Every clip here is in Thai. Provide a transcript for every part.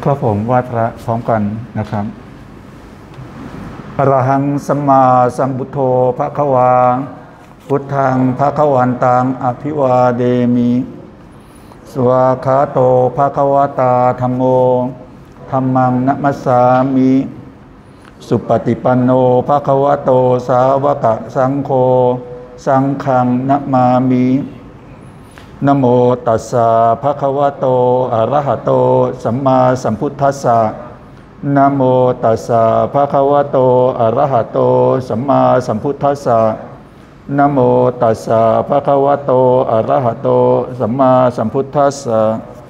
ครับผมไหว้พระพร้อมกันนะครับอรหังสัมมาสัมพุทโธภควาพุทธังภควันตังอภิวาเดมิสวากขาโตภควตาธัมโมธัมมังนะมัสสามิสุปฏิปันโนภควโตสาวกสังโฆสังฆังนะมามินะโมตัสสะภะคะวะโตอะระหะโตสัมมาสัมพุทธัสสะนะโมตัสสะภะคะวะโตอะระหะโตสัมมาสัมพุทธัสสะนะโมตัสสะภะคะวะโตอะระหะโตสัมมาสัมพุทธัสสะ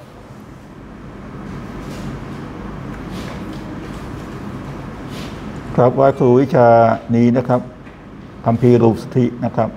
ครับไหว้ครูวิชานี้นะครับคัมภีร์รูปสถินะครับ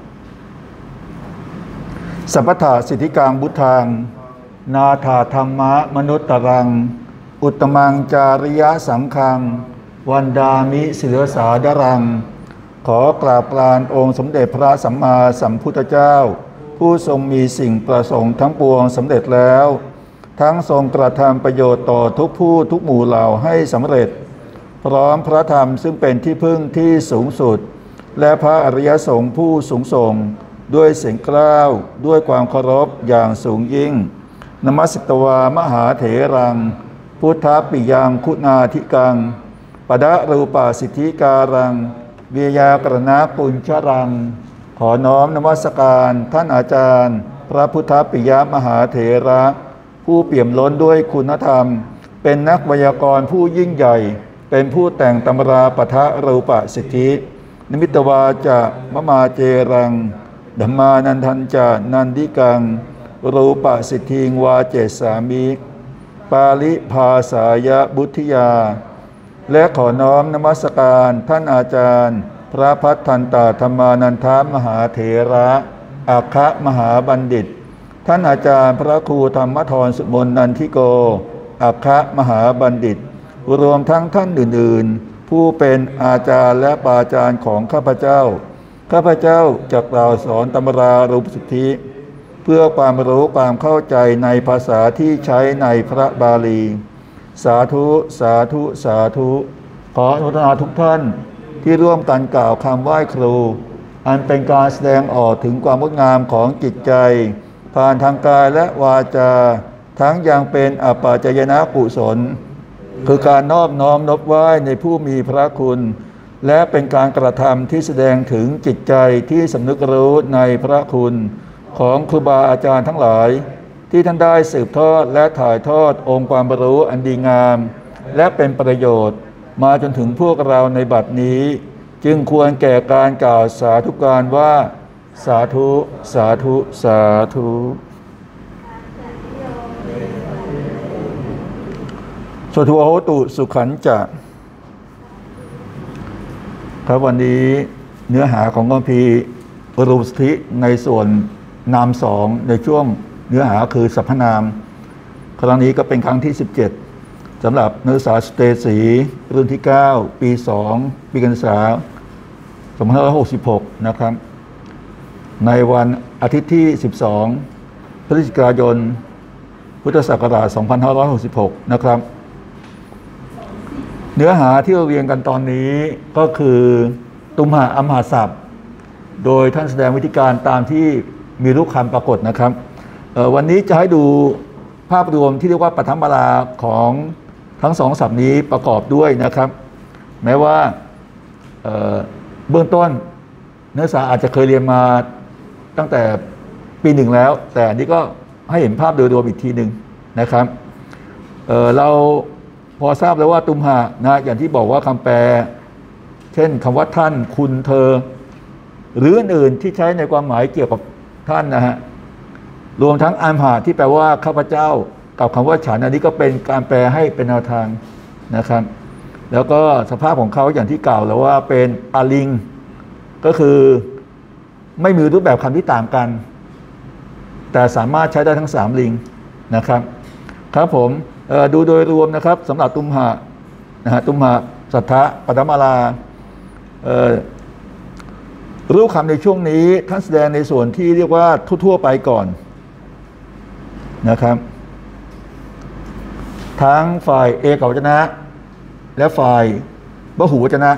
สัพพทาสิทธิกังบุทังนาถาธรรมะมนุตตรังอุตตมังจาริยสังฆังวันดามิศิลสาดรังขอกราบกรานองค์สมเด็จพระสัมมาสัมพุทธเจ้าผู้ทรงมีสิ่งประสงค์ทั้งปวงสำเร็จแล้วทั้งทรงกระทำประโยชน์ต่อทุกผู้ทุกหมู่เหล่าให้สำเร็จพร้อมพระธรรมซึ่งเป็นที่พึ่งที่สูงสุดและพระอริยสงฆ์ผู้สูงส่งด้วยเสียงกล้าวด้วยความเคารพอย่างสูงยิ่งนมัสสตวามหาเถรังพุทธปิยังคุณาธิกังปดะรูปาสิทธิการังเวียากรณะปุญชรังขอน้อมนมัสการท่านอาจารย์พระพุทธปิยมหาเถระผู้เปี่ยมล้นด้วยคุณธรรมเป็นนักไวยากรณ์ผู้ยิ่งใหญ่เป็นผู้แต่งตำราปทะรูปสิทธินิมิตวาจะมะมาเจรังธัมมานันทัญจานันดิกังรูปสิทธิงวาเจสามิปาลิภาสายบุทธิยาและขอน้อมนมัสการท่านอาจารย์พระภัททันตธรรมานันทมหาเถระอัคคะมหาบัณฑิตท่านอาจารย์พระครูธรรมธรสุมนนันทิโกอัคคะมหาบัณฑิตรวมทั้งท่านอื่นๆผู้เป็นอาจารย์และปาจารย์ของข้าพเจ้าจะกล่าวสอนตำรารูปสิทธิเพื่อความรู้ความเข้าใจในภาษาที่ใช้ในพระบาลีสาธุสาธุสาธุขออนุโมทนาทุกท่านที่ร่วมกันกล่าวคำไหว้ครูอันเป็นการแสดงออกถึงความงดงามของจิตใจผ่านทางกายและวาจาทั้งยังเป็นอปัจจยนะกุศลคือการนอบน้อมนบไหว้ในผู้มีพระคุณและเป็นการกระทำที่แสดงถึงจิตใจที่สำนึกรู้ในพระคุณของครูบาอาจารย์ทั้งหลายที่ท่านได้สืบทอดและถ่ายทอดองค์ความรู้อันดีงามและเป็นประโยชน์มาจนถึงพวกเราในบัดนี้จึงควรแก่การกล่าวสาธุการว่าสาธุสาธุสาธุสวดโหตุสุขันจะครับวันนี้เนื้อหาของคัมภีร์รูปสถิในส่วนนามสองในช่วงเนื้อหาคือสรรพนามครั้งนี้ก็เป็นครั้งที่17สำหรับนักศึกษาสเตศีรุ่นที่9ปี2ปีการศึกษา2566นะครับในวันอาทิตย์ที่12พฤศจิกายนพุทธศักราช2566นะครับเนื้อหาที่เราเรียนกันตอนนี้ก็คือตุมหะอมหาศัพท์โดยท่านแสดงวิธีการตามที่มีรูปคำปรากฏนะครับวันนี้จะให้ดูภาพรวมที่เรียกว่าปฐมมาราของทั้งสองศัพท์นี้ประกอบด้วยนะครับแม้ว่าเบื้องต้นนักศึกษาอาจจะเคยเรียนมาตั้งแต่ปีหนึ่งแล้วแต่นี้ก็ให้เห็นภาพโดยรวมอีกทีหนึ่งนะครับเราพอทราบแล้วว่าตุมหะนะอย่างที่บอกว่าคำแปลเช่นคำว่าท่านคุณเธอหรืออื่นๆที่ใช้ในความหมายเกี่ยวกับท่านนะฮะรวมทั้งอัมหะที่แปลว่าข้าพเจ้ากับคำว่าฉันอันนี้ก็เป็นการแปลให้เป็นแนวทางนะครับแล้วก็สภาพของเขาอย่างที่กล่าวแล้วว่าเป็นอาลิงก็คือไม่มีรูปแบบคำที่ต่างกันแต่สามารถใช้ได้ทั้ง3ลิงนะครับครับผมดูโดยรวมนะครับสำหรับตุมหะนะฮะตุมหะสัทธะปฐมมารารูปคำในช่วงนี้ท่านแสดงในส่วนที่เรียกว่าทั่วๆไปก่อนนะครับทั้งฝ่ายเอกวจนะและฝ่ายพหูวจนะ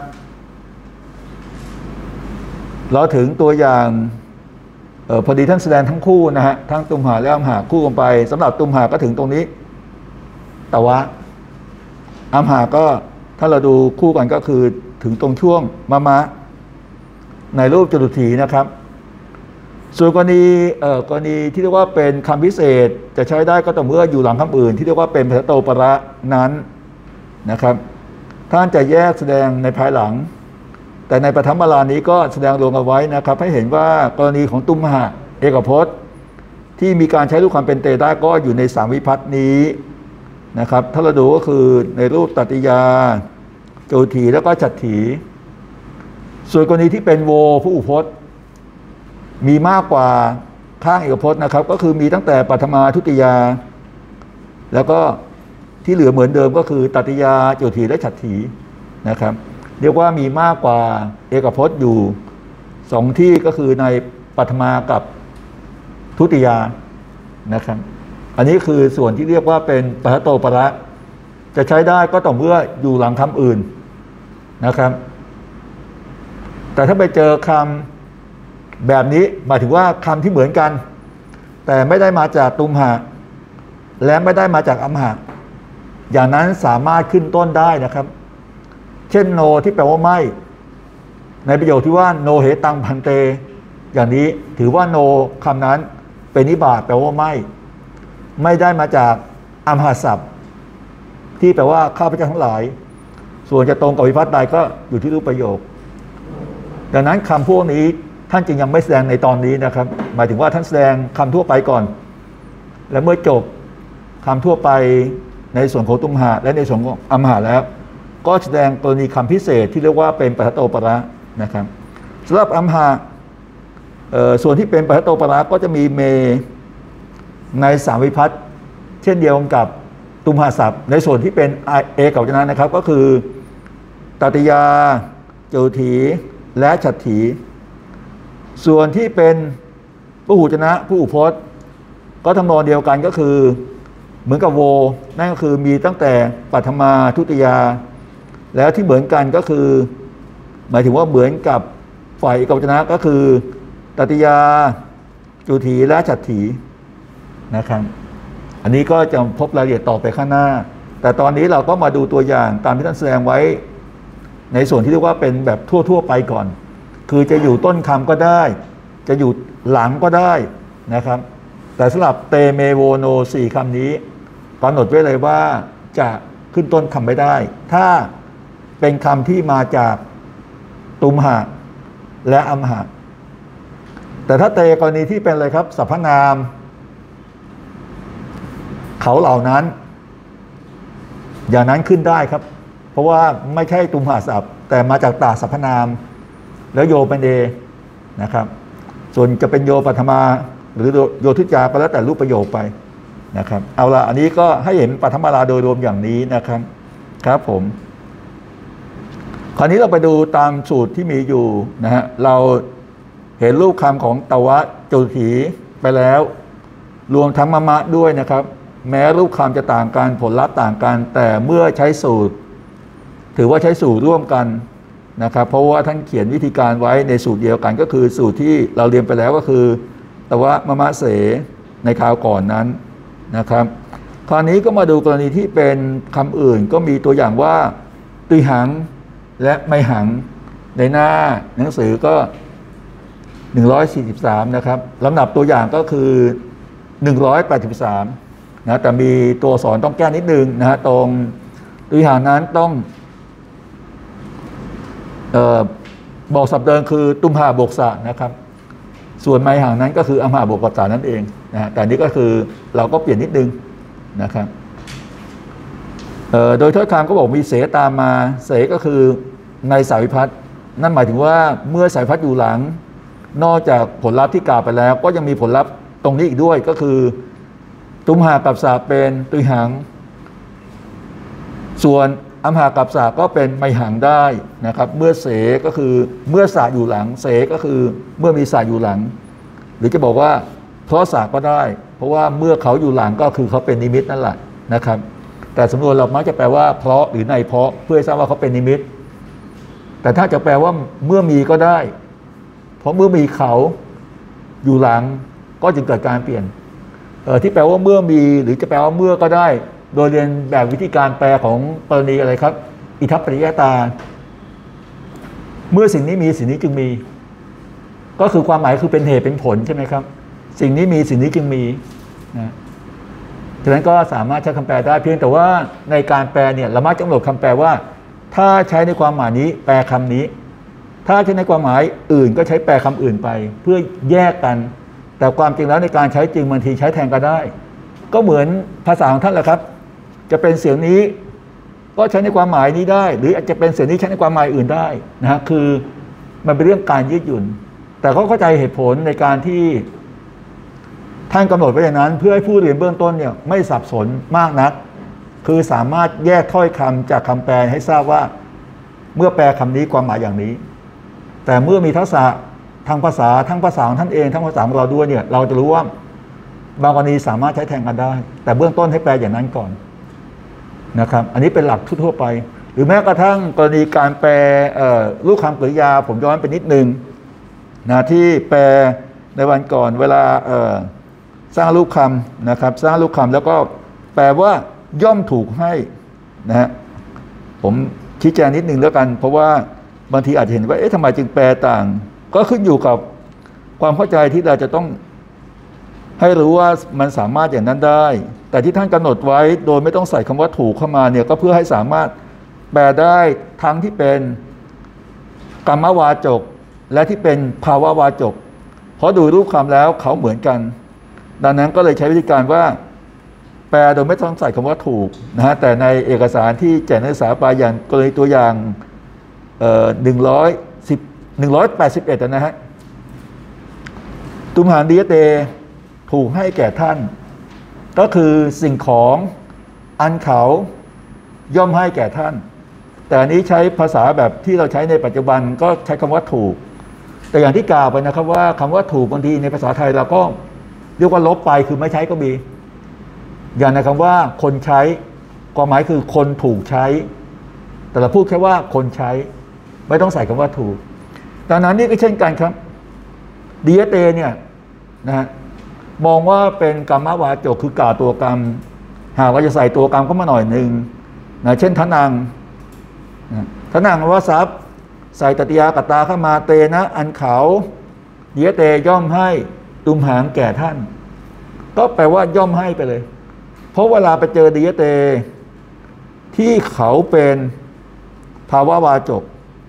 เราถึงตัวอย่างพอดีท่านแสดงทั้งคู่นะฮะทั้งตุมหาและอัมหาคู่กันไปสำหรับตุมหาก็ถึงตรงนี้แต่ว่าอัมหาก็ถ้าเราดูคู่กันก็คือถึงตรงช่วงมะในรูปจตุถีนะครับส่วนกรณีที่เรียกว่าเป็นคำพิเศษจะใช้ได้ก็ต่อเมื่ออยู่หลังคำอื่นที่เรียกว่าเป็นพระโตประนั้นนะครับท่านจะแยกแสดงในภายหลังแต่ในปฐมมาลานี้ก็แสดงรวมเอาไว้นะครับให้เห็นว่ากรณีของตุมหะเอกพจน์ที่มีการใช้รูปคำเป็นเตได้ก็อยู่ในสามวิภัตตินี้นะครับถ้าเราดูก็คือในรูปตติยาโจถีแล้วก็ฉัตรถีส่วนกรณีที่เป็นโวผู้อุพจน์มีมากกว่าข้างเอกพจน์นะครับก็คือมีตั้งแต่ปัทมาทุติยาแล้วก็ที่เหลือเหมือนเดิมก็คือตติยาโจถีและฉัตรถีนะครับเรียกว่ามีมากกว่าเอกพจน์อยู่สองที่ก็คือในปัทมากับทุติยานะครับอันนี้คือส่วนที่เรียกว่าเป็นปหโตประจะใช้ได้ก็ต่อเมื่ออยู่หลังคำอื่นนะครับแต่ถ้าไปเจอคำแบบนี้หมายถึงว่าคำที่เหมือนกันแต่ไม่ได้มาจากตุมหะและไม่ได้มาจากอัมหะอย่างนั้นสามารถขึ้นต้นได้นะครับเช่นโนที่แปลว่าไม่ในประโยคที่ว่าโนเหตังพันเตอย่างนี้ถือว่าโนคำนั้นเป็นนิบาตแปลว่าไม่ได้มาจากอัมหศัพท์ที่แปลว่าข้าพเจ้าทั้งหลายส่วนจะตรงกับวิภัตติใดก็อยู่ที่รูปประโยคดังนั้นคำพวกนี้ท่านจึงยังไม่แสดงในตอนนี้นะครับหมายถึงว่าท่านแสดงคำทั่วไปก่อนและเมื่อจบคำทั่วไปในส่วนของตุมหะและในส่วนของอัมหะแล้วก็แสดงกรณีคำพิเศษที่เรียกว่าเป็นปหโตประนะครับสำหรับอัมหะส่วนที่เป็นปหโตประก็จะมีเมในสามวิภัตติเช่นเดียวกับตุมหศัพท์ในส่วนที่เป็นเอกวจนะนะครับก็คือตติยาโจถีและฉัตรถีส่วนที่เป็นพหูวจนะผู้อุพจน์ก็ทำนองเดียวกันก็คือเหมือนกับโวนั่นก็คือมีตั้งแต่ปัทมาทุติยาแล้วที่เหมือนกันก็คือหมายถึงว่าเหมือนกับฝ่ายเอกวจนะก็คือตติยาโจถีและฉัตรถีนะครับอันนี้ก็จะพบรายละเอียดต่อไปข้างหน้าแต่ตอนนี้เราก็มาดูตัวอย่างตามที่ท่านแสดงไว้ในส่วนที่เรียกว่าเป็นแบบทั่วไปก่อนคือจะอยู่ต้นคำก็ได้จะอยู่หลังก็ได้นะครับแต่สำหรับเตเมโวโนสี่คำนี้กำหนดไว้เลยว่าจะขึ้นต้นคำไม่ได้ถ้าเป็นคำที่มาจากตุมหะและอัมหะแต่ถ้าเตกรณีที่เป็นอะไรครับสรรพนามเขาเหล่านั้นอย่างนั้นขึ้นได้ครับเพราะว่าไม่ใช่ตุมหะศัพท์แต่มาจากตาสรรพนามแล้วโยเป็นเอนะครับส่วนจะเป็นโยปัทมาหรือโยทุจาก็แล้วแต่รูปประโยคไปนะครับเอาละอันนี้ก็ให้เห็นปฐมมาลาโดยรวมอย่างนี้นะครับครับผมคราวนี้เราไปดูตามสูตรที่มีอยู่นะฮะเราเห็นรูปคำของตวะโจถีไปแล้วรวมทั้งมะด้วยนะครับแม้รูปคำจะต่างกันผลลัพธ์ต่างกันแต่เมื่อใช้สูตรถือว่าใช้สูตรร่วมกันนะครับเพราะว่าท่านเขียนวิธีการไว้ในสูตรเดียวกันก็คือสูตรที่เราเรียนไปแล้วก็คือตวะมะเสในคราวก่อนนั้นนะครับคราวนี้ก็มาดูกรณีที่เป็นคำอื่นก็มีตัวอย่างว่าตุยหังและไม่หังในหน้าหนังสือก็143นะครับลำดับตัวอย่างก็คือ183นะแต่มีตัวสอนต้องแก้นิดนึงนะฮะตรงตุยหังนั้นต้องบอกศัพท์เดิมคือตุมหาบวกสะนะครับส่วนไมหังนั้นก็คืออัมหาบวกกัสสะนั่นเองนะฮะแต่นี้ก็คือเราก็เปลี่ยนนิดนึงนะครับโดยถ้อยคำก็บอกมีเสตามมาเสก็คือในสายวิภัตตินั่นหมายถึงว่าเมื่อสายวิภัตติอยู่หลังนอกจากผลลัพธ์ที่กล่าวไปแล้วก็ยังมีผลลัพธ์ตรงนี้อีกด้วยก็คือตุมหากับสะเป็นตุยหังส่วนอัมหากับสะก็เป็นไมหังได้นะครับเมื่อเสก็คือเมื่อสะอยู่หลังเสก็คือเมื่อมีสะอยู่หลังหรือจะบอกว่าเพราะสะก็ได้เพราะว่าเมื่อเขาอยู่หลังก็คือเขาเป็นนิมิตนั่นแหละนะครับแต่สำนวนเรามักจะแปลว่าเพราะหรือในเพราะเพื่อให้ทราบว่าเขาเป็นนิมิตแต่ถ้าจะแปลว่าเมื่อมีก็ได้ เพราะเมื่อมีเขาอยู่หลังก็จึงเกิดการเปลี่ยนที่แปลว่าเมื่อมีหรือจะแปลว่าเมื่อก็ได้โดยเรียนแบบวิธีการแปลของปรณีอะไรครับอิทัปปริยตาเมื่อสิ่งนี้มีสิ่งนี้จึงมีก็คือความหมายคือเป็นเหตุเป็นผลใช่ไหมครับสิ่งนี้มีสิ่งนี้จึงมีนะฉะนั้นก็สามารถใช้คำแปลได้เพียงแต่ว่าในการแปลเนี่ยเรามักจะกำหนดคำแปลว่าถ้าใช้ในความหมายนี้แปลคำนี้ถ้าใช้ในความหมายอื่นก็ใช้แปลคำอื่นไปเพื่อแยกกันแต่ความจริงแล้วในการใช้จริงบางทีใช้แทนก็ได้ก็เหมือนภาษาของท่านแหละครับจะเป็นเสียงนี้ก็ใช้ในความหมายนี้ได้หรืออาจจะเป็นเสียงนี้ใช้ในความหมายอื่นได้นะฮะคือมันเป็นเรื่องการยืดหยุ่นแต่เขาเข้าใจเหตุผลในการที่ท่านกำหนดไว้อย่างนั้นเพื่อให้ผู้เรียนเบื้องต้นเนี่ยไม่สับสนมากนักคือสามารถแยกถ้อยคำจากคำแปลให้ทราบว่าเมื่อแปลคำนี้ความหมายอย่างนี้แต่เมื่อมีทักษะทางภาษาทั้งภาษาของท่านเองทั้งภาษาของเราด้วยเนี่ยเราจะรู้ว่าบางกรณีสามารถใช้แทนกันได้แต่เบื้องต้นให้แปลอย่างนั้นก่อนนะครับอันนี้เป็นหลักทั่วไปหรือแม้กระทั่งกรณีการแปลรูปคำกริยาผมย้อนไปนิดนึงนะที่แปลในวันก่อนเวลาสร้างรูปคำนะครับสร้างรูปคำแล้วก็แปลว่าย่อมถูกให้นะฮะผมชี้แจงนิดนึงแล้วกันเพราะว่าบางทีอาจจะเห็นว่าเอ๊ะทำไมจึงแปลต่างก็ขึ้นอยู่กับความเข้าใจที่เราจะต้องให้รู้ว่ามันสามารถอย่างนั้นได้แต่ที่ท่านกำหนดไว้โดยไม่ต้องใส่คำว่าถูกเข้ามาเนี่ยก็เพื่อให้สามารถแปลได้ทั้งที่เป็นกรรมวาจกและที่เป็นภาววาจกเพราะดูรูปคำแล้วเขาเหมือนกันดังนั้นก็เลยใช้วิธีการว่าแปลโดยไม่ต้องใส่คำว่าถูกนะฮะแต่ในเอกสารที่แจกนักศึกษาไปอย่างกรณีตัวอย่าง181นะฮะตุมหานดิยเตถูกให้แก่ท่านก็คือสิ่งของอันเขาย่อมให้แก่ท่านแต่อันนี้ใช้ภาษาแบบที่เราใช้ในปัจจุบันก็ใช้คำว่าถูกแต่อย่างที่กล่าวไปนะครับว่าคำว่าถูกบางทีในภาษาไทยเราก็เรียกว่าลบไปคือไม่ใช้ก็มีอย่างในคำว่าคนใช้ความหมายคือคนถูกใช้แต่เราพูดแค่ว่าคนใช้ไม่ต้องใส่คำว่าถูกดังนั้นนี่ก็เช่นกันครับดิยเตเนี่ยนะฮะมองว่าเป็นกรรมวาจกคือกล่าวตัวกรรมหากว่าจะใส่ตัวกรรมเข้ามาหน่อยหนึ่งนะเช่นทนังทนังว่าทรัพย์ใส่ตติยากตาเข้ามาเตนะอันเขาดิยเตย่อมให้ตุมหางแก่ท่านก็แปลว่าย่อมให้ไปเลยเพราะเวลาไปเจอดิยเตที่เขาเป็นภาวะวาจก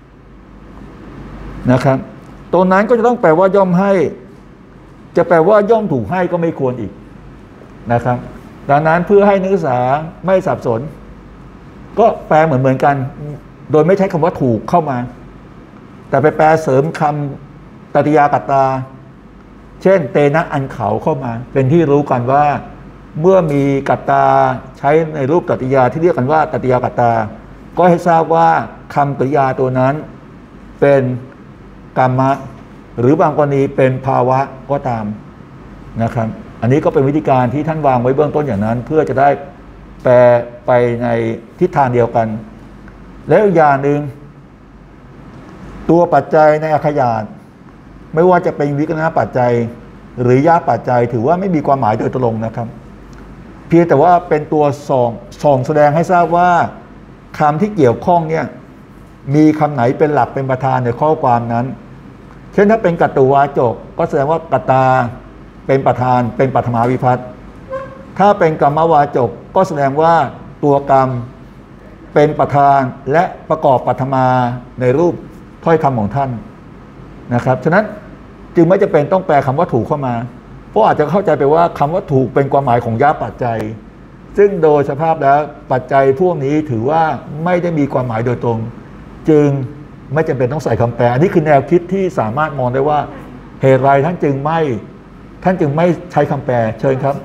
นะครับตรงนั้นก็จะต้องแปลว่าย่อมให้จะแปลว่าย่อมถูกให้ก็ไม่ควรอีกนะครับดังนั้นเพื่อให้นักศึกษาไม่สับสนก็แปลเหมือนกันโดยไม่ใช้คำว่าถูกเข้ามาแต่ไปแปลเสริมคำตติยากตาเช่นเตนะอันเขาเข้ามาเป็นที่รู้กันว่าเมื่อมีกัตตาใช้ในรูปตติยาที่เรียกกันว่าตติยากตาก็ให้ทราบว่าคำกริยาตัวนั้นเป็นกรรมะหรือบางกรณีเป็นภาวะก็ตามนะครับอันนี้ก็เป็นวิธีการที่ท่านวางไว้เบื้องต้นอย่างนั้นเพื่อจะได้แปลไปในทิศทางเดียวกันแล้วอีกอย่างหนึ่งตัวปัจจัยในอักขยาตไม่ว่าจะเป็นวิกณปัจจัยหรือยะปัจจัยถือว่าไม่มีความหมายโดยตรงนะครับเพียงแต่ว่าเป็นตัวส่องแสดงให้ทราบว่าคำที่เกี่ยวข้องเนี่ยมีคำไหนเป็นหลักเป็นประธานในข้อความนั้นเช่นถ้าเป็นกัตตุวาจกก็แสดงว่ากัตตาเป็นประธานเป็นปัทมาวิภัตถ้าเป็นกรรมวาจกก็แสดงว่าตัวกรรมเป็นประธานและประกอบปัทมาในรูปถ้อยคำของท่านนะครับฉะนั้นจึงไม่จำเป็นต้องแปลคำว่าถูกเข้ามาเพราะอาจจะเข้าใจไปว่าคำว่าถูกเป็นความหมายของยะปัจจัยซึ่งโดยสภาพแล้วปัจจัยพวกนี้ถือว่าไม่ได้มีความหมายโดยตรงจึงไม่จำเป็นต้องใส่คำแปลอันนี้คือแนวคิดที่สามารถมองได้ว่าเหตุไรท่านจึงไม่ใช้คำแปลเชิญครับ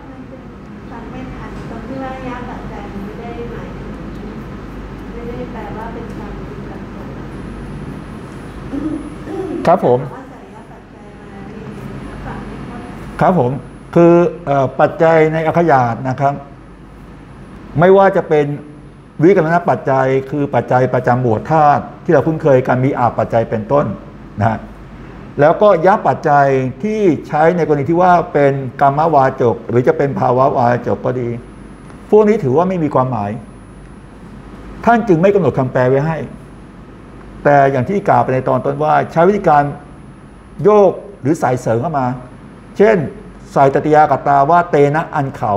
ครับผมครับผมคือปัจจัยในอักขยาตนะครับไม่ว่าจะเป็นวิกรณปัจจัยคือปัจจัยประจำหมวดธาตุที่เราคุ้นเคยกันมีอาปัจจัยเป็นต้นนะฮะแล้วก็ยับปัจจัยที่ใช้ในกรณีที่ว่าเป็นกรรมวาจกหรือจะเป็นภาวะวาจกก็ดีพวกนี้ถือว่าไม่มีความหมายท่านจึงไม่กำหนดคำแปลไว้ให้แต่อย่างที่กล่าวไปในตอนต้นว่าใช้วิธีการโยกหรือใส่เสริมเข้ามาเช่นใส่ตติยากตาว่าเตนะอันเขา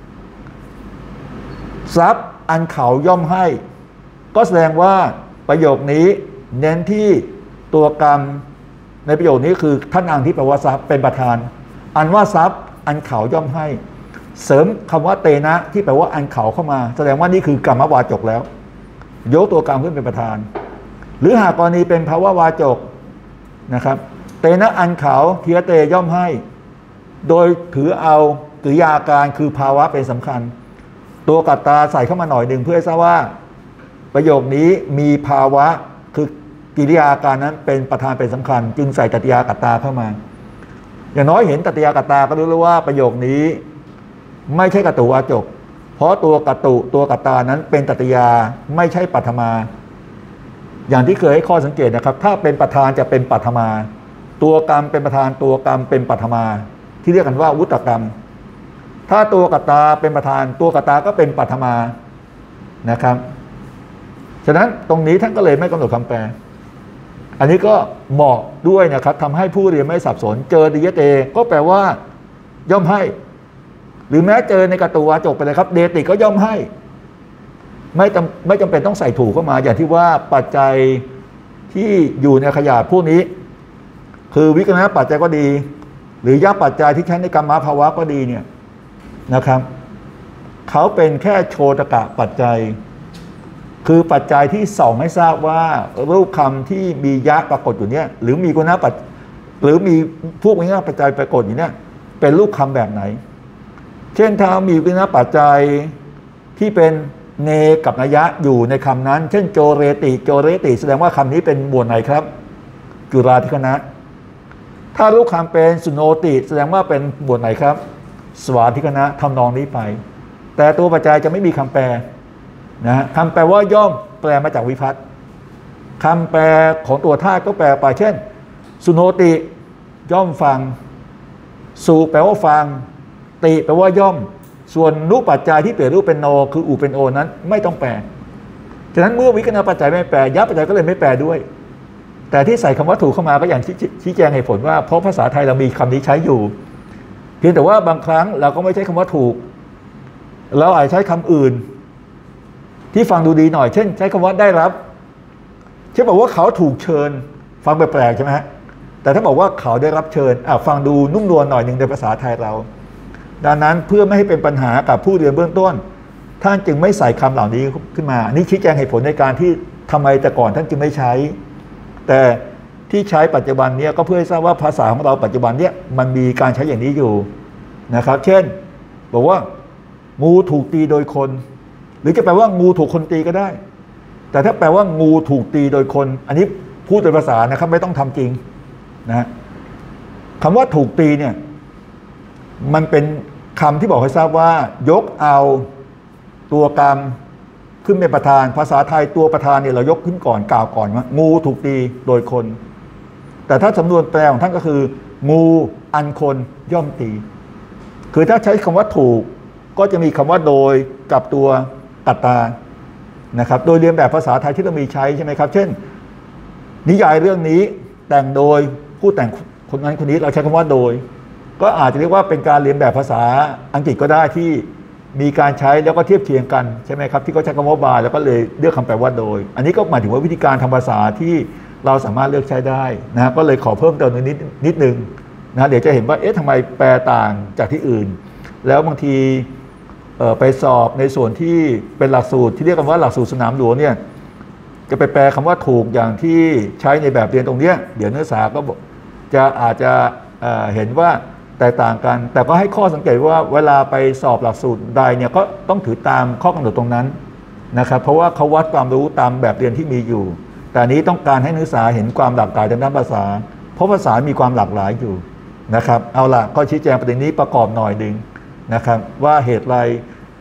ทรัพย์อันเขาย่อมให้ก็แสดงว่าประโยคนี้เน้นที่ตัวกรรมในประโยคนี้คือท่านอังที่แปลว่าทรัพย์เป็นประธานอันว่าทรัพย์อันเขาย่อมให้เสริมคำว่าเตนะที่แปลว่าอันเขาเข้ามาแสดงว่านี่คือกรรมวาจกแล้วยกตัวกรรมขึ้นเป็นประธานหรือหากกรณีเป็นภาวะวาจกนะครับเตนะอันเขาเทียเตย่อมให้โดยถือเอากริยาการคือภาวะเป็นสำคัญตัวกัตตาใส่เข้ามาหน่อยหนึ่งเพื่อให้ทราบว่าประโยคนี้มีภาวะคือกิริยาการนั้นเป็นประธานเป็นสำคัญจึงใส่ตติยากัตตาเข้ามาอย่างน้อยเห็นตติยากัตตาก็รู้แล้วว่าประโยคนี้ไม่ใช่กตุวาจกเพราะตัวกตุตัวกัตตานั้นเป็นตติยาไม่ใช่ปัทมาอย่างที่เคยให้ข้อสังเกตนะครับถ้าเป็นประธานจะเป็นปัทมาตัวกรรมเป็นประธานตัวกรรมเป็นปัทมาที่เรียกกันว่าวุตกรรมถ้าตัวกัตตาเป็นประธานตัวกัตตาก็เป็นปัทมานะครับฉะนั้นตรงนี้ท่านก็เลยไม่กำหนดคำแปลอันนี้ก็เหมาะด้วยนะครับทำให้ผู้เรียนไม่สับสนเจอดิยเตก็แปลว่าย่อมให้หรือแม้เจอในกตุวาจกไปเลยครับเดติก็ย่อมให้ไม่จำเป็นต้องใส่ถูกเข้ามาอย่างที่ว่าปัจจัยที่อยู่ในขยะพวกนี้คือวิกรณปัจจัยก็ดีหรือยับปัจจัยที่ใช้ในกรรมภาวะก็ดีเนี่ยนะครับเขาเป็นแค่โชตกะปัจจัยคือปัจจัยที่ส่องให้ทราบว่ารูปคำที่มียะปรากฏอยู่เนี่ยหรือมีกุณปัจหรือมีพวกวิกรณปัจจัยปรากฏอยู่เนี่ยเป็นรูปคำแบบไหนเช่นถ้ามีวิกรณปัจจัยที่เป็นเนกับนัยยะอยู่ในคำนั้นเช่นโจเรติโจเรติแสดงว่าคำนี้เป็นหมวดไหนครับจุราธิคณะถ้ารูปคำเป็นสุโนติแสดงว่าเป็นหมวดไหนครับสวาธิคณะทำนองนี้ไปแต่ตัวปัจจัยจะไม่มีคำแปลนะฮะคำแปลว่าย่อมแปลมาจากวิภัตติคำแปลของตัวธาตุก็แปลไปเช่นสุโนติย่อมฟังสุแปลว่าฟังติแปลว่าย่อมส่วนรูปปัจจัยที่เปลี่ยนรูปเป็นโนคืออูเป็นโอนั้นไม่ต้องแปลฉะนั้นเมื่อวิกรณปัจจัยไม่แปลยับปัจจัยก็เลยไม่แปลด้วยแต่ที่ใส่คำว่าถูกเข้ามาก็อย่างชี้แจงเหตุผลว่าเพราะภาษาไทยเรามีคำนี้ใช้อยู่เพียงแต่ว่าบางครั้งเราก็ไม่ใช้คำว่าถูกเราอาจใช้คำอื่นที่ฟังดูดีหน่อยเช่นใช้คำว่าได้รับเช่นบอกว่าเขาถูกเชิญฟังแปลกๆใช่ไหมฮะแต่ถ้าบอกว่าเขาได้รับเชิญฟังดูนุ่มนวลหน่อยหนึ่งในภาษาไทยเราดังนั้นเพื่อไม่ให้เป็นปัญหากับผู้เรียนเบื้องต้นท่านจึงไม่ใส่คำเหล่านี้ขึ้นมานี่ชี้แจงเหตุผลในการที่ทำไมแต่ก่อนท่านจึงไม่ใช้แต่ที่ใช้ปัจจุบันนี้ก็เพื่อให้ทราบว่าภาษาของเราปัจจุบันนี้มันมีการใช้อย่างนี้อยู่นะครับเช่นบอกว่างูถูกตีโดยคนหรือจะแปลว่างูถูกคนตีก็ได้แต่ถ้าแปลว่างูถูกตีโดยคนอันนี้พูดโดยภาษานะครับไม่ต้องทำจริงนะคำว่าถูกตีเนี่ยมันเป็นคำที่บอกให้ทราบว่ายกเอาตัวกรรมขึ้นเป็นประธานภาษาไทยตัวประธานเนี่ยเรายกขึ้นก่อนกล่าวก่อนว่างูถูกตีโดยคนแต่ถ้าสำนวนแปลของท่านก็คืองูอันคนย่อมตีคือถ้าใช้คำว่าถูกก็จะมีคำว่าโดยกับตัวกัตตานะครับโดยเรียนแบบภาษาไทยที่เรามีใช้ใช่ไหมครับเช่นนิยายเรื่องนี้แต่งโดยผู้แต่งคนนั้นคนนี้เราใช้คำว่าโดยก็อาจจะเรียกว่าเป็นการเรียนแบบภาษาอังกฤษก็ได้ที่มีการใช้แล้วก็เทียบเคียงกันใช่ไหมครับที่เขาใช้คำว่าบายแล้วก็เลยเลือกคำแปลว่าโดยอันนี้ก็หมายถึงว่าวิธีการทำภาษาที่เราสามารถเลือกใช้ได้นะก็เลยขอเพิ่มเติมนิดนึงนะเดี๋ยวจะเห็นว่าเอ๊ะทำไมแปลต่างจากที่อื่นแล้วบางทีไปสอบในส่วนที่เป็นหลักสูตรที่เรียกกันว่าหลักสูตรสนามหลวงเนี่ยจะไปแปลคำว่าถูกอย่างที่ใช้ในแบบเรียนตรงนี้เดี๋ยวนักศึกษาก็อาจจะเห็นว่าแตกต่างกันแต่ก็ให้ข้อสังเกตว่าเวลาไปสอบหลักสูตรใดเนี่ยก็ต้องถือตามข้อกำหนดตรงนั้นนะครับเพราะว่าเขาวัดความรู้ตามแบบเรียนที่มีอยู่แต่นี้ต้องการให้นักศึกษาเห็นความหลากหลายทางด้านภาษาเพราะภาษามีความหลากหลายอยู่นะครับเอาล่ะก็ชี้แจงประเด็นนี้ประกอบหน่อยนึงนะครับว่าเหตุไร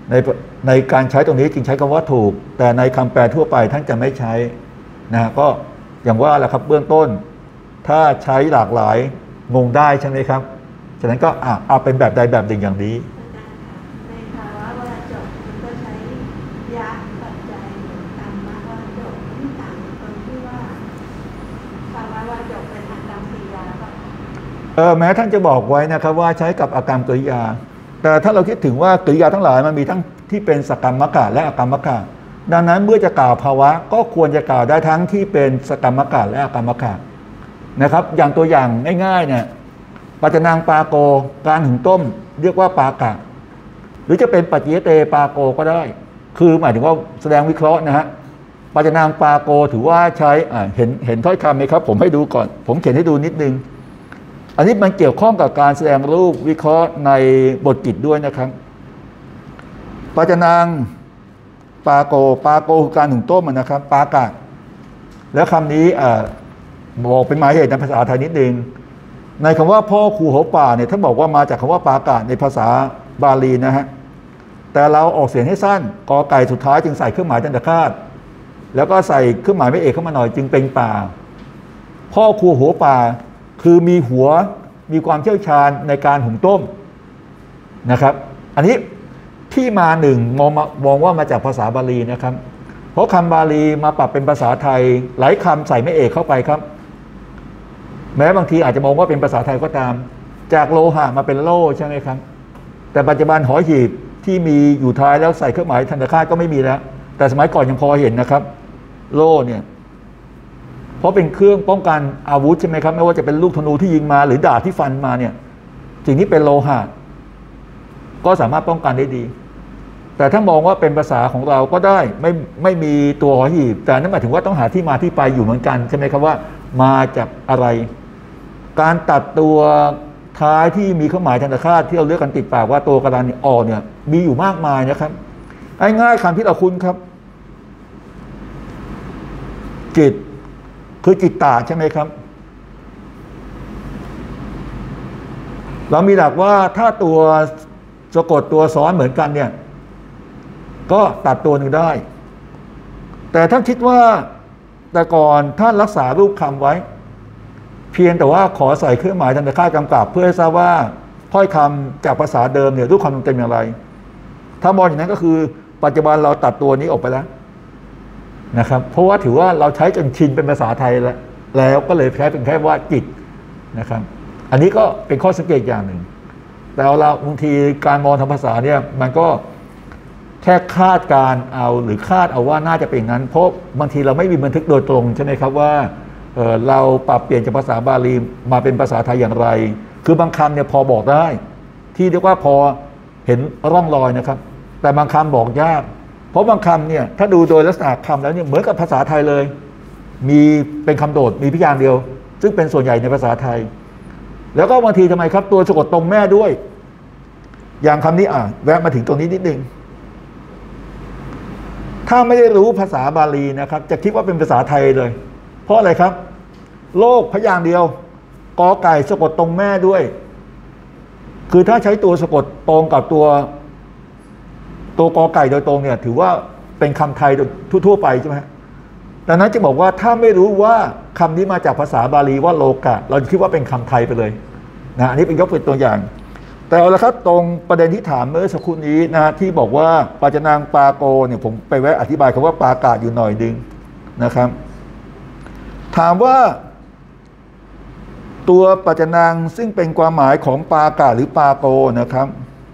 ในในการใช้ตรงนี้จึงใช้คำว่าถูกแต่ในคำแปลทั่วไปท่านจะไม่ใช้นะก็อย่างว่าแหละครับเบื้องต้นถ้าใช้หลากหลายงงได้ใช่ไหมครับฉะนั้นก็เอาเป็นแบบใดแบบหนึ่งอย่างนี้ในภาวะว่าจบมันก็ใช้ยะปัจจัยเหมือนกันมาว่าจบที่ต่างตรงที่ว่าภาวะว่าจบเป็นอาการกิริยาก็แม้ท่านจะบอกไว้นะครับว่าใช้กับอาการกริยาแต่ถ้าเราคิดถึงว่ากริยาทั้งหลายมันมีทั้งที่เป็นสกรรมกะและอากรรมกะดังนั้นเมื่อจะกล่าวภาวะก็ควรจะกล่าวได้ทั้งที่เป็นสกรรมกะและอากรรมกะนะครับอย่างตัวอย่างง่ายๆเนี่ยปัจจนังปาโกการหุงต้มเรียกว่าปากะหรือจะเป็นปัจจิเตปาโกก็ได้คือหมายถึงว่าแสดงวิเคราะห์นะฮะปัจจนังปาโกถือว่าใช้เห็นถ้อยคำไหมครับผมให้ดูก่อนผมเขียนให้ดูนิดนึงอันนี้มันเกี่ยวข้องกับการแสดงรูปวิเคราะห์ในบทกิจด้วยนะครับปัจจนังปาโกคือการหุงต้มนะครับปากะแล้วคำนี้บอกเป็นหมายเหตุในภาษาไทยนิดนึงในคำว่าพ่อครูหัวป่าเนี่ยท่านบอกว่ามาจากคำว่าปากะในภาษาบาลีนะฮะแต่เราออกเสียงให้สั้นกอไก่สุดท้ายจึงใส่เครื่องหมายจันทคาตแล้วก็ใส่เครื่องหมายไม่เอกเข้ามาหน่อยจึงเป็นป่าพ่อครูหัวป่าคือมีหัวมีความเชี่ยวชาญในการหุงต้มนะครับอันนี้ที่มาหนึ่งมองว่ามาจากภาษาบาลีนะครับเพราะคำบาลีมาปรับเป็นภาษาไทยหลายคำใส่ไม่เอกเข้าไปครับแม้บางทีอาจจะมองว่าเป็นภาษาไทยก็ตามจากโลหะมาเป็นโล่ใช่ไหมครับแต่ปัจจุบันหอหีบที่มีอยู่ท้ายแล้วใส่เครื่องหมายธนคาตก็ไม่มีแล้วแต่สมัยก่อนยังพอเห็นนะครับโล่เนี่ยเพราะเป็นเครื่องป้องกันอาวุธใช่ไหมครับไม่ว่าจะเป็นลูกธนูที่ยิงมาหรือดาบที่ฟันมาเนี่ยสิ่งนี้เป็นโลหะก็สามารถป้องกันได้ดีแต่ถ้ามองว่าเป็นภาษาของเราก็ได้ไม่มีตัวหอหีบแต่นั่นหมายถึงว่าต้องหาที่มาที่ไปอยู่เหมือนกันใช่ไหมครับว่ามาจากอะไรการตัดตัวท้ายที่มีเครื่องหมายธนคาตที่เราเลือกกันติดปากว่าตัวกระดานออกเนี่ยมีอยู่มากมายนะครับง่ายๆคำที่เราคุ้นครับจิตคือจิตตาใช่ไหมครับเรามีหลักว่าถ้าตัวสะกดตัวซ้อนเหมือนกันเนี่ยก็ตัดตัวหนึ่งได้แต่ถ้าคิดว่าแต่ก่อนท่านรักษารูปคำไว้เพียงแต่ว่าขอใส่เครื่องหมายธนคาตกำกับเพื่อให้ทราบว่าถ้อยคำจากภาษาเดิมเนี่ยรูปคำเป็นอย่างไรถ้ามองอย่างนั้นก็คือปัจจุบันเราตัดตัวนี้ออกไปแล้วนะครับเพราะว่าถือว่าเราใช้จนชินเป็นภาษาไทยแล้วก็เลยใช้เป็นแค่ว่าจิตนะครับอันนี้ก็เป็นข้อสังเกตอย่างหนึ่งแต่เราบางทีการมองทางภาษาเนี่ยมันก็แค่คาดการเอาหรือคาดเอาว่าน่าจะเป็นอย่างนั้นเพราะบางทีเราไม่มีบันทึกโดยตรงใช่ไหมครับว่าเราปรับเปลี่ยนจากภาษาบาลีมาเป็นภาษาไทยอย่างไรคือบางคำเนี่ยพอบอกได้ที่เรียกว่าพอเห็นร่องรอยนะครับแต่บางคำบอกยากเพราะบางคำเนี่ยถ้าดูโดยลักษณะคำแล้วเนี่ยเหมือนกับภาษาไทยเลยมีเป็นคำโดดมีพยางค์เดียวซึ่งเป็นส่วนใหญ่ในภาษาไทยแล้วก็บางทีทำไมครับตัวสะกดตรงแม่ด้วยอย่างคำนี้แวะมาถึงตรงนี้นิดนึงถ้าไม่ได้รู้ภาษาบาลีนะครับจะคิดว่าเป็นภาษาไทยเลยเพราะอะไรครับโลกพยางค์เดียวกอไก่สะกดตรงแม่ด้วยคือถ้าใช้ตัวสะกดตรงกับตัวกอไก่โดยตรงเนี่ยถือว่าเป็นคำไทยทั่วไปใช่ไหมดังนั้นจะบอกว่าถ้าไม่รู้ว่าคำนี้มาจากภาษาบาลีว่าโลกะเราคิดว่าเป็นคำไทยไปเลยนะอันนี้เป็นยกเป็นตัวอย่างแต่เอาละครับตรงประเด็นที่ถามเมื่อสักครู่นี้นะที่บอกว่าปัจจนังปาโกเนี่ยผมไปแวะอธิบายคำว่าปากาอยู่หน่อยนึงนะครับถามว่าตัวปัจจนังซึ่งเป็นความหมายของปากาหรือปาโกนะครับ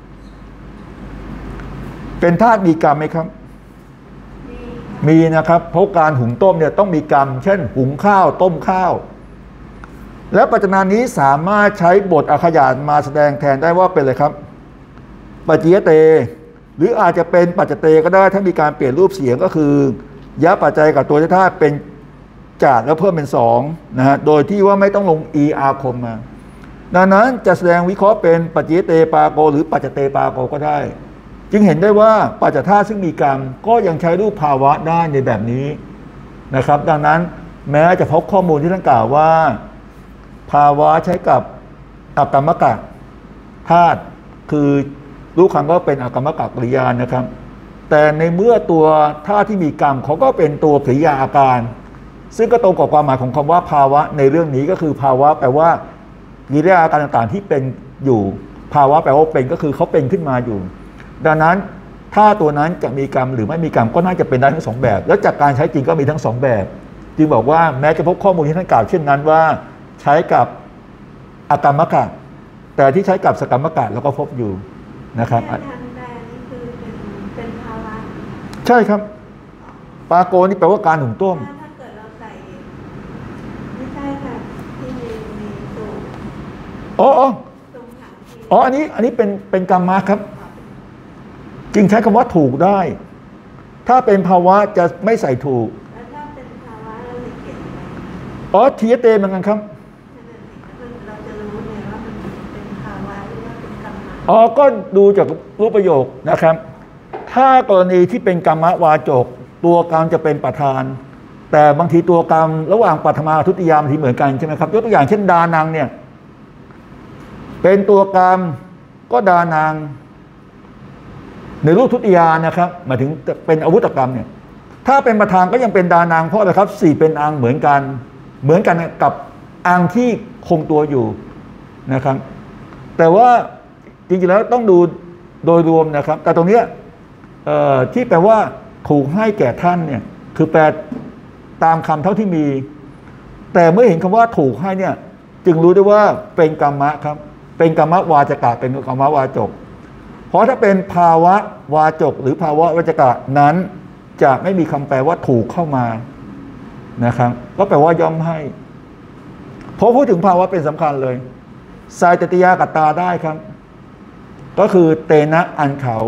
เป็นธาตุมีกรรมไหมครับมีนะครับเพราะการหุงต้มเนี่ยต้องมีกรรมเช่นหุงข้าวต้มข้าวและปัจจนานี้สามารถใช้บทอาขยานมาแสดงแทนได้ว่าเป็นอะไรครับปัจจิยเตหรืออาจจะเป็นปัจจเตก็ได้ถ้ามีการเปลี่ยนรูปเสียงก็คือยะปัจจัยกับตัวธาตุเป็นจาดแล้วเพิ่มเป็น2นะฮะโดยที่ว่าไม่ต้องลงอีอาคมมาดังนั้นจะแสดงวิเคราะห์เป็นปัจจิยเตปาโกหรือปัจจเตปาโกก็ได้จึงเห็นได้ว่าปัจจธาตุซึ่งมีกรรมก็ยังใช้รูปภาวะได้ในแบบนี้นะครับดังนั้นแม้จะพบข้อมูลที่ท่านกล่าวว่าภาวะใช้กับอัปกรรมกะธาตุคือรูปคำก็เป็นอกรรมกริยานะครับแต่ในเมื่อตัวท่าที่มีกรรมเขาก็เป็นตัวกริยาอาการซึ่งก็ตรงกับความหมายของคำว่าภาวะในเรื่องนี้ก็คือภาวะแปลว่ากิริยาอาการต่างๆที่เป็นอยู่ภาวะแปลว่าเป็นก็คือเขาเป็นขึ้นมาอยู่ดังนั้นถ้าตัวนั้นจะมีกรรมหรือไม่มีกรรมก็น่าจะเป็นได้ทั้งสองแบบแล้วจากการใช้จริงก็มีทั้งสองแบบจึงบอกว่าแม้จะพบข้อมูลที่ท่านกล่าวเช่นนั้นว่าใช้กับอกรรมกะแต่ที่ใช้กับสกรรมกะเราก็พบอยู่นะครับทันแดนี่คือเป็นภาวะใช่ครับปาโกนี่แปลว่าการหุงต้มถ้าเกิดเราใส่ไม่ใช่ค่ะที่มีสูงสูงหางทีอันนี้เป็นกรรมะครับจึงใช้คำว่าถูกได้ถ้าเป็นภาวะจะไม่ใส่ถูกแล้วถ้าเป็นภาวะเราจะเขียนทีเตเหมือนกันครับเราจะรู้เลยว่ามันเป็นภาวะหรือว่าเป็นกรรมะก็ดูจากรูปประโยคนะครับถ้ากรณีที่เป็นกรรมวาจกตัวกรรมจะเป็นประธานแต่บางทีตัวกรรมระหว่างปัทมาทุติยามบางทีเหมือนกันใช่ไหมครับยกตัวอย่างเช่นดานังเนี่ยเป็นตัวกรรมก็ดานังในรูปทุติยานะครับหมายถึงเป็นอาวุธกรรมเนี่ยถ้าเป็นประธานก็ยังเป็นดานังเพราะอะไรครับสี่เป็นอังเหมือนกันกับอังที่คงตัวอยู่นะครับแต่ว่าจริงๆแล้วต้องดูโดยรวมนะครับแต่ตรงเนี้ยที่แปลว่าถูกให้แก่ท่านเนี่ยคือแปลตามคำเท่าที่มีแต่เมื่อเห็นคำว่าถูกให้เนี่ยจึงรู้ได้ว่าเป็นกรรมะครับเป็นกรรมวาจกะเป็นกรรมวาจกเพราะถ้าเป็นภาวะวาจกหรือภาวะวาจกะนั้นจะไม่มีคำแปลว่าถูกเข้ามานะครับก็แปลว่าย่อมให้เพราะพูดถึงภาวะเป็นสำคัญเลยสายตติยากัตตาได้ครับก็คือเตนะอันเขา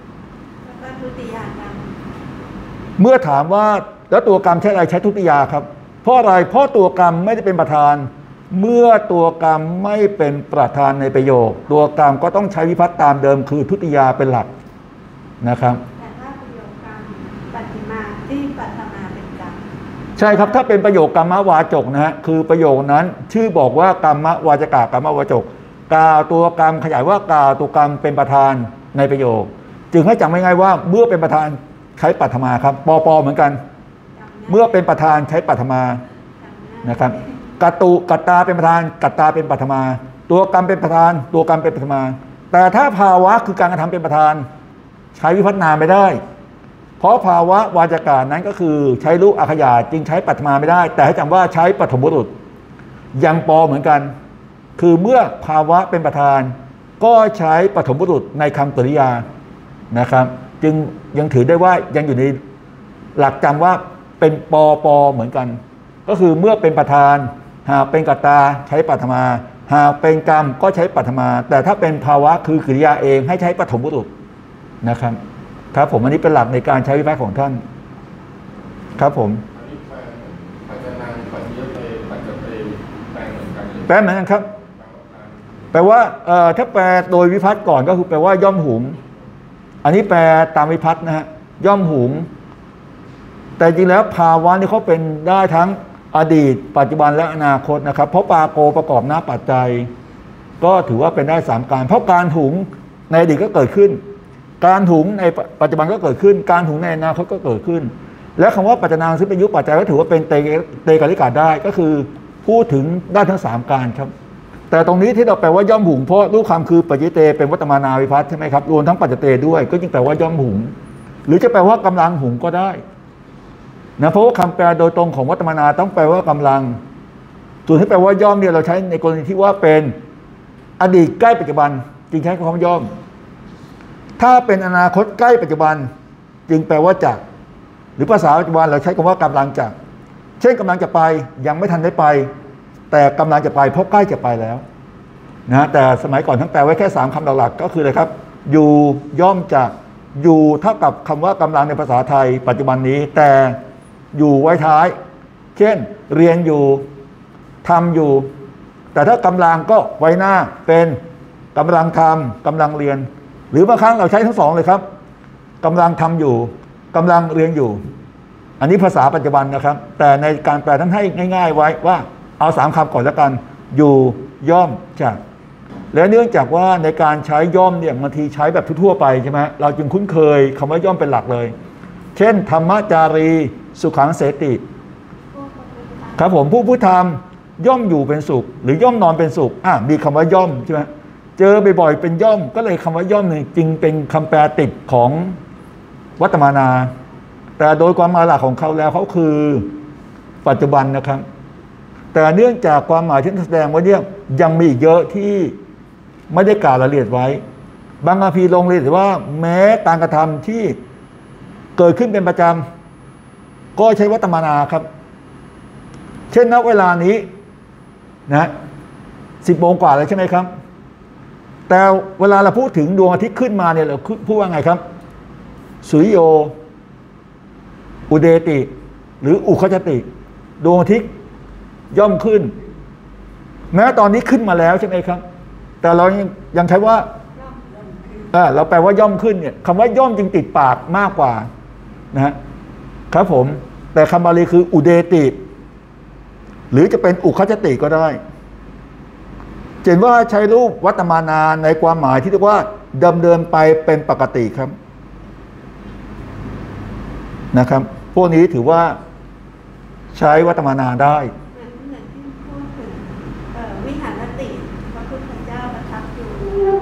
เมื่อถามว่าแล้วตัวกรรมใช้อะไรใช้ทุติยาครับเพราะอะไรเพราะตัวกรรมไม่ได้เป็นประธานเมื่อตัวกรรมไม่เป็นประธานในประโยคตัวกรรมก็ต้องใช้วิภัตตามเดิมคือทุติยาเป็นหลักนะครับแต่ถ้าประโยคกรรมปัจจิมาที่ปัตมาเป็นกรรมใช่ครับถ้าเป็นประโยคกรรมวาจกนะฮะคือประโยคนั้นชื่อบอกว่ากรรมวาจกะกรรมวาจกกล่าวตัวกรรมขยายว่ากล่าวตัวกรรมเป็นประธานในประโยคจึงให้จำง่ายๆว่าเมื่อเป็นประธานใช้ปัทมาครับปเหมือนกันเมื่อเป็นประธานใช้ปัทมานะครับกัตตาเป็นประธานกัตตาเป็นปัทมาตัวกรรมเป็นประธานตัวกรรมเป็นปัทมาแต่ถ้าภาวะคือการกระทำเป็นประธานใช้วิภัตนาไม่ได้เพราะภาวะวาจกะนั้นก็คือใช้รูปอักขยาจึงใช้ปัทมาไม่ได้แต่ให้จำว่าใช้ปฐมบุรุษยังปเหมือนกันคือเมื่อภาวะเป็นประธานก็ใช้ปฐมบุรุษในคำกริยานะครับจึงยังถือได้ว่ายังอยู่ในหลักจำว่าเป็นปเหมือนกันก็คือเมื่อเป็นประธานหากเป็นกัตตาใช้ปัทมาหากเป็นกรรมก็ใช้ปัทมาแต่ถ้าเป็นภาวะคือกริยาเองให้ใช้ปฐมบุรุษนะครับครับผมอันนี้เป็นหลักในการใช้วิภัตของท่านครับผมแปลเหมือนกันครับแปลว่าถ้าแปลโดยวิภัตก่อนก็คือแปลว่าย่อมหุงอันนี้แปลตามวิภัตนะฮะย่อมหุงแต่จริงแล้วภาวะนี่เขาเป็นได้ทั้งอดีตปัจจุบันและอนาคตนะครับเพราะปาโกประกอบหน้าปัจจัยก็ถือว่าเป็นได้3การเพราะการหุงในอดีตก็เกิดขึ้นการหุงในปัจจุบันก็เกิดขึ้นการหุงในอนาคตก็เกิดขึ้นและคำว่าปัจจนางซึ่งเป็นยุคปัจจัยก็ถือว่าเป็นเตกาลิกาได้ก็คือพูดถึงได้ทั้ง3การครับแต่ตรงนี้ที่เราแปลว่าย่อมหุงเพราะรูปคำคือปัจจิเตเป็นวัตมานาวิภัตใช่ไหมครับรวมทั้งปัจจเตด้วยก็จึงแปลว่าย่อมหุงหรือจะแปลว่ากำลังหุงก็ได้นะเพราะว่าคำแปลโดยตรงของวัตมานาต้องแปลว่ากำลังส่วนที่แปลว่าย่อมเนี่ยเราใช้ในกรณีที่ว่าเป็นอดีตใกล้ปัจจุบันจึงใช้คำว่าย่อมถ้าเป็นอนาคตใกล้ปัจจุบันจึงแปลว่าจะหรือภาษาปัจจุบันเราใช้คำว่ากำลังจะเช่นกำลังจะไปยังไม่ทันได้ไปแต่กำลังจะไปเพราะใกล้จะไปแล้วนะแต่สมัยก่อนทั้งแปลไว้แค่3คำหลักๆก็คืออะไรครับอยู่ย่อมจะอยู่เท่ากับคำว่ากำลังในภาษาไทยปัจจุบันนี้แต่อยู่ไว้ท้ายเช่นเรียนอยู่ทำอยู่แต่ถ้ากำลังก็ไว้หน้าเป็นกำลังทำกำลังเรียนหรือบางครั้งเราใช้ทั้ง2เลยครับกำลังทำอยู่กำลังเรียนอยู่อันนี้ภาษาปัจจุบันนะครับแต่ในการแปลท่านให้ง่ายๆไว้ว่าเอา3คำก่อนแล้วกันอยู่ย่อมจะและเนื่องจากว่าในการใช้ย่อมเนี่ยบางทีใช้แบบทั่วๆไปใช่ไหมเราจึงคุ้นเคยคำว่าย่อมเป็นหลักเลยเช่นธรรมจารีสุขังเสติครับผมผู้ทำย่อมอยู่เป็นสุขหรือย่อมนอนเป็นสุขมีคำว่าย่อมใช่ไหมเจอบ่อยๆเป็นย่อมก็เลยคำว่าย่อมนี่จึงเป็นคำแปลติดของวัตมานาแต่โดยความหมายหลักของเขาแล้วเขาคือปัจจุบันนะครับแต่เนื่องจากความหมายที่แสดงไว้เนี่ยยังมีอีกเยอะที่ไม่ได้กล่าวรายละเอียดไว้บางอาภีลงเลยแต่ว่าแม้การกระทำที่เกิดขึ้นเป็นประจำก็ใช้วัตมานาครับเช่นณเวลานี้นะ10 โมงกว่าแล้วใช่ไหมครับแต่เวลาเราพูดถึงดวงอาทิตย์ขึ้นมาเนี่ยเราพูดว่าไงครับสุริโยอุเดติหรืออุคจติดวงอาทิตย์ย่อมขึ้นแม้ตอนนี้ขึ้นมาแล้วใช่ไหมครับแต่เรายังใช้ว่าเราแปลว่าย่อมขึ้นเนี่ยคำว่าย่อมจึงติดปากมากกว่านะฮะครับผมแต่คำบาลีคืออุเดติหรือจะเป็นอุคจติก็ได้เห็นว่าใช้รูปวัตมานาในความหมายที่เรียกว่าดำเนินไปเป็นปกติครับนะครับพวกนี้ถือว่าใช้วัตมานาได้เหมือนที่พูดถึงวิหารติพระพุทธเจ้าประทับอยู่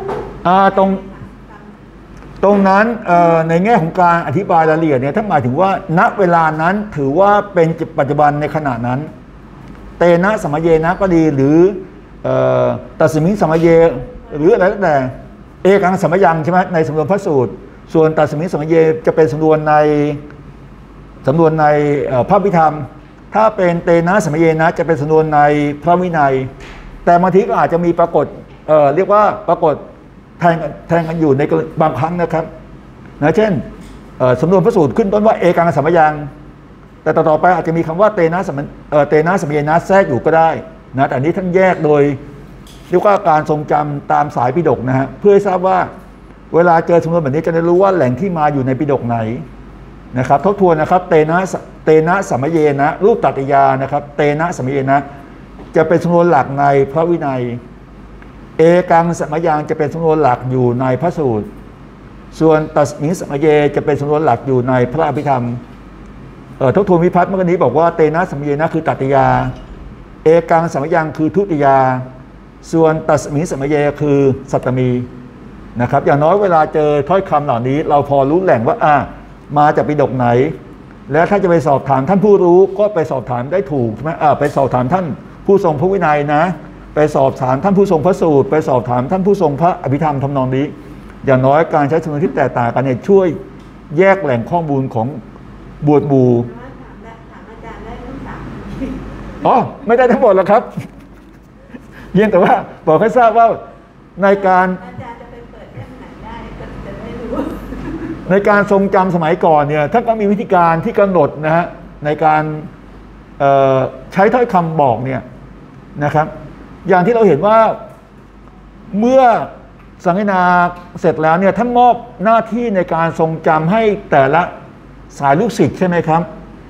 ตรงนั้นในแง่ของการอธิบายรายละเอียดเนี่ยถ้าหมายถึงว่าณเวลานั้นถือว่าเป็นปัจจุบันในขณะนั้นเตนะสมัยเยนะก็ดีหรือตัสมิงสมัยเยหรืออะไรก็แต่เอกังสมัยยังใช่ไหมในสำนวนพระสูตรส่วนตัสมิงสมัยเยจะเป็นสำนวนในพระวิธรรมถ้าเป็นเตนะสมัยเยนะจะเป็นสำนวนในพระวินัยแต่บางทีก็อาจจะมีปรากฏเรียกว่าปรากฏแทงกันอยู่ในบางครั้งนะครับนะเช่นสำนวนพระสูตรขึ้นต้นว่าเอกังสมัยยังแต่ต่อไปอาจจะมีคำว่าเตนะสมัยเยนะแทรกอยู่ก็ได้นะแต่อันนี้ท่านแยกโดยเรียกว่าการทรงจำตามสายปิฎกนะฮะเพื่อให้ทราบว่าเวลาเจอสำนวนแบบนี้จะได้รู้ว่าแหล่งที่มาอยู่ในปิฎกไหนนะครับทบทวนนะครับเตนะสมัยเยนะรูปตัตยานะครับเตนะสมัยเยนะจะเป็นสำนวนหลักในพระวินัยเอกังสมัยยังจะเป็นสำนวนหลักอยู่ในพระสูตรส่วนตัสมิงสมัยเยจะเป็นสำนวนหลักอยู่ในพระอภิธรรมทบทวนวิพัฒน์เมื่อกี้นี้บอกว่าเตนะสมัยเยนะคือตัตยาเอกังสมัยยังคือทุติยาส่วนตัสมิงสมัยเยคือสัตตมีนะครับอย่างน้อยเวลาเจอถ้อยคำเหล่านี้เราพอรู้แหล่งว่ามาจากปิฎกไหนแล้วถ้าจะไปสอบถามท่านผู้รู้ก็ไปสอบถามได้ถูกใช่ไหมไปสอบถามท่านผู้ทรงพระวินัยนะไปสอบถามท่านผู้ทรงพระสูตรไปสอบถามท่านผู้ทรงพระอภิธรรมทำนองนี้อย่างน้อยการใช้สำนวนที่แตกต่างกันเนี่ยช่วยแยกแหล่งข้อมูลของบวชบูถามอาจารย์ได้ทั้งไม่ได้ทั้งหมดหรอกครับเพียงแต่ว่าบอกให้ทราบว่าในการอาจารย์จะไปเปิดเล่มไหนได้ก็จะได้รู้ในการทรงจำสมัยก่อนเนี่ยท่านก็มีวิธีการที่กำหนดนะฮะในการใช้ถ้อยคำบอกเนี่ยนะครับอย่างที่เราเห็นว่าเมื่อสังฆนาเสร็จแล้วเนี่ยท่านมอบหน้าที่ในการทรงจำให้แต่ละสายลูกศิษย์ใช่ไหมครับ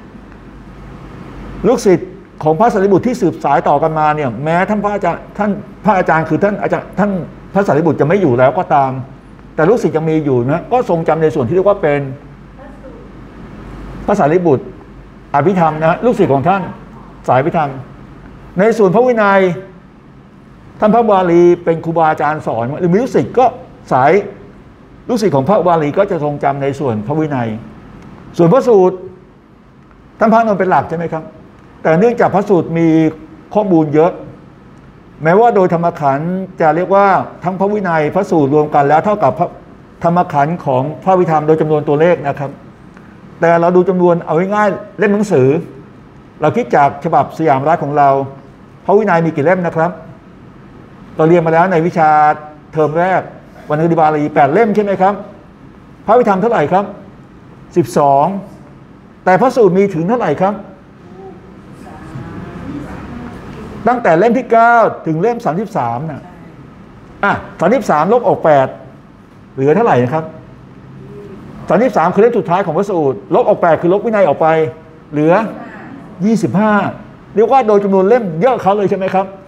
ลูกศิษย์ของพระสารีบุตรที่สืบสายต่อกันมาเนี่ยแม้ท่านพระอาจารย์คือท่านพระสารีบุตรจะไม่อยู่แล้วก็ตามแต่ลูกศิษย์ยังมีอยู่นะก็ทรงจำในส่วนที่เรียกว่าเป็นพระสารีบุตรอภิธรรมนะลูกศิษย์ของท่านสายอภิธรรมในส่วนพระวินัยท่านพระวาลีเป็นครูบาอาจารย์สอนหรือมีลูกศิษย์ก็สายลูกศิษย์ของพระวาลีก็จะทรงจำในส่วนพระวินัยส่วนพระสูตรท่านพระนนท์เป็นหลักใช่ไหมครับแต่เนื่องจากพระสูตรมีข้อมูลเยอะแม้ว่าโดยธรรมขันธ์จะเรียกว่าทั้งพระวินัยพระสูตรรวมกันแล้วเท่ากับธรรมขันธ์ของพระวิธรรมโดยจำนวนตัวเลขนะครับแต่เราดูจำนวนเอาง่ายๆเล่มหนังสือเราคิดจากฉบับสยามรัฐของเราพระวินัยมีกี่เล่มนะครับเราเรียนมาแล้วในวิชาเทอมแรกวรรณคดีบาลี8 เล่มใช่ไหมครับพระวิธรรมเท่าไหร่ครับ12แต่พระสูตรมีถึงเท่าไหร่ครับตั้งแต่เล่มที่9ถึงเล่ม33นะ33ลบออก8เหลือเท่าไหร่นะครับ33คือเล่มสุดท้ายของพระสูตรลบออก8คือลบวินัยออกไปเหลือ25เรียกว่าโดยจำนวนเล่มเยอะเขาเลยใช่ไหมครับ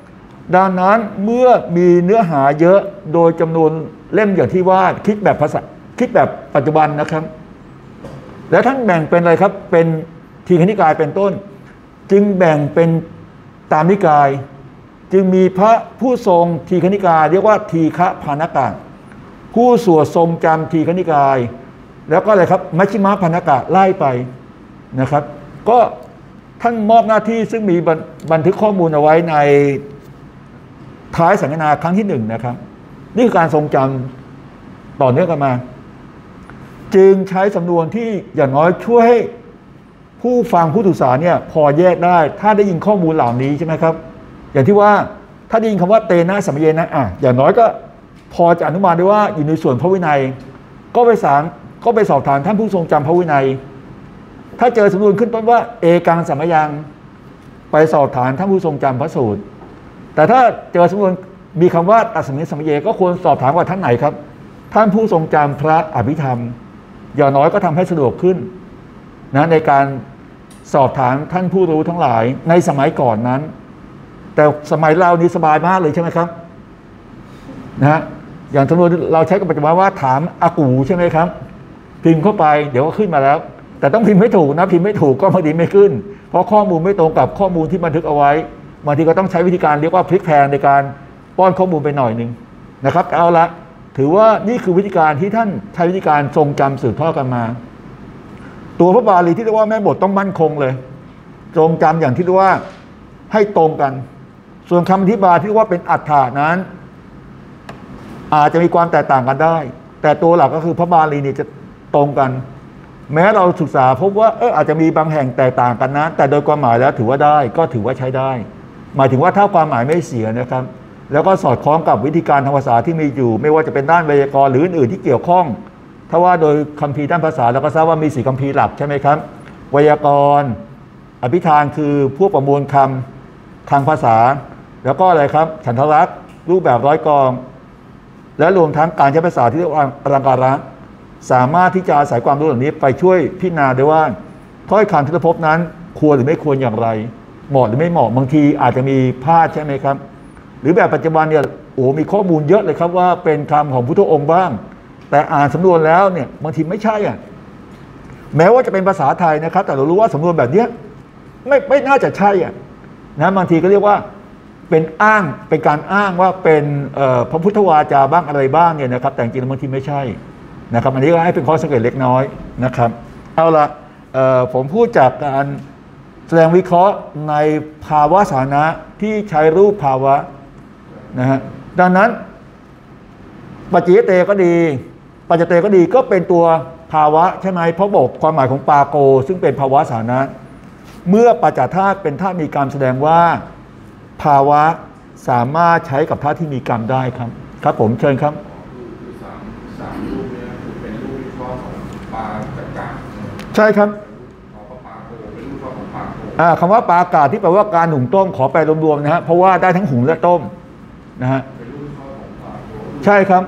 ดังนั้นเมื่อมีเนื้อหาเยอะโดยจำนวนเล่มอย่างที่ว่าคิดแบบภาษาคิดแบบปัจจุบันนะครับแล้วท่านแบ่งเป็นอะไรครับเป็นทีฆนิกายเป็นต้นจึงแบ่งเป็นตามนิกายจึงมีพระผู้ทรงทีฆนิกายเรียกว่าทีฆพานกะผู้สวดทรงจำทีฆนิกายแล้วก็อะไรครับมัชฌิมพานกะไล่ไปนะครับก็ท่านมอบหน้าที่ซึ่งมีบันทึกข้อมูลเอาไว้ในท้ายสังฆนาครั้งที่1นะครับนี่คือการทรงจำต่อเนื่องกันมาจึงใช้สำนวนที่อย่างน้อยช่วยให้ผู้ฟังผู้ศึกษาเนี่ยพอแยกได้ถ้าได้ยินข้อมูลเหล่านี้ใช่ไหมครับอย่างที่ว่าถ้าได้ยินคำว่าเตนะสัมเยนะอย่างน้อยก็พอจะอนุมานได้ว่าอยู่ในส่วนพระวินัยก็ไปสอบถามท่านผู้ทรงจำพระวินัยถ้าเจอสำนวนขึ้นต้นว่าเอกังสัมยังไปสอบถามท่านผู้ทรงจำพระสูตรแต่ถ้าเจอสำนวนมีคำว่าตัดสัมเยสัมเยก็ควรสอบถามว่าท่านไหนครับท่านผู้ทรงจำพระอภิธรรมอย่างน้อยก็ทำให้สะดวกขึ้นนะในการสอบถามท่านผู้รู้ทั้งหลายในสมัยก่อนนั้นแต่สมัยเรานี่สบายมากเลยใช่ไหมครับนะอย่างสำนวนเราใช้กับปัจจุบันว่าถามอากูใช่ไหมครับพิมพ์เข้าไปเดี๋ยวก็ขึ้นมาแล้วแต่ต้องพิมพ์ให้ถูกนะพิมพ์ไม่ถูกก็พอดีไม่ขึ้นเพราะข้อมูลไม่ตรงกับข้อมูลที่บันทึกเอาไว้บางทีก็ต้องใช้วิธีการเรียกว่าพลิกแพลงในการป้อนข้อมูลไปหน่อยนึงนะครับเอาละถือว่านี่คือวิธีการที่ท่านใช้วิธีการทรงจำสืบทอดกันมาตัวพระบาลีที่เรียกว่าแม่บทต้องมั่นคงเลยทรงจำอย่างที่เรียกว่าให้ตรงกันส่วนคำอธิบายที่เรียกว่าเป็นอัฏฐานั้นอาจจะมีความแตกต่างกันได้แต่ตัวหลักก็คือพระบาลีนี่จะตรงกันแม้เราศึกษาพบว่าอาจจะมีบางแห่งแตกต่างกันนะแต่โดยความหมายแล้วถือว่าได้ก็ถือว่าใช้ได้หมายถึงว่าถ้าความหมายไม่เสียนะครับแล้วก็สอดคล้องกับวิธีการทางภาษาที่มีอยู่ไม่ว่าจะเป็นด้านไวยากรณ์หรืออื่นๆที่เกี่ยวข้องถ้าว่าโดยคัมภีร์ด้านภาษาเราก็ทราบว่ามี4คัมภีร์หลักใช่ไหมครับไวยากรณ์อภิธานคือพวกประมวลคำทางภาษาแล้วก็อะไรครับฉันทลักษณ์รูปแบบร้อยกองและรวมทั้งการใช้ภาษาที่เรียกว่าอลังการะสามารถที่จะอาศัยความรู้เหล่านี้ไปช่วยพิจารณาได้ว่าถ้อยคำที่พบนั้นควรหรือไม่ควรอย่างไรเหมาะหรือไม่เหมาะบางทีอาจจะมีพลาดใช่ไหมครับหรือแบบปัจจุบันเนี่ยมีข้อมูลเยอะเลยครับว่าเป็นคำของพุทธองค์บ้างแต่อ่านสำนวนแล้วเนี่ยบางทีไม่ใช่แม้ว่าจะเป็นภาษาไทยนะครับแต่เรารู้ว่าสำนวนแบบนี้ไม่น่าจะใช่นะบางทีก็เรียกว่าเป็นการอ้างว่าเป็นพระพุทธวาจาบ้างอะไรบ้างเนี่ยนะครับแต่จริงๆบางทีไม่ใช่นะครับอันนี้ก็ให้เป็นข้อสังเกตเล็กน้อยนะครับเอาละผมพูดจากการแสดงวิเคราะห์ในภาวะสถานะที่ใช้รูปภาวะนะฮะดังนั้นปัจจิเตก็ดีปัจจเตก็ดีก็เป็นตัวภาวะใช่ไหมเพราะบอกความหมายของปาโกซึ่งเป็นภาวะสถานะเมื่อปัจจธาตุเป็นธาตุมีกรรมแสดงว่าภาวะสามารถใช้กับธาตุที่มีกรรมได้ครับครับผมเชิญครับสามรูปนี้คือเป็นรูปวิเคราะห์ของปาจักระใช่ครับปาโกเป็นรูปวิเคราะห์ของปาโกคำว่าปากาศที่แปลว่าการหุงต้มขอไปรวมๆนะฮะเพราะว่าได้ทั้งหุงและต้มนะฮะเป็นรูปวิเคราะห์ของปาโกใช่ครับ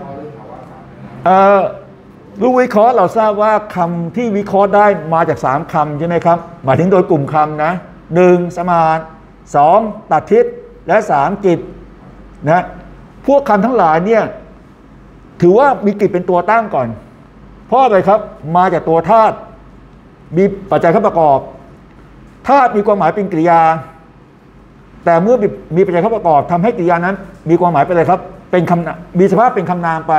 รูปวิเคราะห์เราทราบว่าคำที่วิเคราะห์ได้มาจาก3คำใช่ไหมครับหมายถึงโดยกลุ่มคำนะ1สมาน2ตัดทิศและ3กิจนะพวกคำทั้งหลายเนี่ยถือว่ามีกิจเป็นตัวตั้งก่อนเพราะอะไรครับมาจากตัวธาตุมีปัจจัยเข้าประกอบธาตุมีความหมายเป็นกริยาแต่เมื่อมีปัจจัยเข้าประกอบทำให้กริยานั้นมีความหมายเป็นอะไรครับเป็นคำมีสภาพเป็นคำนามไป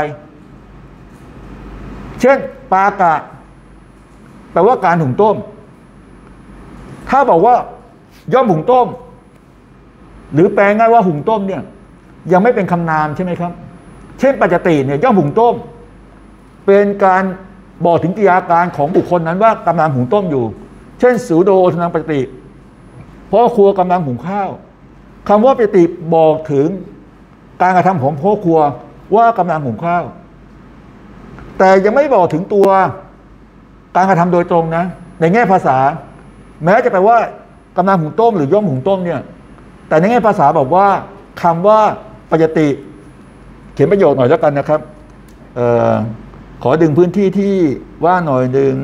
เช่นปากะแปลว่าการหุงต้มถ้าบอกว่าย่อมหุงต้มหรือแปลง่ายว่าหุงต้มเนี่ยยังไม่เป็นคำนามใช่ไหมครับเช่นปัจจติเนี่ยย่อมหุงต้มเป็นการบอกถึงกิริยาการของบุคคลนั้นว่ากำลังหุงต้มอยู่เช่นสูโดทนังปัจจติพ่อครัวกำลังหุงข้าวคำว่าปัจจติบอกถึงการกระทำของพ่อครัวว่ากำลังหุงข้าวแต่ยังไม่บอกถึงตัวการกระทำโดยตรงนะในแง่ภาษาแม้จะแปลว่ากำลังหุงต้มหรือย่อมหุงต้มเนี่ยแต่ในแง่ภาษาบอกว่าคำว่าปัจจติเขียนประโยคหน่อยแล้วกันนะครับขอดึงพื้นที่ที่ว่าหน่อยดึง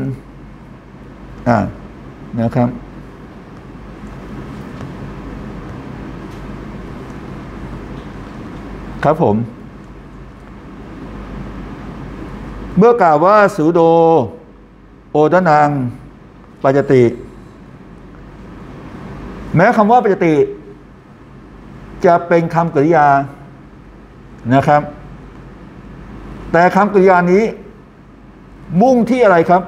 นะครับครับผมเมื่อกล่าวว่าสูโดโอทนังปัจจติ แม้คำว่าปัจจติจะเป็นคำกริยานะครับแต่คำกริยานี้มุ่งที่อะไรครับ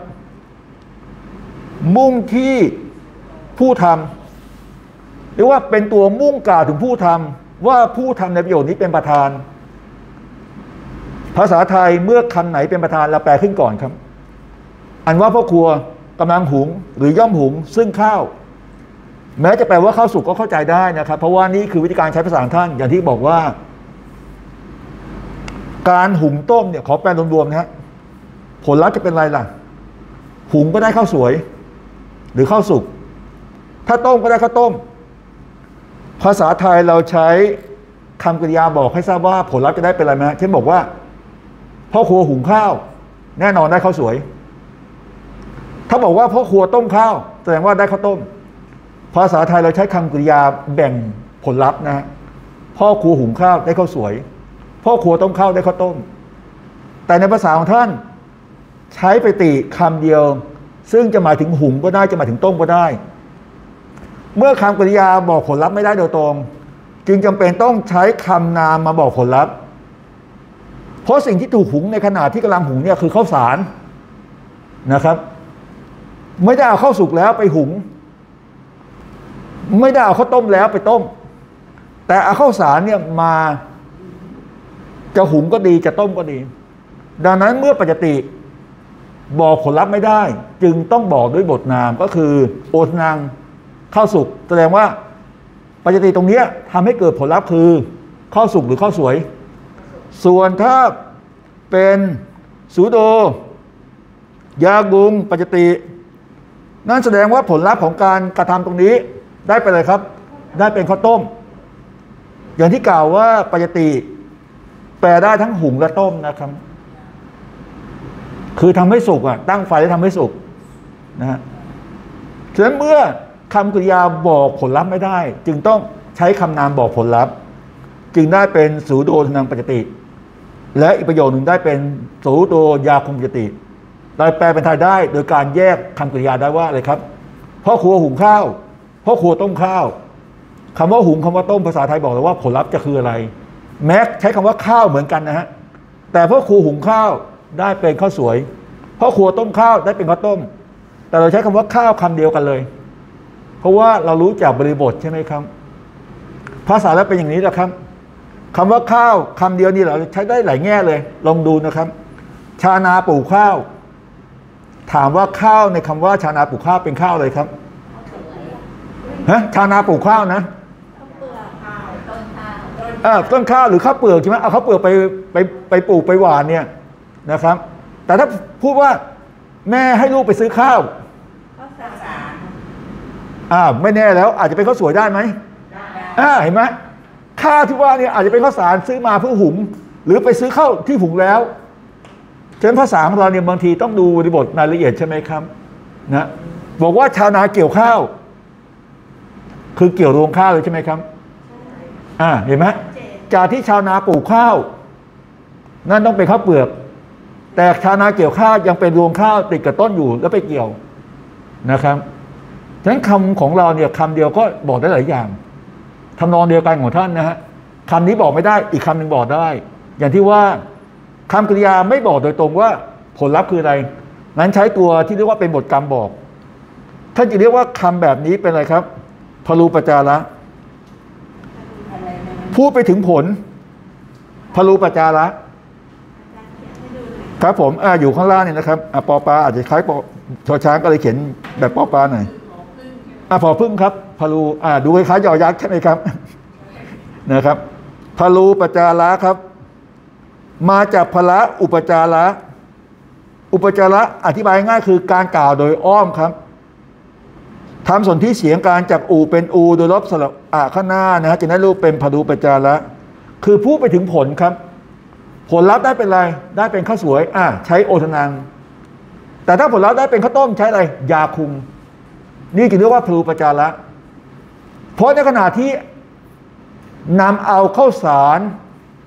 มุ่งที่ผู้ทำหรือว่าเป็นตัวมุ่งกล่าวถึงผู้ทำว่าผู้ทำในประโยคนี้เป็นประธานภาษาไทยเมื่อคำไหนเป็นประธานเราแปลขึ้นก่อนครับอันว่าพ่อครัวกำลังหุงหรือย่อมหุงซึ่งข้าวแม้จะแปลว่าข้าวสุกก็เข้าใจได้นะครับเพราะว่านี่คือวิธีการใช้ภาษาของท่านอย่างที่บอกว่าการหุงต้มเนี่ยขอแปลรวมๆนะฮะผลลัพธ์จะเป็นอะไรล่ะหุงก็ได้ข้าวสวยหรือข้าวสุกถ้าต้มก็ได้ข้าวต้มภาษาไทยเราใช้คำกริยาบอกให้ทราบว่าผลลัพธ์จะได้เป็นอะไรไหมเช่นบอกว่าพ่อครัวหุงข้าวแน่นอนได้ข้าวสวยถ้าบอกว่าพ่อครัวต้มข้าวแสดงว่าได้ข้าวต้มภาษาไทยเราใช้คำกริยาแบ่งผลลัพธ์นะฮะพ่อครัวหุงข้าวได้ข้าวสวยพ่อครัวต้มข้าวได้ข้าวต้มแต่ในภาษาของท่านใช้ปฏิคำเดียวซึ่งจะหมายถึงหุงก็ได้จะหมายถึงต้มก็ได้เมื่อคำกริยาบอกผลลัพธ์ไม่ได้โดยตรงจึงจำเป็นต้องใช้คำนามมาบอกผลลัพธ์เพราะสิ่งที่ถูกหุงในขณะที่กำลังหุงเนี่ยคือข้าวสารนะครับไม่ได้เอาข้าวสุกแล้วไปหุงไม่ได้เอาข้าวต้มแล้วไปต้มแต่เอาข้าวสารเนี่ยมาจะหุงก็ดีจะต้มก็ดีดังนั้นเมื่อปัจจติบอกผลลัพธ์ไม่ได้จึงต้องบอกด้วยบทนามก็คือโอทนังข้าวสุกแสดงว่าปัจจติตรงนี้ทำให้เกิดผลลัพธ์คือข้าวสุกหรือข้าวสวยส่วนถ้าเป็นสูโดยากุงปัจจตินั่นแสดงว่าผลลัพธ์ของการกระทำตรงนี้ได้ไปเลยครับได้เป็นข้าวต้มอย่างที่กล่าวว่าปัจจติแปลได้ทั้งหุงและต้มนะครับคือทำให้สุกตั้งไฟแล้วทำให้สุกนะฮะฉะนั้นเมื่อคำกริยาบอกผลลัพธ์ไม่ได้จึงต้องใช้คำนามบอกผลลัพธ์จึงได้เป็นสูโดทนังปัจจติและอีกประโยคหนึ่งได้เป็นสูโดยาคุงปัจจติเราแปลเป็นไทยได้โดยการแยกคำกริยาได้ว่าอะไรครับพ่อครัวหุงข้าวพ่อครัวต้มข้าวคำว่าหุงคำว่าต้มภาษาไทยบอกเลยว่าผลลัพธ์จะคืออะไรแม้ใช้คำว่าข้าวเหมือนกันนะฮะแต่พ่อครัวหุงข้าวได้เป็นข้าวสวยพ่อครัวต้มข้าวได้เป็นข้าวต้มแต่เราใช้คำว่าข้าวคำเดียวกันเลยเพราะว่าเรารู้จากบริบทใช่ไหมครับภาษาแล้วเป็นอย่างนี้แหละครับคำว่าข้าวคำเดียวนี่เราใช้ได้หลายแง่เลยลองดูนะครับชาวนาปลูกข้าวถามว่าข้าวในคำว่าชาวนาปลูกข้าวเป็นข้าวอะไรครับฮะชาวนาปลูกข้าวนะต้นข้าวหรือข้าวเปลือกใช่ไหมเอาข้าวเปลือกไปปลูกไปหว่านเนี่ยนะครับแต่ถ้าพูดว่าแม่ให้ลูกไปซื้อข้าวไม่แน่แล้วอาจจะเป็นข้าวสวยได้ไหมเห็นไหมข้าวที่ว่าเนี่ยอาจจะเป็นข้าวสารซื้อมาเพื่อหุงหรือไปซื้อข้าวที่หุงแล้วฉะนั้นภาษาของเราเนี่ยบางทีต้องดูบริบทรายละเอียดใช่ไหมครับนะบอกว่าชาวนาเกี่ยวข้าวคือเกี่ยวรวงข้าวเลยใช่ไหมครับเห็นไหมจากที่ชาวนาปลูกข้าวนั่นต้องเป็นข้าวเปลือกแต่ชาวนาเกี่ยวข้าวยังเป็นรวงข้าวติดกับต้นอยู่แล้วไปเกี่ยวนะครับฉะนั้นคำของเราเนี่ยคำเดียวก็บอกได้หลายอย่างทำนองเดียวกันของท่านนะฮะคำนี้บอกไม่ได้อีกคำหนึ่งบอกได้อย่างที่ว่าคำกริยาไม่บอกโดยตรงว่าผลลัพธ์คืออะไรงั้นใช้ตัวที่เรียกว่าเป็นบทกรรมบอกท่านจะเรียกว่าคำแบบนี้เป็นอะไรครับพลูปจาระพูดไปถึงผลพลูปจาระครับผมอยู่ข้างล่างนี่นะครับปอปลาอาจจะคล้ายปอชอช้างก็เลยเขียนแบบปอปลาหน่อยพอพึ่งครับพลูดูคล้ายๆยอยักษ์ใช่ไหมครับนะครับพลูปจาระครับมาจากพละอุปจาระอุปจาระอธิบายง่ายคือการกล่าวโดยอ้อมครับทำสนธิเสียงการจากอูเป็นอูโดยลบสระข้างหน้านะจะได้รูปเป็นพลูปจาระคือพูดไปถึงผลครับผลลัพธ์ได้เป็นอะไรได้เป็นข้าวสวยใช้โอทนังแต่ถ้าผลลัพธ์ได้เป็นข้าวต้มใช้อะไรยาคุมนี่จะเรียกว่าพลูปจาระเพราะในขณะที่นำเอาข้าวสาร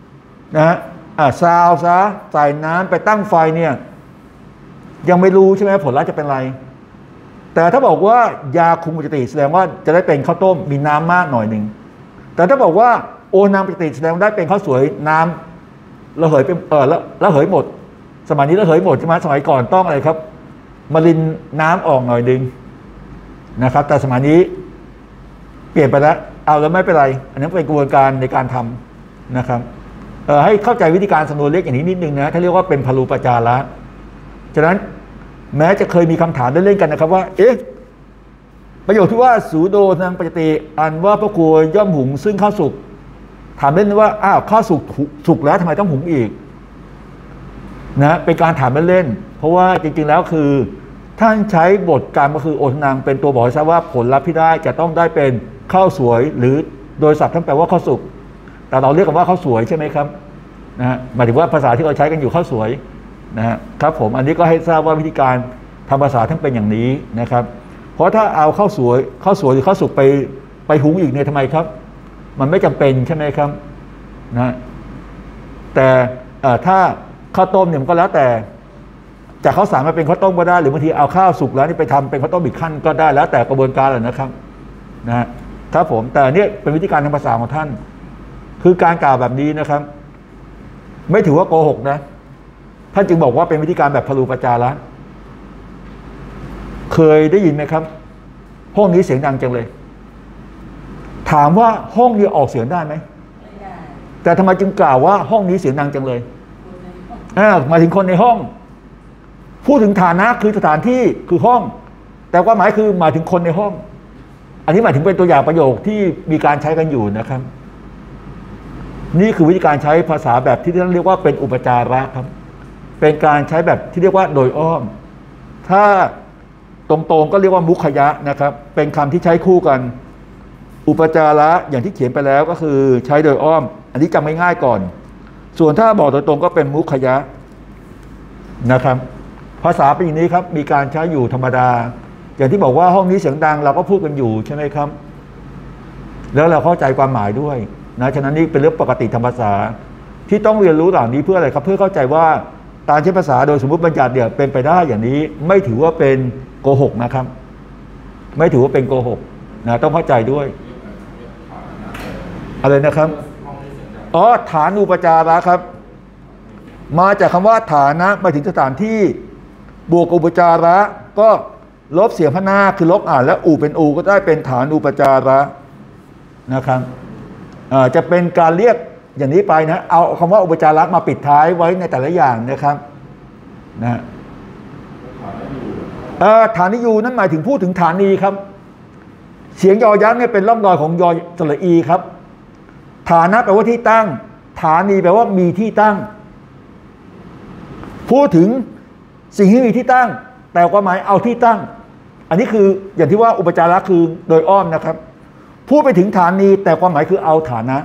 นะฮะซาวซะใส่น้ำไปตั้งไฟเนี่ยยังไม่รู้ใช่ไหมผลลัพธ์จะเป็นไรแต่ถ้าบอกว่ายาคุมปกติแสดงว่าจะได้เป็นข้าวต้มมีน้ำมากหน่อยหนึ่งแต่ถ้าบอกว่าโอน้ำปกติแสดงได้เป็นข้าวสวยน้ำระเหยเป็นระเหยหมดสมัยนี้ระเหยหมดใช่ไหมสมัยก่อนต้องอะไรครับมารินน้ำออกหน่อยหนึ่งนะครับแต่สมัยนี้เปลี่ยนไปแล้วเอาแล้วไม่เป็นไรอันนั้นเป็นกระบวนการในการทำนะครับให้เข้าใจวิธีการสำนวนเล็กอย่างนี้นิดนึงนะถ้าเรียกว่าเป็นพลูปจาระฉะนั้นแม้จะเคยมีคำถามเล่นๆกันนะครับว่าประโยคที่ว่าสูโดนังปจติอันว่าพระครัวย่อมหุงซึ่งข้าวสุกถามเล่นว่าอ้าวข้าวสุกแล้วทำไมต้องหุงอีกนะเป็นการถามเล่นๆเพราะว่าจริงๆแล้วคือท่านใช้บทกรรมก็คือโอทนังเป็นตัวบอกให้ทราบว่าผลลัพธ์ที่ได้จะต้องได้เป็นข้าวสวยหรือโดยศัพท์ท่านแปลว่าข้าวสุกแต่เราเรียกกันว่าข้าวสวยใช่ไหมครับนะฮะหมายถึงว่าภาษาที่เราใช้กันอยู่ข้าวสวยนะฮะครับผมอันนี้ก็ให้ทราบว่าวิธีการทำภาษาทั้งเป็นอย่างนี้นะครับเพราะถ้าเอาข้าวสวยหรือข้าวสุกไปหุงอีกเนี่ยทำไมครับมันไม่จำเป็นใช่ไหมครับนะแต่ถ้าข้าวต้มเนี่ยมันก็แล้วแต่จากข้าวสารมาเป็นข้าวต้มก็ได้หรือบางทีเอาข้าวสุกแล้วนี่ไปทำเป็นข้าวต้มอีกขั้นก็ได้แล้วแต่กระบวนการแหละนะครับนะครับผมแต่เนี่ยเป็นวิธีการทางภาษาของท่านคือการกล่าวแบบนี้นะครับไม่ถือว่าโกหกนะท่านจึงบอกว่าเป็นวิธีการแบบพลูปจาระเคยได้ยินไหมครับห้องนี้เสียงดังจังเลยถามว่าห้องนี้ออกเสียงได้ไหมแต่ทำไมจึงกล่าวว่าห้องนี้เสียงดังจังเลยหมายถึงคนในห้องพูดถึงฐานะคือสถานที่คือห้องแต่ว่าหมายคือหมายถึงคนในห้องอันนี้หมายถึงเป็นตัวอย่างประโยคที่มีการใช้กันอยู่นะครับนี่คือวิธีการใช้ภาษาแบบที่ท่านเรียกว่าเป็นอุปจาระครับเป็นการใช้แบบที่เรียกว่าโดยอ้อมถ้าตรงๆก็เรียกว่ามุขยะนะครับเป็นคำที่ใช้คู่กันอุปจาระอย่างที่เขียนไปแล้วก็คือใช้โดยอ้อมอันนี้จำง่ายๆก่อนส่วนถ้าบอกโดยตรงก็เป็นมุขยะนะครับภาษาเป็นอย่างนี้ครับมีการใช้อยู่ธรรมดาอย่างที่บอกว่าห้องนี้เสียงดังเราก็พูดกันอยู่ใช่ไหมครับแล้วเราเข้าใจความหมายด้วยนะฉะนั้นนี่เป็นเรื่องปกติธรรมภาษาที่ต้องเรียนรู้เหล่านี้เพื่ออะไรครับเพื่อเข้าใจว่าการใช้ภาษาโดยสมมติบัญญัติเดี่ยวเป็นไปได้อย่างนี้ไม่ถือว่าเป็นโกหกนะครับไม่ถือว่าเป็นโกหกนะต้องเข้าใจด้วยอะไรนะครับฐานุปจาระครับมาจากคำว่าฐานะมาถึงสถานที่บวกอุปจาระก็ลบเสียงพหน้าคือลบอ่านและอูเป็นอูก็ได้เป็นฐานุปจาระนะครับจะเป็นการเรียกอย่างนี้ไปนะเอาคำว่าอุปจาระมาปิดท้ายไว้ในแต่ละอย่างนะครับนะฐานิยูนั่นหมายถึงพูดถึงฐานีครับเสียงยอยักษ์เนี่ยเป็นร่องรอยของยอสระอีครับฐานะแปลว่าที่ตั้งฐานีแปลว่ามีที่ตั้งพูดถึงสิ่งที่มีที่ตั้งแต่ความหมายเอาที่ตั้งอันนี้คืออย่างที่ว่าอุปจาระคือโดยอ้อมนะครับพูดไปถึงฐานีแต่ความหมายคือเอาฐานะ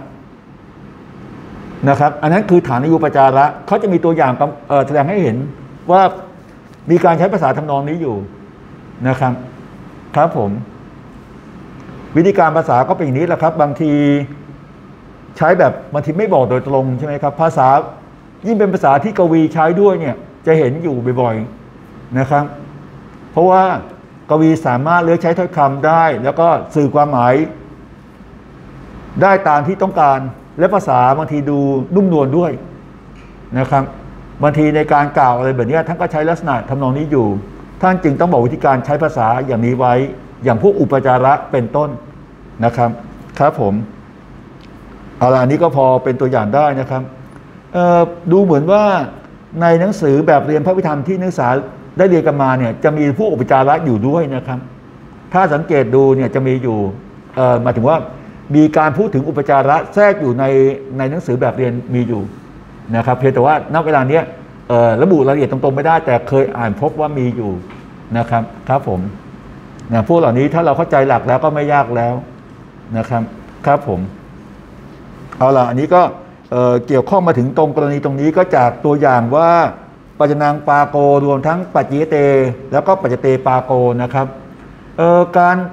นะครับอันนั้นคือฐานิยุปจาระเขาจะมีตัวอย่างแสดงให้เห็นว่ามีการใช้ภาษาทำนองนี้อยู่นะครับครับผมวิธีการภาษาก็เป็นอย่างนี้แหละครับบางทีใช้แบบบางทีไม่บอกโดยตรงใช่ไหมครับภาษายิ่งเป็นภาษาที่กวีใช้ด้วยเนี่ยจะเห็นอยู่บ่อยๆนะครับเพราะว่ากวีสามารถเลือกใช้ถ้อยคำได้แล้วก็สื่อความหมายได้ตามที่ต้องการและภาษาบางทีดูนุ่มนวลด้วยนะครับบางทีในการกล่าวอะไรแบบนี้ท่านก็ใช้ลักษณะทำนองนี้อยู่ท่านจึงต้องบอกวิธีการใช้ภาษาอย่างนี้ไว้อย่างพวกอุปจาระเป็นต้นนะครับครับผมเอาละอันนี้ก็พอเป็นตัวอย่างได้นะครับดูเหมือนว่าในหนังสือแบบเรียนพระวิธรรมที่นักศึกษาได้เรียนกันมาเนี่ยจะมีพวกอุปจาระอยู่ด้วยนะครับถ้าสังเกตดูเนี่ยจะมีอยู่หมายถึงว่ามีการพูดถึงอุปจาระแทรกอยู่ในหนังสือแบบเรียนมีอยู่นะครับเพียงแต่ว่าณเวลานี้ระบุรายละเอียดตรงๆไม่ได้แต่เคยอ่านพบว่ามีอยู่นะครับครับผมนะพวกเหล่านี้ถ้าเราเข้าใจหลักแล้วก็ไม่ยากแล้วนะครับครับผมเอาล่ะอันนี้ก็เกี่ยวข้องมาถึงตรงกรณีตรงนี้ก็จากตัวอย่างว่าปัจจนังปาโกรวมทั้งปัจจิเตแล้วก็ปัจจเตปาโกนะครับการ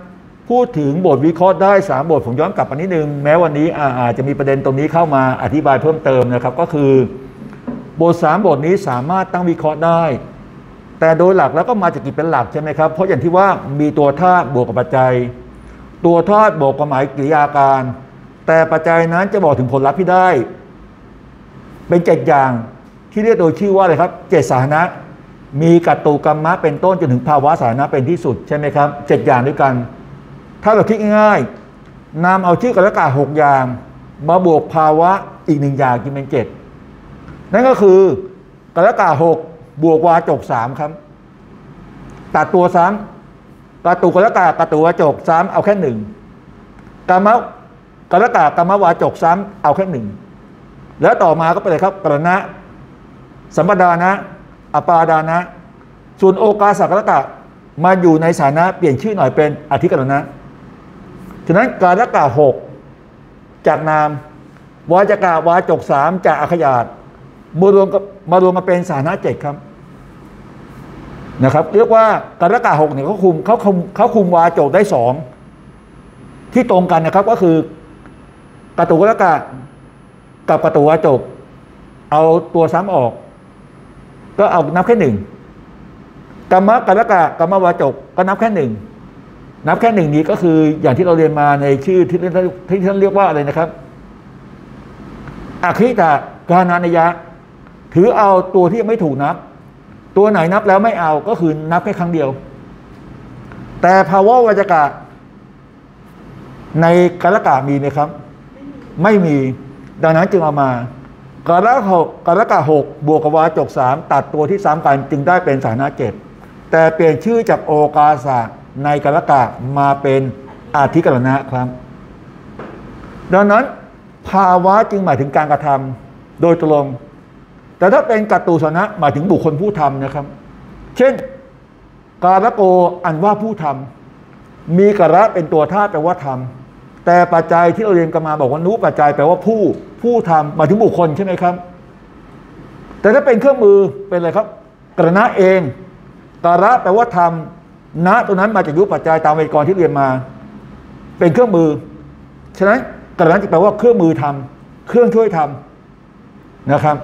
พูดถึงบทวิเคราะห์ได้3บทผมย้อนกลับมานิดนึงแม้วันนี้อาจจะมีประเด็นตรงนี้เข้ามาอธิบายเพิ่มเติมนะครับก็คือบท3บทนี้สามารถตั้งวิเคราะห์ได้แต่โดยหลักแล้วก็มาจากกิจเป็นหลักใช่ไหมครับเพราะอย่างที่ว่ามีตัวธาตุบวกกับปัจจัยตัวธาตุบวกกับหมายกริยาการแต่ปัจจัยนั้นจะบอกถึงผลลัพธ์ที่ได้เป็น7อย่างที่เรียกโดยชื่อว่าอะไรครับ7สถานะมีกัตตุกรรมะเป็นต้นจนถึงภาวะสถานะเป็นที่สุดใช่ไหมครับ7อย่างด้วยกันถ้าเราคิดง่ายๆนำเอาชื่อกัลกะ6อย่างมาบวกภาวะอีก1อย่างจึงเป็น7นั่นก็คือกัลกะ6บวกวาจก3ครับตัดตัวซ้ำกัตตุกัลกะกัตตุวาจกซ้ำเอาแค่1กรรมะกัลกะกรรมวาจกซ้ำเอาแค่1แล้วต่อมาก็ไปเลยครับกรณะสัมปดานะอปาดานะส่วนโอกาสกัลกะมาอยู่ในสถานะเปลี่ยนชื่อหน่อยเป็นอธิกรณะฉะนั้นกัลกะ6จากนามวาจกะวาจก3จากอขยาตมารวมมาเป็นสถานะ7ครับนะครับเรียกว่ากัลกะ6เนี่ยเขาคุมวาจกได้2ที่ตรงกันนะครับก็คือกัตตุกัลกะกับกัตตุวาจกเอาตัวซ้ำออกก็เอานับแค่1กรรมะกัลกะกรรมวาจกก็นับแค่1นับแค่1นี้ก็คืออย่างที่เราเรียนมาในชื่อที่ท่านเรียกว่าอะไรนะครับอคิตกานานิยะถือเอาตัวที่ไม่ถูกนับตัวไหนนับแล้วไม่เอาก็คือนับแค่ครั้งเดียวแต่ภาวะวาจกะในกัลกะมีไหมครับไม่มีดังนั้นจึงเอามากัลกะ6บวกกับวาจก3ตัดตัวที่3กันจึงได้เป็นสถานะ7แต่เปลี่ยนชื่อจากโอกาสะในกัลกะมาเป็นอธิกรณะครับดังนั้นภาวะจึงหมายถึงการกระทำโดยตรงแต่ถ้าเป็นกัตตุสนะหมายถึงบุคคลผู้ทำนะครับเช่นกาลโกอันว่าผู้ทำมีกระเป็นตัวธาตุแปลว่าทำแต่ปัจจัยที่เราเรียนกันมาบอกว่านุปัจจัยแปลว่าผู้ทำหมายถึงบุคคลใช่ไหมครับแต่ถ้าเป็นเครื่องมือเป็นอะไรครับกรณะเองกระแปลว่าทำณตัวนั้นมาจากยุปัจจัยตามไวยากรณ์ที่เรียนมาเป็นเครื่องมือฉะนั้นกรณะจะแปลว่าเครื่องมือทำเครื่องช่วยทำนะครับ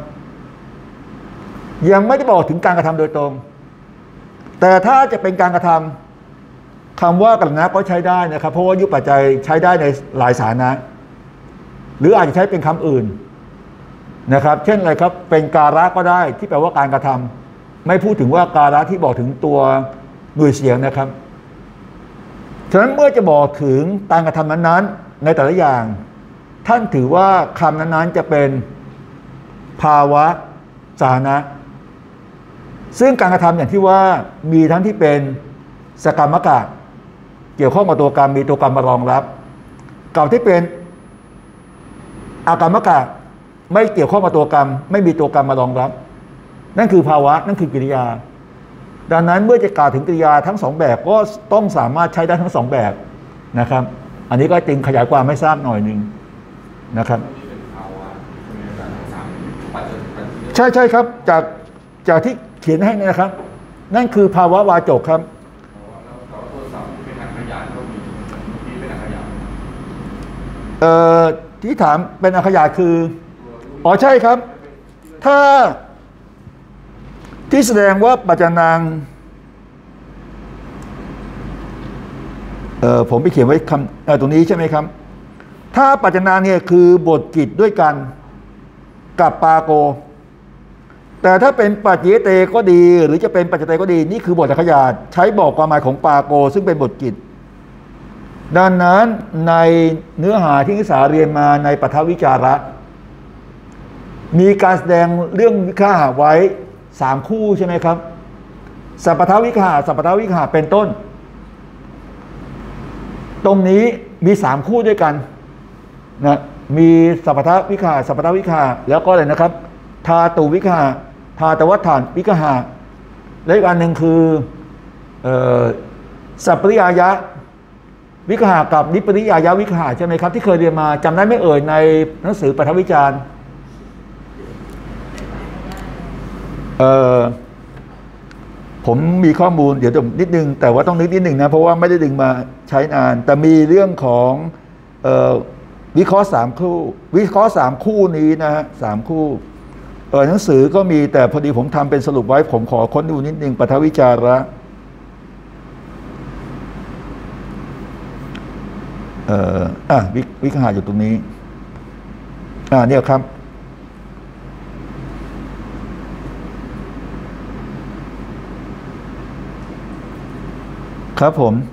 ยังไม่ได้บอกถึงการกระทำโดยตรงแต่ถ้าจะเป็นการกระทำคำว่ากรณะก็ใช้ได้นะครับเพราะว่ายุปัจจัยใช้ได้ในหลายสถานะหรืออาจจะใช้เป็นคำอื่นนะครับเช่นอะไรครับเป็นการะก็ได้ที่แปลว่าการกระทำไม่พูดถึงว่าการะที่บอกถึงตัวหน่วยเสียงนะครับฉะนั้นเมื่อจะบอกถึงการกระทำนั้นๆในแต่ละอย่างท่านถือว่าคำนั้นๆจะเป็นภาวะสถานะซึ่งการกระทำอย่างที่ว่ามีทั้งที่เป็นสกรรมกะเกี่ยวข้องกับตัวกรรมมีตัวกรรมมารองรับกับที่เป็นอากรรมกะไม่เกี่ยวข้องกับตัวกรรมไม่มีตัวกรรมมารองรับนั่นคือภาวะนั่นคือกิริยาดังนั้นเมื่อจะกล่าวถึงกิริยาทั้ง2แบบก็ต้องสามารถใช้ได้ทั้ง2แบบนะครับอันนี้ก็จึงขยายความให้ทราบหน่อยหนึ่งนะครับใช่ครับจากที่เขียนให้นะครับนั่นคือภาวะวาจกครับที่ถามเป็นอาขยาคืออ๋อใช่ครับถ้าที่แสดงว่าปัจจานังผมไปเขียนไว้คำตรงนี้ใช่ไหมครับถ้าปัจจานังเนี่ยคือบทกิจด้วยกันกับปาโกแต่ถ้าเป็นปัจเจเตก็ดีหรือจะเป็นปัจเจเตก็ดีนี่คือบทอาขยาใช้บอกความหมายของปาโกซึ่งเป็นบทกิจดังนั้นในเนื้อหาที่นักศึกษาเรียนมาในปฐวิจาระมีการแสดงเรื่องวิฆาหะไว้3คู่ใช่ไหมครับสัพพทวิฆาสัพพทวิฆาเป็นต้นตรงนี้มี3คู่ด้วยกันนะมีสัพพทวิฆาสัพพทวิฆาแล้วก็อะไรนะครับทาตุวิฆาทาตวัฏฐานวิฆาและอีกอันหนึ่งคือสัพปริยายะวิฆากับนิปริยายะวิฆาใช่ไหมครับที่เคยเรียนมาจำได้ไม่เอ่ยในหนังสือปฐวิจารณ์ผมมีข้อมูลเดี๋ยวนิดนึงแต่ว่าต้องนึกนิดนึงนะเพราะว่าไม่ได้ดึงมาใช้นานแต่มีเรื่องของวิเคราะห์3คู่วิเคราะห์3คู่นี้นะฮะ3คู่หนังสือก็มีแต่พอดีผมทำเป็นสรุปไว้ผมขอค้นดูนิดนึงปฐวิจาระวิคหะอยู่ตรงนี้เนี่ยครับครับผม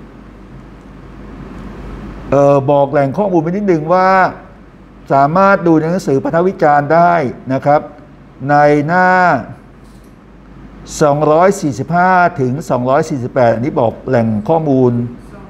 บอกแหล่งข้อมูลไปนิดนึงว่าสามารถดูในหนังสือปฐวิจารณ์ได้นะครับในหน้า245ถึง248อันนี้บอกแหล่งข้อมูล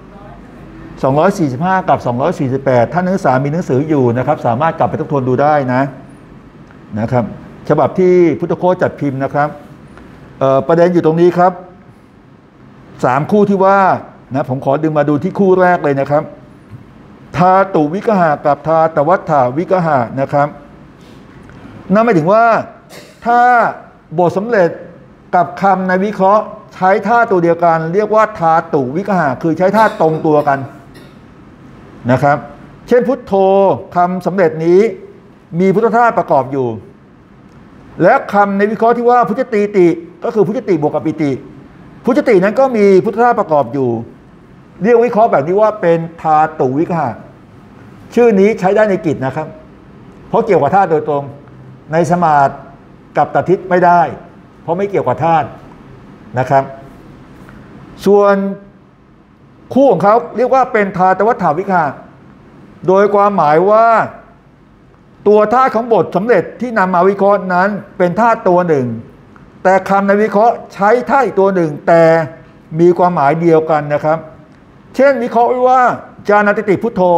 245กับ248ท่านนักศึกษามีหนังสืออยู่นะครับสามารถกลับไปทบทวนดูได้นะครับฉบับที่พุทธโฆษจัดพิมพ์นะครับประเด็นอยู่ตรงนี้ครับ3คู่ที่ว่านะผมขอดึงมาดูที่คู่แรกเลยนะครับทาตุวิกหะกับทาตวัฏฐาวิกหะนะครับนั่นหมายถึงว่าถ้าบทสำเร็จกับคำในวิเคราะห์ใช้ท่าตัวเดียวกันเรียกว่าทาตุวิกหะคือใช้ท่าตรงตัวกันนะครับเช่นพุทโธคำสำเร็จนี้มีพุทธทาสประกอบอยู่และคำในวิเคราะห์ที่ว่าพุทธตีติก็คือพุทธติบวกกับปิติพุทธตินั้นก็มีพุทธทาสประกอบอยู่เรียกวิเคราะห์แบบนี้ว่าเป็นทาตุวิกหะชื่อนี้ใช้ได้ในกิจนะครับเพราะเกี่ยวกับธาตุโดยตรงในสมาธิกับตทิฏไม่ได้เพราะไม่เกี่ยวกับธาตุนะครับส่วนคู่ของเขาเรียกว่าเป็นทาตวัฏฐาวิกหะโดยความหมายว่าตัวธาตุของบทสำเร็จที่นำมาวิเคราะห์นั้นเป็นธาตุตัวหนึ่งแต่คำในวิเคราะห์ใช้ธาตุอีกตัวหนึ่งแต่มีความหมายเดียวกันนะครับเช่นวิเคราะห์ไว้ว่าจานาติติพุทโธ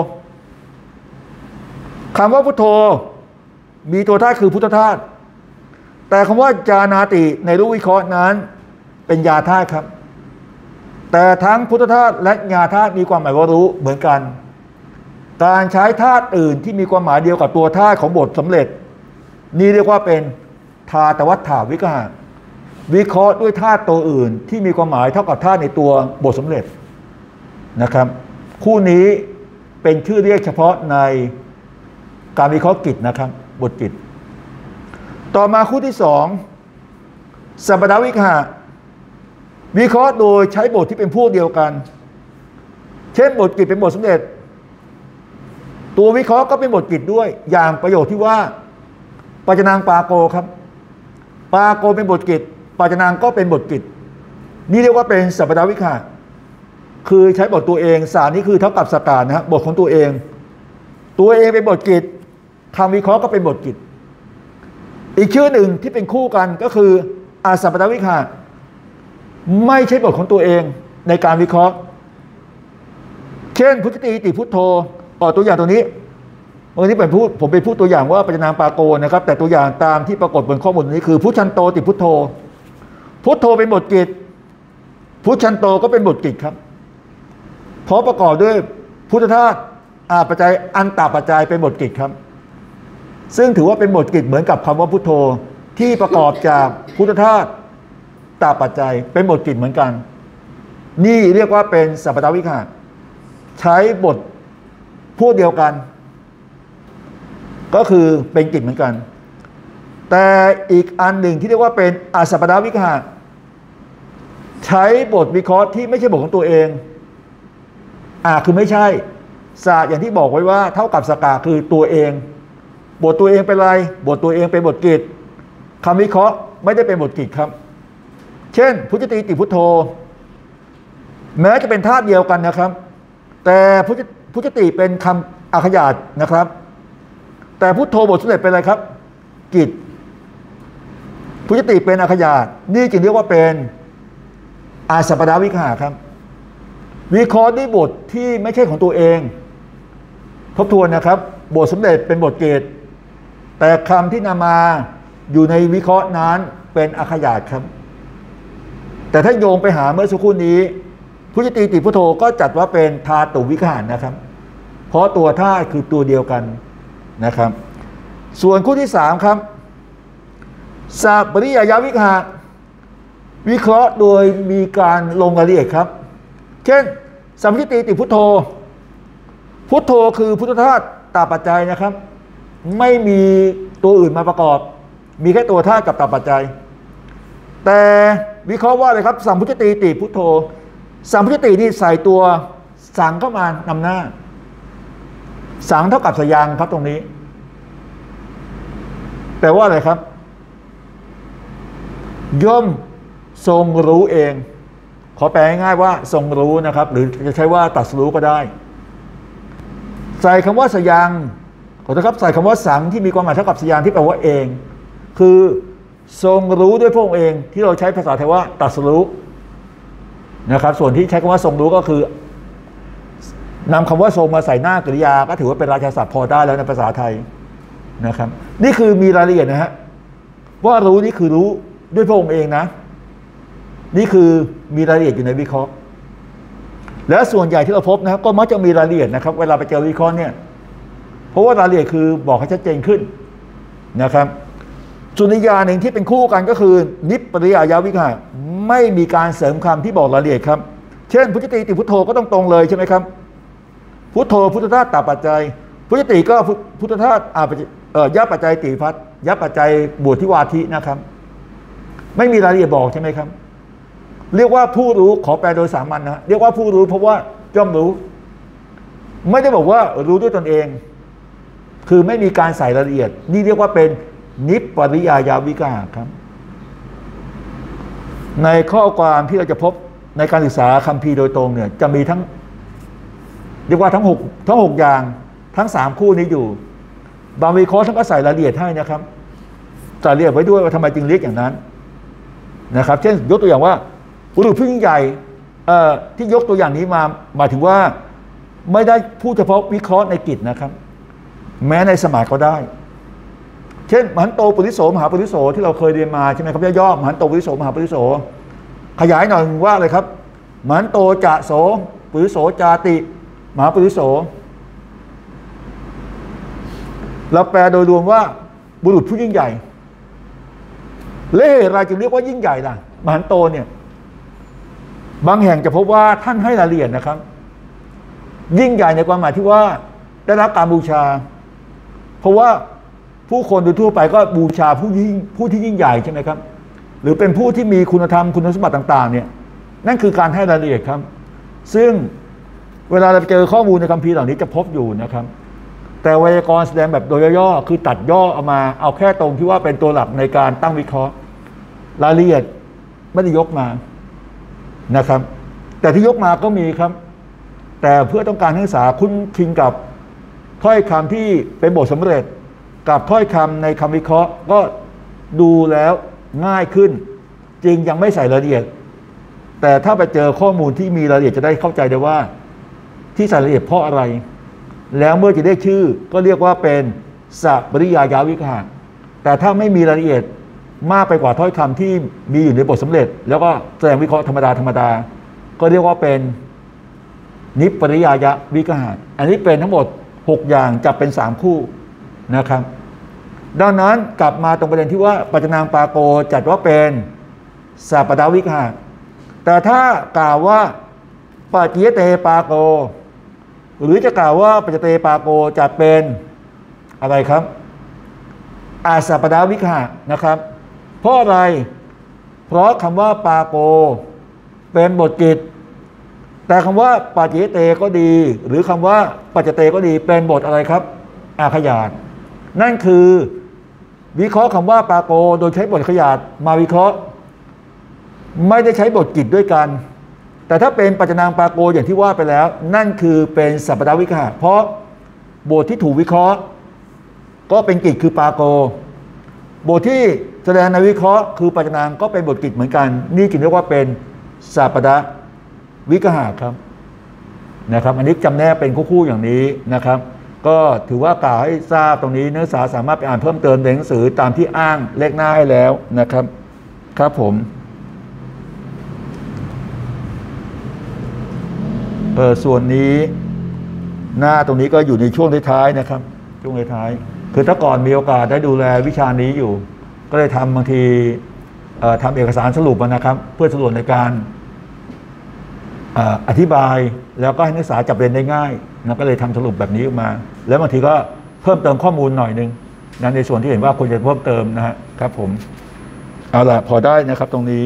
คำว่าพุทโธมีตัวธาตุคือพุทธธาตุแต่คำว่าจานาติในรูปวิเคราะห์นั้นเป็นญาธาตุครับแต่ทั้งพุทธธาตุและญาธาตุมีความหมายว่ารู้เหมือนกันการใช้ธาตุอื่นที่มีความหมายเดียวกับตัวธาตุของบทสำเร็จนี่เรียกว่าเป็นทาตวัฏฐาวิกหะวิเคราะห์ด้วยธาตุตัวอื่นที่มีความหมายเท่ากับธาตุในตัวบทสำเร็จนะครับคู่นี้เป็นชื่อเรียกเฉพาะในการวิเคราะห์กิจนะครับบทกิจต่อมาคู่ที่2สัมปทาวิกหะวิเคราะห์โดยใช้บทที่เป็นพวกเดียวกันเช่นบทกิจเป็นบทสำเร็จตัววิเคราะห์ก็เป็นบทกิจด้วยอย่างประโยคที่ว่าปัจจนังปาโกครับปาโกเป็นบทกิจปัจจนังก็เป็นบทกิจนี่เรียกว่าเป็นสัมปทาวิกหะคือใช้บทตัวเองสารนี้คือเท่ากับสการนะฮะบทของตัวเองเป็นบทกิจคำวิเคราะห์ก็เป็นบทกิจอีกชื่อหนึ่งที่เป็นคู่กันก็คืออาสัมปทาวิกหะไม่ใช่บทของตัวเองในการวิเคราะห์เช่นพุทธติติพุทโธตัวอย่างตัวนี้วันนี้ผมไปพูดตัวอย่างว่าปัจจนังปาโกนะครับแต่ตัวอย่างตามที่ปรากฏบนข้อมูลนี้คือพุทธันโตติพุทโธพุทโธเป็นบทกิจพุทธันโตก็เป็นบทกิจครับเพราะประกอบด้วยพุทธธาตุปัจจัยอันตปัจจัยเป็นบทกิจครับซึ่งถือว่าเป็นบทกิจเหมือนกับคำว่าพุทโธที่ประกอบจากพุทธธาตุตปัจจัยเป็นบทกิจเหมือนกันนี่เรียกว่าเป็นสัมปทาวิกหะใช้บทพวกเดียวกันก็คือเป็นกิจเหมือนกันแต่อีกอันหนึ่งที่เรียกว่าเป็นอสัมปทาวิกหะใช้บทวิเคราะห์ที่ไม่ใช่บทของตัวเองคือไม่ใช่ศาสตร์อย่างที่บอกไว้ว่าเท่ากับสกาคือตัวเองบทตัวเองเป็นอะไรบทตัวเองเป็นบทกิจคำวิเคราะห์ไม่ได้เป็นบทกิจครับเช่นพุทธติติพุทโธแม้จะเป็นธาตุเดียวกันนะครับแต่พุทธติเป็นคำอาขยาตนะครับแต่พุทโธบทสำเร็จเป็นอะไรครับกิจพุทธติเป็นอาขยาตนี่จึงเรียกว่าเป็นอาสัมปทาวิกหะครับวิเคราะห์ด้วยบทที่ไม่ใช่ของตัวเองทบทวนนะครับบทสำเร็จเป็นบทเกตแต่คำที่นำมาอยู่ในวิเคราะห์นั้นเป็นอาขยาตครับแต่ถ้าโยงไปหาเมื่อสักครู่นี้พุทธติติพุทโธก็จัดว่าเป็นทาตุวิกหะนะครับเพราะตัวธาตุคือตัวเดียวกันนะครับส่วนคู่ที่3ครับสัพปริยายวิกหะวิเคราะห์โดยมีการลงรายละเอียดครับเช่นสัมปยุตติติพุทโธพุทโธคือพุทธธาตุตาปัจจัยนะครับไม่มีตัวอื่นมาประกอบมีแค่ตัวธาตุกับตาปัจจัยแต่วิเคราะห์ว่าอะไรครับสัมปยุตติติพุทโธสัมปยุตตินี่ใส่ตัวสังเข้ามานำหน้าสังเท่ากับสยังครับตรงนี้แปลว่าอะไรครับย่อมทรงรู้เองขอแปลง่ายๆว่าทรงรู้นะครับหรือจะใช้ว่าตรัสรู้ก็ได้ใส่คำว่าสยังขอโทษครับใส่คำว่าสังที่มีความหมายเท่ากับสยังที่แปลว่าเองคือทรงรู้ด้วยพระองค์เองที่เราใช้ภาษาไทยว่าตรัสรู้นะครับส่วนที่ใช้คำว่าทรงรู้ก็คือนำคำว่าทรงมาใส่หน้ากริยาก็ถือว่าเป็นราชาศัพท์พอได้แล้วในภาษาไทยนะครับนี่คือมีรายละเอียดนะฮะว่ารู้นี่คือรู้ด้วยพระองค์เองนะนี่คือมีรายละเอียดอยู่ในวิเคราะห์และส่วนใหญ่ที่เราพบนะครับก็มักจะมีรายละเอียดนะครับเวลาไปเจอวิเคราะห์เนี่ยเพราะว่ารายละเอียดคือบอกให้ชัดเจนขึ้นนะครับส่วนอีกอย่างหนึ่งที่เป็นคู่กันก็คือนิปริยายวิหารไม่มีการเสริมคำที่บอกรายละเอียดครับเช่นพุทธติติพุทโธก็ต้องตรงเลยใช่ไหมครับพุทโธพุทธธาตุตาปัจจัยพุทธติก็พุทธธาตุยัปปัจจัยติพัทยัปปัจจัยบวชทิวาทินะครับไม่มีรายละเอียดบอกใช่ไหมครับเรียกว่าผู้รู้ขอแปลโดยสามัญนะเรียกว่าผู้รู้เพราะว่าย่อมรู้ไม่ได้บอกว่ารู้ด้วยตนเองคือไม่มีการใส่รายละเอียดนี่เรียกว่าเป็นนิปริยายาวิกาครับในข้อความที่เราจะพบในการศึกษาคัมภีร์โดยตรงเนี่ยจะมีทั้งเรียกว่าทั้ง6อย่างทั้ง3คู่นี้อยู่บางวิเคราะห์ท่านก็ใส่รายละเอียดให้นะครับใส่รายละเอียดไว้ด้วยว่าทำไมจึงเรียกอย่างนั้นนะครับเช่นยกตัวอย่างว่าบุรุษผู้ยิ่งใหญ่ที่ยกตัวอย่างนี้มาหมายถึงว่าไม่ได้พูดเฉพาะวิเคราะห์ในกิจนะครับแม้ในสมาธิก็ได้เช่นมหันโตปุริโสมหาปุริโสที่เราเคยเรียนมาใช่ไหมครับย่อๆมหันโตปุริโสมหาปุริโสขยายหน่อยว่าอะไรครับมหันโตจะโสปุริโสจาติมหาปุริโสเราแปลโดยรวมว่าบุรุษผู้ยิ่งใหญ่และเหตุอะไรจึงเรียกว่ายิ่งใหญ่ล่ะมหันโตเนี่ยบางแห่งจะพบว่าท่านให้รายละเอียดนะครับยิ่งใหญ่ในความหมายที่ว่าได้รับการบูชาเพราะว่าผู้คนโดยทั่วไปก็บูชาผู้ที่ยิ่งใหญ่ใช่ไหมครับหรือเป็นผู้ที่มีคุณธรรมคุณสมบัติต่างๆเนี่ยนั่นคือการให้รายละเอียดครับซึ่งเวลาเราไปเจอข้อมูลในคัมภีร์เหล่านี้จะพบอยู่นะครับแต่ไวยากรณ์แสดงแบบโดยย่อๆคือตัดย่อเอามาเอาแค่ตรงที่ว่าเป็นตัวหลักในการตั้งวิเคราะห์รายละเอียดไม่ได้ยกมานะครับแต่ที่ยกมาก็มีครับแต่เพื่อต้องการให้ศึกษาคุ้นชินกับถ้อยคำที่เป็นบทสำเร็จกับถ้อยคำในคำวิเคราะห์ก็ดูแล้วง่ายขึ้นจริงยังไม่ใส่รายละเอียดแต่ถ้าไปเจอข้อมูลที่มีรายละเอียดจะได้เข้าใจได้ว่าที่ใส่รายละเอียดเพราะอะไรแล้วเมื่อจะเรียกชื่อก็เรียกว่าเป็นสัปริยายาวิหารแต่ถ้าไม่มีรายละเอียดมากไปกว่าถ้อยคำที่มีอยู่ในบทสำเร็จแล้วก็แสดงวิเคราะห์ธรรมดาก็เรียกว่าเป็นนิปริยายาวิหารอันนี้เป็นทั้งหมด6อย่างจับเป็น3คู่นะครับดังนั้นกลับมาตรงประเด็นที่ว่าปัจจนางปาโกจัดว่าเป็นสัปปดาวิหารแต่ถ้ากล่าวว่าปัจจิเตปาโกหรือจะกล่าวว่าปัจจเตปาโกจัดเป็นอะไรครับอาสัปปดาวิหารนะครับเพราะอะไรเพราะคำว่าปาโกเป็นบทกิจแต่คำว่าปัจจิเตก็ดีหรือคำว่าปัจจเตก็ดีเป็นบทอะไรครับอาขยาดนั่นคือวิเคราะห์คำว่าปาโกโดยใช้บทขยาดมาวิเคราะห์ไม่ได้ใช้บทกิจด้วยกันแต่ถ้าเป็นปัจจนางปาโกอย่างที่ว่าไปแล้วนั่นคือเป็นสัปปดาวิหารเพราะบทที่ถูกวิเคราะห์ก็เป็นกิจคือปาโกบทที่แสดงในวิเคราะห์คือปัจจนางก็เป็นบทกิจเหมือนกันนี่จึงเรียกว่าเป็นสัปปดาวิหารครับนะครับอันนี้จำแนกเป็นคู่ๆอย่างนี้นะครับก็ถือว่ากล่าวให้ทราบตรงนี้นักศึกษาสามารถไปอ่านเพิ่มเติมในหนังสือตามที่อ้างเลขหน้าให้แล้วนะครับครับผมส่วนนี้หน้าตรงนี้ก็อยู่ในช่วงท้ายๆนะครับช่วงท้ายๆคือถ้าก่อนมีโอกาสได้ดูแลวิชานี้อยู่ก็เลยทำบางทีทำเอกสารสรุปนะครับเพื่อสะดวกในการอธิบายแล้วก็ให้นักศึกษาจับเรียนได้ง่ายนะก็เลยทำสรุปแบบนี้ออกมาแล้วบางทีก็เพิ่มเติมข้อมูลหน่อยนึงนะในส่วนที่เห็นว่าควรจะเพิ่มเติมนะครับผมเอาล่ะพอได้นะครับตรงนี้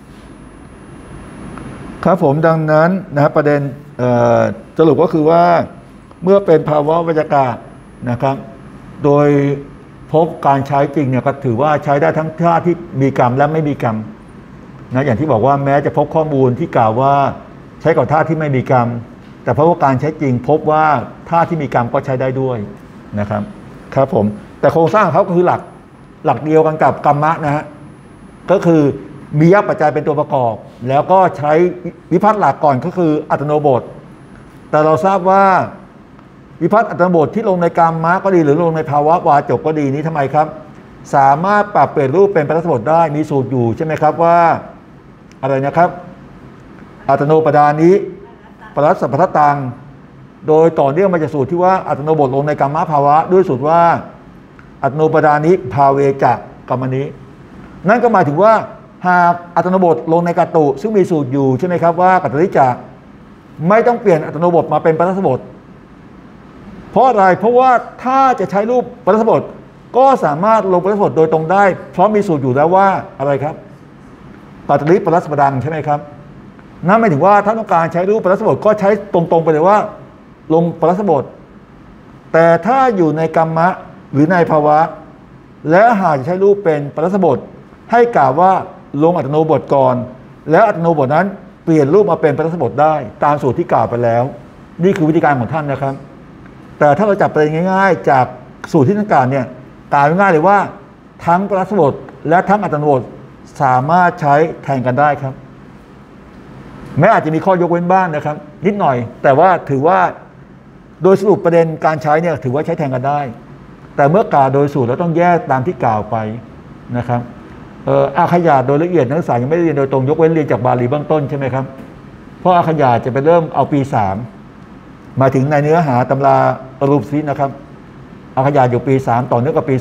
ครับผมดังนั้นนะครับประเด็นสรุปก็คือว่าเมื่อเป็นภาวะวัฏจักรนะครับโดยพบการใช้จริงเนี่ยก็ถือว่าใช้ได้ทั้งท่าที่มีกรรมและไม่มีกรรมนะอย่างที่บอกว่าแม้จะพบข้อมูลที่กล่าวว่าใช้กับท่าที่ไม่มีกรรมแต่เพราะว่าการใช้จริงพบว่าท่าที่มีกรรมก็ใช้ได้ด้วยนะครับครับผมแต่โครงสร้างของเขาก็คือหลักเดียวกันกับกรรมะนะฮะก็คือมียปัจจัยเป็นตัวประกอบแล้วก็ใช้วิภัตหลักก่อนก็คืออัตโนบทแต่เราทราบว่าวิภัตอัตโนบทที่ลงในกรรมะก็ดีหรือลงในภาวะวาจกก็ดีนี้ทำไมครับสามารถปรับเปลี่ยนรูปเป็นปรัสบทได้มีสูตรอยู่ใช่ไหมครับว่าอะไรนะครับอัตโนปดานิปรัสสัพพทตังโดยต่อเนื่องมาจากสูตรที่ว่าอัตโนบทลงในกรรมะภาวะด้วยสูตรว่าอัตโนปดานิภาเวจะกรรมนินั่นก็หมายถึงว่าหากอัตโนบทลงในกัตตุซึ่งมีสูตรอยู่ใช่ไหมครับว่ากัตติจะไม่ต้องเปลี่ยนอัตโนบทมาเป็นปรัสบทเพราะอะไรเพราะว่าถ้าจะใช้รูปปรัสบทก็สามารถลงปรัสบทโดยตรงได้เพราะมีสูตรอยู่แล้วว่าอะไรครับปัตติปรัสบดังใช่ไหมครับนั่นหมายถึงว่าถ้าต้องการใช้รูปปรัสบทก็ใช้ตรงๆไปเลยว่าลงปรัสบทแต่ถ้าอยู่ในกรรมะหรือในภาวะและหากจะใช้รูปเป็นปรัสบทให้กล่าวว่าลงอัตโนบทก่อนแล้วอัตโนบทนั้นเปลี่ยนรูปมาเป็นปรัสบทได้ตามสูตรที่กล่าวไปแล้วนี่คือวิธีการของท่านนะครับแต่ถ้าเราจับประเด็นง่ายๆจากสูตรที่ต้องการเนี่ยกล่าวง่ายๆเลยว่าทั้งปรัสบทและทั้งอัตโนบทสามารถใช้แทนกันได้ครับแม้อาจจะมีข้อยกเว้นบ้างนะครับนิดหน่อยแต่ว่าถือว่าโดยสรุปประเด็นการใช้เนี่ยถือว่าใช้แทนกันได้แต่เมื่อกล่าวโดยสูตรเราต้องแยกตามที่กล่าวไปนะครับอาขยาตโดยละเอียดนักศึกษายังไม่ได้เรียนโดยตรงยกเว้นเรียนจากบาลีเบื้องต้นใช่ไหมครับเพราะอาขยาตจะไปเริ่มเอาปี3มาถึงในเนื้อหาตำราอรูปซินะครับอาขยาตอยู่ปี3ต่อเนื่องกับปี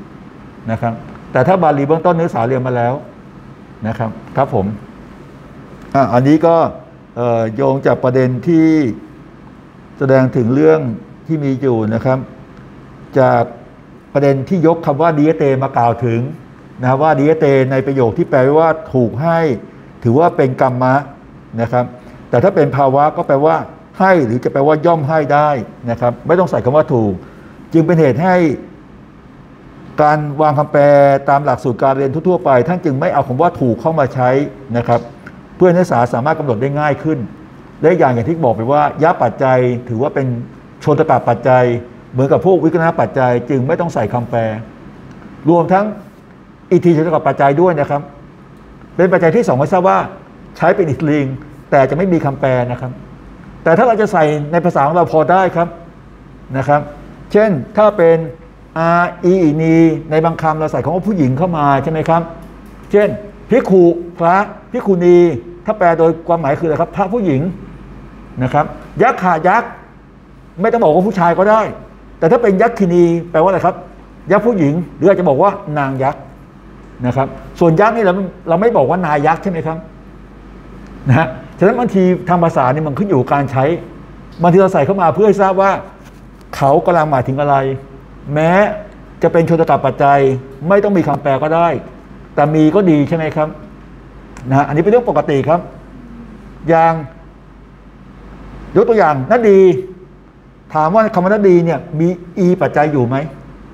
4นะครับแต่ถ้าบาลีเบื้องต้นนักศึกษาเรียนมาแล้วนะครับครับผมอันนี้ก็โยงจากประเด็นที่แสดงถึงเรื่องที่มีอยู่นะครับจากประเด็นที่ยกคำว่าดีเตมากล่าวถึงนะว่าดีเตในประโยคที่แปลว่าถูกให้ถือว่าเป็นกรรมะนะครับแต่ถ้าเป็นภาวะก็แปลว่าให้หรือจะแปลว่าย่อมให้ได้นะครับไม่ต้องใส่คำว่าถูกจึงเป็นเหตุให้การวางคำแปลตามหลักสูตรการเรียนทั่วๆไปท่านจึงไม่เอาคำว่าถูกเข้ามาใช้นะครับเพื่อให้นักศึกษาสามารถกำหนดได้ง่ายขึ้นและอย่างที่บอกไปว่ายะปัจจัยถือว่าเป็นชนตกะปัจจัยเหมือนกับพวกวิกณปัจจัยจึงไม่ต้องใส่คำแปลรวมทั้งอิทธิชนตกะปัจจัยด้วยนะครับเป็นปัจจัยที่2ไม่ทราบว่าใช้เป็นอิทธิลิงแต่จะไม่มีคำแปลนะครับแต่ถ้าเราจะใส่ในภาษาของเราพอได้ครับนะครับเช่นถ้าเป็นอาอีนีในบางคำเราใส่คำว่าผู้หญิงเข้ามาใช่ไหมครับเช่นภิกขุพระภิกขุณีถ้าแปลโดยความหมายคืออะไรครับพระผู้หญิงนะครับยักษ์ขายักษ์ไม่ต้องบอกว่าผู้ชายก็ได้แต่ถ้าเป็นยักษินีแปลว่าอะไรครับยักษ์ผู้หญิงหรืออาจจะบอกว่านางยักษ์นะครับส่วนยักษ์นี่เราไม่บอกว่านายยักษ์ใช่ไหมครับนะฮะฉะนั้นบางทีทางภาษานี่มันขึ้นอยู่การใช้บางทีเราใส่เข้ามาเพื่อให้ทราบว่าเขากำลังหมายถึงอะไรแม้จะเป็นชนตกะปัจจัยไม่ต้องมีคำแปลก็ได้แต่มีก็ดีใช่ไหมครับนะฮะอันนี้เป็นเรื่องปกติครับอย่างยกตัวอย่างนัดดีถามว่าคำว่านัดดีเนี่ยมีอีปัจจัยอยู่ไหม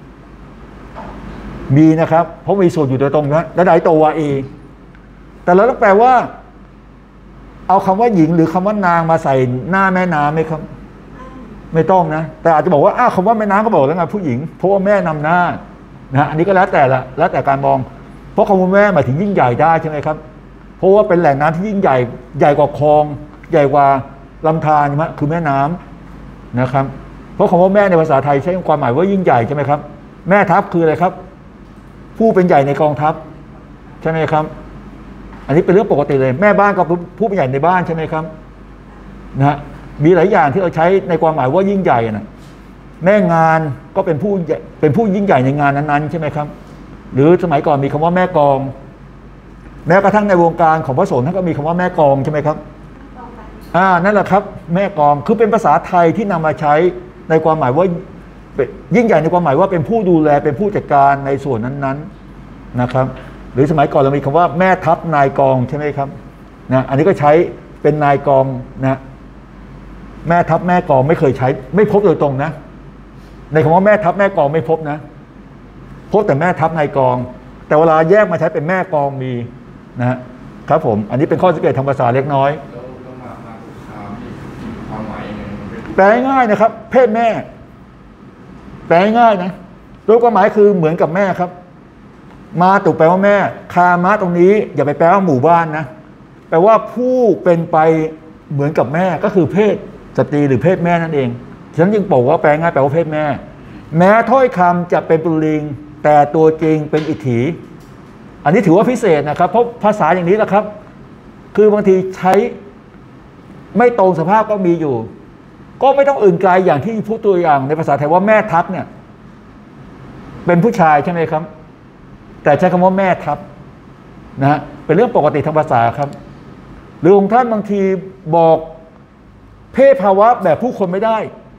มีนะครับเพราะมีส่วนอยู่โดยตรงนะและได้ตัวเอแต่เราต้องแปลว่าเอาคำว่าหญิงหรือคำว่านางมาใส่หน้าแม่น้ำไหมครับไม่ต้องนะแต่อาจจะบอกว่าคำว่าแม่น้ำก็บอกแล้วไงผู้หญิงเพราะว่าแม่นำหน้านะอันนี้ก็แล้วแต่การมองเพราะคำว่าแม่หมายถึงยิ่งใหญ่ได้ใช่ไหมครับเพราะว่าเป็นแหล่งน้ำที่ยิ่งใหญ่กว่าคลองใหญ่กว่าลำธารใช่ไหมคือแม่น้ำนะครับเพราะคำว่าแม่ในภาษาไทยใช้ความหมายว่ายิ่งใหญ่ใช่ไหมครับแม่ทัพคืออะไรครับผู้เป็นใหญ่ในกองทัพใช่ไหมครับอันนี้เป็นเรื่องปกติเลยแม่บ้านก็ผู้เป็นใหญ่ในบ้านใช่ไหมครับนะฮะมีหลายอย่างที่เราใช้ในความหมายว่ายิ่งใหญ่นะแม่งานก็เป็นผู้ยิ่งใหญ่ในงานนั้นๆใช่ไหมครับหรือสมัยก่อนมีคำว่าแม่กองแม้กระทั่งในวงการของพระสงฆ์ท่านก็มีคำว่าแม่กองใช่ไหมครับนั่นแหละครับแม่กองคือเป็นภาษาไทยที่นำมาใช้ในความหมายว่ายิ่งใหญ่ในความหมายว่าเป็นผู้ดูแลเป็นผู้จัดการในส่วนนั้นๆนะครับหรือสมัยก่อนเรามีคำว่าแม่ทัพนายกองใช่ไหมครับนะอันนี้ก็ใช้เป็นนายกองนะแม่ทัพแม่กองไม่เคยใช้ไม่พบโดยตรงนะในคำว่าแม่ทัพแม่กองไม่พบนะพบแต่แม่ทัพนายกองแต่เวลาแยกมาใช้เป็นแม่กองมีนะครับผมอันนี้เป็นข้อสังเกตทางภาษาเล็กน้อยแล้วมาตุคามนี่ความหมายยังไงแปลง่ายนะครับเพศแม่แปลง่ายนะโดยความหมายคือเหมือนกับแม่ครับมาตุแปลว่าแม่คามะตรงนี้อย่าไปแปลว่าหมู่บ้านนะแปลว่าผู้เป็นไปเหมือนกับแม่ก็คือเพศสตรีหรือเพศแม่นั่นเองฉันจึงบอกว่าแปลง่ายแปลว่าเพศแม่แม้ถ้อยคำจะเป็นปุลิงแต่ตัวจริงเป็นอิทธิอันนี้ถือว่าพิเศษนะครับเพราะภาษาอย่างนี้แหละครับคือบางทีใช้ไม่ตรงสภาพก็มีอยู่ก็ไม่ต้องอื่นไกลอย่างที่พูดตัวอย่างในภาษาไทยว่าแม่ทัพเนี่ยเป็นผู้ชายใช่ไหมครับแต่ใช้คำว่าแม่ทัพนะเป็นเรื่องปกติทางภาษาครับหรือองค์ท่านบางทีบอกเพศภาวะแบบผู้คนไม่ได้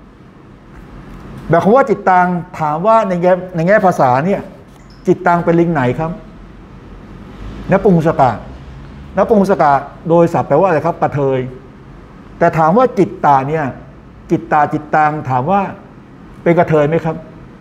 แบบคำว่าจิตตังถามว่าในแง่ภาษาเนี่ยจิตตังเป็นลิงไหนครับนปุงสกะนปุงสกะโดยศัพท์แปลว่าอะไรครับกระเทยแต่ถามว่าจิตตาเนี่ยจิตตาจิตตังถามว่าเป็นกระเทยไหมครับ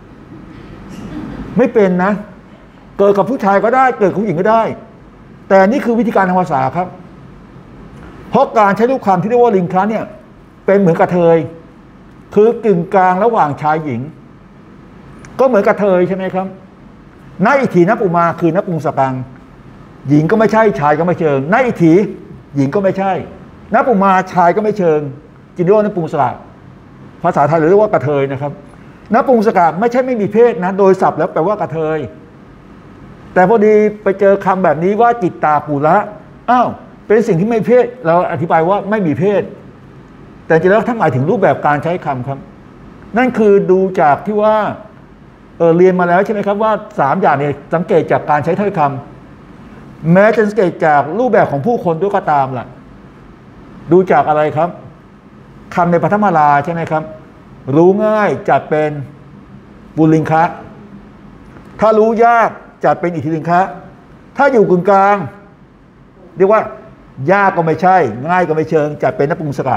ไม่เป็นนะเกิดกับผู้ชายก็ได้เกิดกับผู้หญิงก็ได้แต่นี่คือวิธีการทางภาษาครับเพราะการใช้รูปคำที่เรียกว่าลิงคะเนี่ยเป็นเหมือนกระเทยคือกึ่งกลางระหว่างชายหญิงก็เหมือนกระเทยใช่ไหมครับนาอิทธินปุมาคือนปุงสกังหญิงก็ไม่ใช่ชายก็ไม่เชิงนาอิทธิหญิงก็ไม่ใช่นปุมาชายก็ไม่เชิงจินเรียกว่านปุงสกะภาษาไทยเรียกว่ากระเทยนะครับนปุงสกะไม่ใช่ไม่มีเพศนะโดยศัพท์แล้วแปลว่ากระเทยแต่พอดีไปเจอคำแบบนี้ว่าจิตตาปุระอ้าวเป็นสิ่งที่ไม่เพศเราอธิบายว่าไม่มีเพศแต่จริงแล้วท่านหมายถึงรูปแบบการใช้คำครับนั่นคือดูจากที่ว่าเรียนมาแล้วใช่ไหมครับว่า3อย่างนี้สังเกตจากการใช้ถ้อยคำแม้จะสังเกตจากรูปแบบของผู้คนด้วยก็ตามล่ะดูจากอะไรครับคำในปฐมราใช่ไหมครับรู้ง่ายจัดเป็นปุลิงคะถ้ารู้ยากจัดเป็นอิทธิลิงคะถ้าอยู่กึ่งกลางเรียกว่ายากก็ไม่ใช่ง่ายก็ไม่เชิงจัดเป็นนปุงสกะ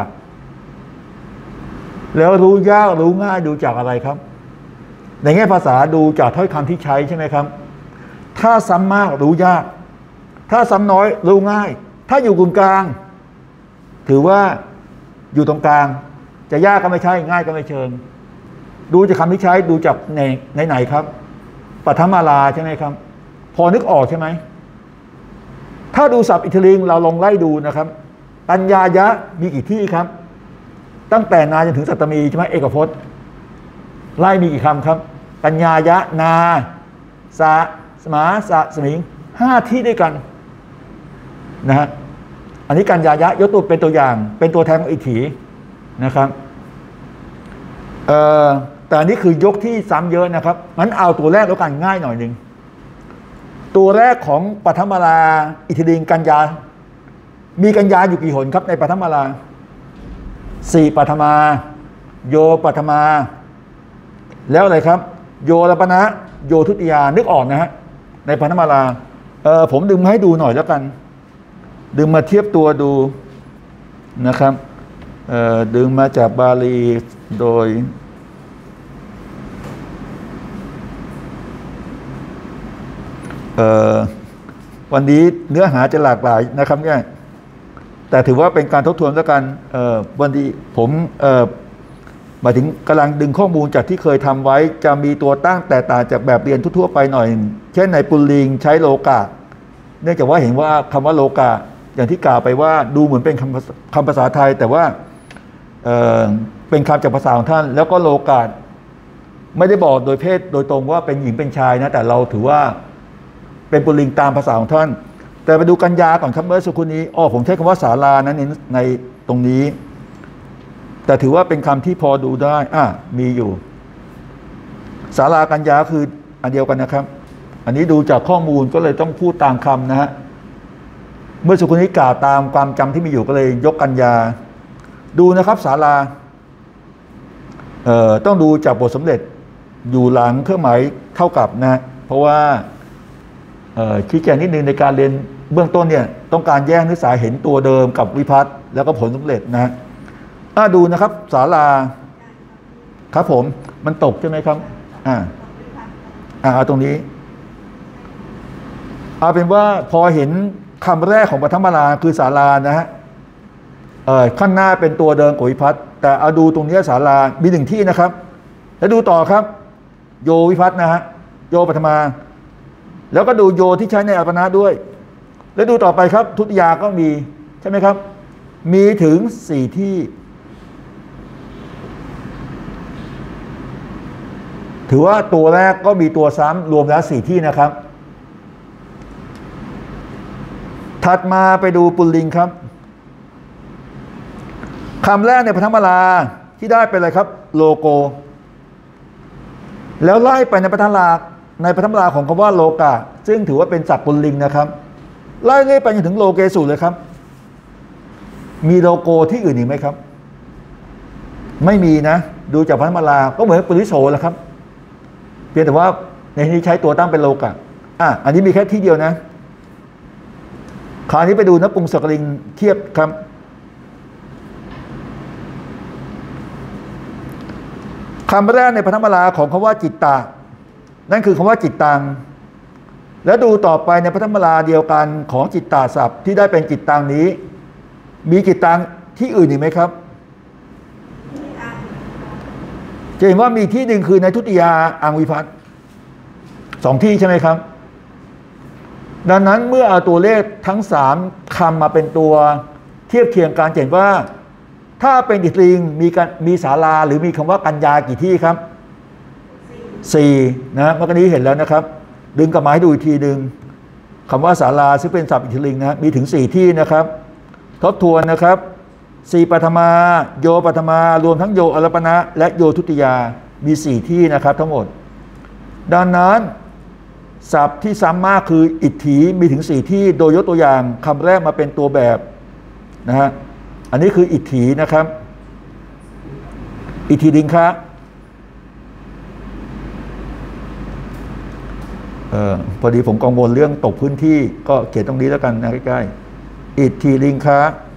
แล้วรู้ยากรู้ง่ายดูจากอะไรครับในแง่ภาษาดูจากถ้อยคำที่ใช้ใช่ไหมครับถ้าซ้ำมากรู้ยากถ้าซ้ำน้อยรู้ง่ายถ้าอยู่กึ่งกลางถือว่าอยู่ตรงกลางจะยากก็ไม่ใช่ง่ายก็ไม่เชิงดูจากคำที่ใช้ดูจากในไหนครับปฐมราใช่ไหมครับพอนึกออกใช่ไหมถ้าดูศัพท์อิทธิลิงเราลองไล่ดูนะครับปัญญายะมีกี่ที่ครับตั้งแต่นาจนถึงสัตตมีใช่ไหมเอกพจน์ไล่มีกี่คำครับปัญญายะนาสะสมาสะสมิง5ที่ด้วยกันนะฮะอันนี้กัญญายะยกตัวเป็นตัวอย่างเป็นตัวแทนของอิทธินะครับแต่อันนี้คือยกที่ซ้ำเยอะนะครับงั้นเอาตัวแรกแล้วกันง่ายหน่อยหนึ่งตัวแรกของปฐมราอิทธิลิงกัญญามีกัญญาอยู่กี่หนครับในปฐมรา4ปฐมาโยปฐมาแล้วอะไรครับโยรปนะโยทุติยานึกออกนะฮะในปฐมราผมดึงมาให้ดูหน่อยแล้วกันดึงมาเทียบตัวดูนะครับดึงมาจากบาลีโดยวันนี้เนื้อหาจะหลากหลายนะครับเนี่ยแต่ถือว่าเป็นการทบทวนแล้วกันวันนี้ผมหมายถึงกำลังดึงข้อมูลจากที่เคยทำไว้จะมีตัวตั้งแตกต่างจากแบบเรียนทั่วไปหน่อยเช่นในปุลลิงใช้โลกะเนื่องจากว่าเห็นว่าคำว่าโลกะอย่างที่กล่าวไปว่าดูเหมือนเป็นคำภาษาไทยแต่ว่าเป็นคำจากภาษาของท่านแล้วก็โลกะไม่ได้บอกโดยเพศโดยตรงว่าเป็นหญิงเป็นชายนะแต่เราถือว่าเป็นปุลลิงตามภาษาของท่านแต่ไปดูกัญญาก่อนครับเมื่อสักครู่นี้ผมใช้คำว่าศาลานั้นในตรงนี้แต่ถือว่าเป็นคำที่พอดูได้มีอยู่ศาลากัญญาคืออันเดียวกันนะครับอันนี้ดูจากข้อมูลก็เลยต้องพูดตามคำนะฮะเมื่อสุขุนี้กล่าวตามความจำที่มีอยู่ก็เลยยกกัญญาดูนะครับศาลาต้องดูจากบทสำเร็จอยู่หลังเครื่องหมายเท่ากับนะเพราะว่าชี้แจงนิดนึงในการเรียนเบื้องต้นเนี่ยต้องการแยกนักศึกษาเห็นตัวเดิมกับวิภัตต์แล้วก็ผลสำเร็จนะดูนะครับศาลาครับผมมันตกใช่ไหมครับเอาตรงนี้เอาเป็นว่าพอเห็นคำแรกของปฐมราคือศาลานะฮะข้างหน้าเป็นตัวเดิมของวิภัตต์แต่เอาดูตรงนี้ศาลามีหนึ่งที่นะครับแล้วดูต่อครับโยวิภัตต์นะฮะโยปฐมาแล้วก็ดูโยที่ใช้ในอัปปนาด้วยแล้วดูต่อไปครับทุติยาก็มีใช่ไหมครับมีถึง4ที่ถือว่าตัวแรกก็มีตัวซ้ำรวมแล้ว4ที่นะครับถัดมาไปดูปุลลิงครับคำแรกในปฐมราที่ได้เป็นอะไรครับโลโกแล้วไล่ไปในปฐมราของคำว่าโลกะซึ่งถือว่าเป็นศัพท์ปุลลิงนะครับไล่เรื่อยไปจนถึงโลเกสุเลยครับมีโลโกที่อื่นอีกไหมครับไม่มีนะดูจากปฐมราก็เหมือนปุริโสแหละครับเพียงแต่ว่าในที่นี้ใช้ตัวตั้งเป็นโลกะอันนี้มีแค่ที่เดียวนะคราวนี้ไปดูนปุงสกลิงเทียบครับคำแรกในปฐมราของคำว่าจิตตานั่นคือคำว่าจิตตังแล้วดูต่อไปในปฐมราเดียวกันของจิตตาศัพท์ที่ได้เป็นจิตตังนี้มีจิตตังที่อื่นอีกไหมครับจะเห็นว่ามีที่หนึ่งคือในทุติยาอังวิภัตต์2ที่ใช่ไหมครับดังนั้นเมื่อเอาตัวเลขทั้ง3คำมาเป็นตัวเทียบเคียงกันเห็นว่าถ้าเป็นอิทธิลิงมีศาลาหรือมีคำว่ากัญญากี่ที่ครับ4นะเมื่อกี้เห็นแล้วนะครับดึงกลับมาให้ดูอีกทีดึงคำว่าศาลาซึ่งเป็นศัพท์อิทธิลิงนะมีถึง4ที่นะครับทบทวนนะครับ4ปฐมาโยปฐมารวมทั้งโยอรปนะและโยทุติยามี4ที่นะครับทั้งหมดดังนั้นศัพท์ที่ซ้ำมากคืออิทธิมีถึง4ที่โดยยกตัวอย่างคำแรกมาเป็นตัวแบบนะฮะอันนี้คืออิทธินะครับอิทธิลิงคะพอดีผมกังวลเรื่องตกพื้นที่ก็เขียนตรงนี้แล้วกันนะใกล้ๆอิทธิลิงคะ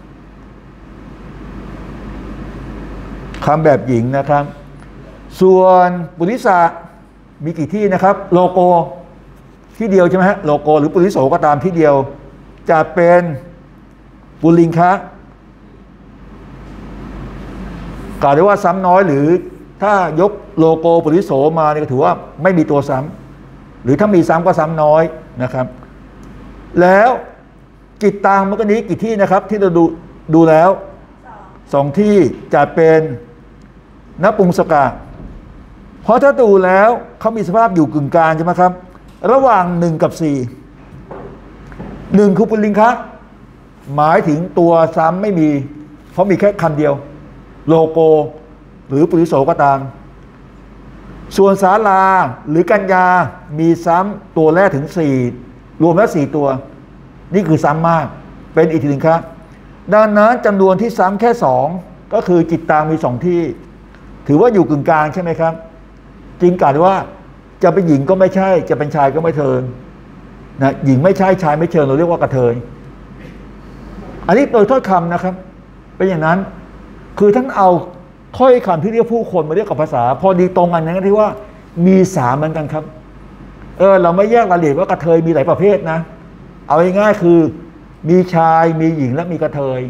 คำแบบหญิงนะครับส่วนปุริสะมีกี่ที่นะครับโลโกที่เดียวใช่ไหมฮะโลโกหรือปุริโสก็ตามที่เดียวจะเป็นปุลลิงคะกล่าวได้ว่าซ้ำน้อยหรือถ้ายกโลโกปุริโสมาเนี่ยก็ถือว่าไม่มีตัวซ้ำหรือถ้ามีซ้ำก็ซ้ำน้อยนะครับแล้วจิตตังเมื่อกี้นี้กี่ที่นะครับที่เราดูแล้ว2ที่จะเป็นนปุงสกะเพราะถ้าดูแล้วเขามีสภาพอยู่กึ่งกลางใช่ไหมครับระหว่าง1กับ4 1คือปุลลิงคะหมายถึงตัวซ้ำไม่มีเพราะมีแค่คำเดียวโลโกหรือปุริโสก็ตามส่วนศาลาหรือกัญญามีซ้ำตัวแรกถึง4รวมแล้ว4ตัวนี่คือซ้ำมากเป็นอิทธิลิงคะดังนั้นจำนวนที่ซ้ำแค่2ก็คือจิตตังมี2ที่ถือว่าอยู่กึ่งกลางใช่ไหมครับจริงกล่าวว่าจะเป็นหญิงก็ไม่ใช่จะเป็นชายก็ไม่เทิงนะหญิงไม่ใช่ชายไม่เชิงเราเรียกว่ากระเทยอันนี้โดยถ้อยคำนะครับเป็นอย่างนั้นคือท่านเอาถ้อยคำที่เรียกผู้คนมาเรียกกับภาษาพอดีตรงกันนั้นที่ว่ามี3เหมือนกันครับเราไม่แยกรายละเอียดว่ากระเทยมีหลายประเภทนะเอาง่ายๆคือมีชายมีหญิงและมีกระเทย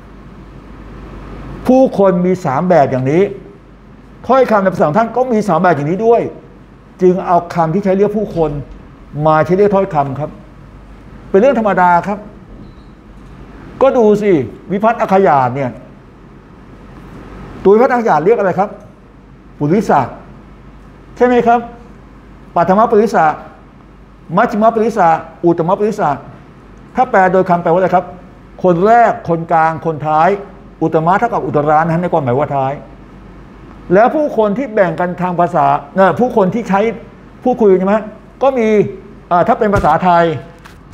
ผู้คนมี3แบบอย่างนี้ถ้อยคำในภาษาของท่านก็มี3แบบอย่างนี้ด้วยจึงเอาคำที่ใช้เรียกผู้คนมาใช้เรียกถ้อยคำครับเป็นเรื่องธรรมดาครับก็ดูสิวิภัตต์อัคคยานเนี่ยตัววิภัตต์อัคคยานเรียกอะไรครับปุริสะใช่ไหมครับปัทมปุริสะมัชฌิมปุริสะอุตตมปุริสะถ้าแปลโดยคำแปลว่าอะไรครับคนแรกคนกลางคนท้ายอุตตมะเท่ากับอุตรานั้นในความหมายว่าท้ายแล้วผู้คนที่แบ่งกันทางภาษาผู้คนที่ใช้ผู้คุยใช่ไหมก็มีถ้าเป็นภาษาไทย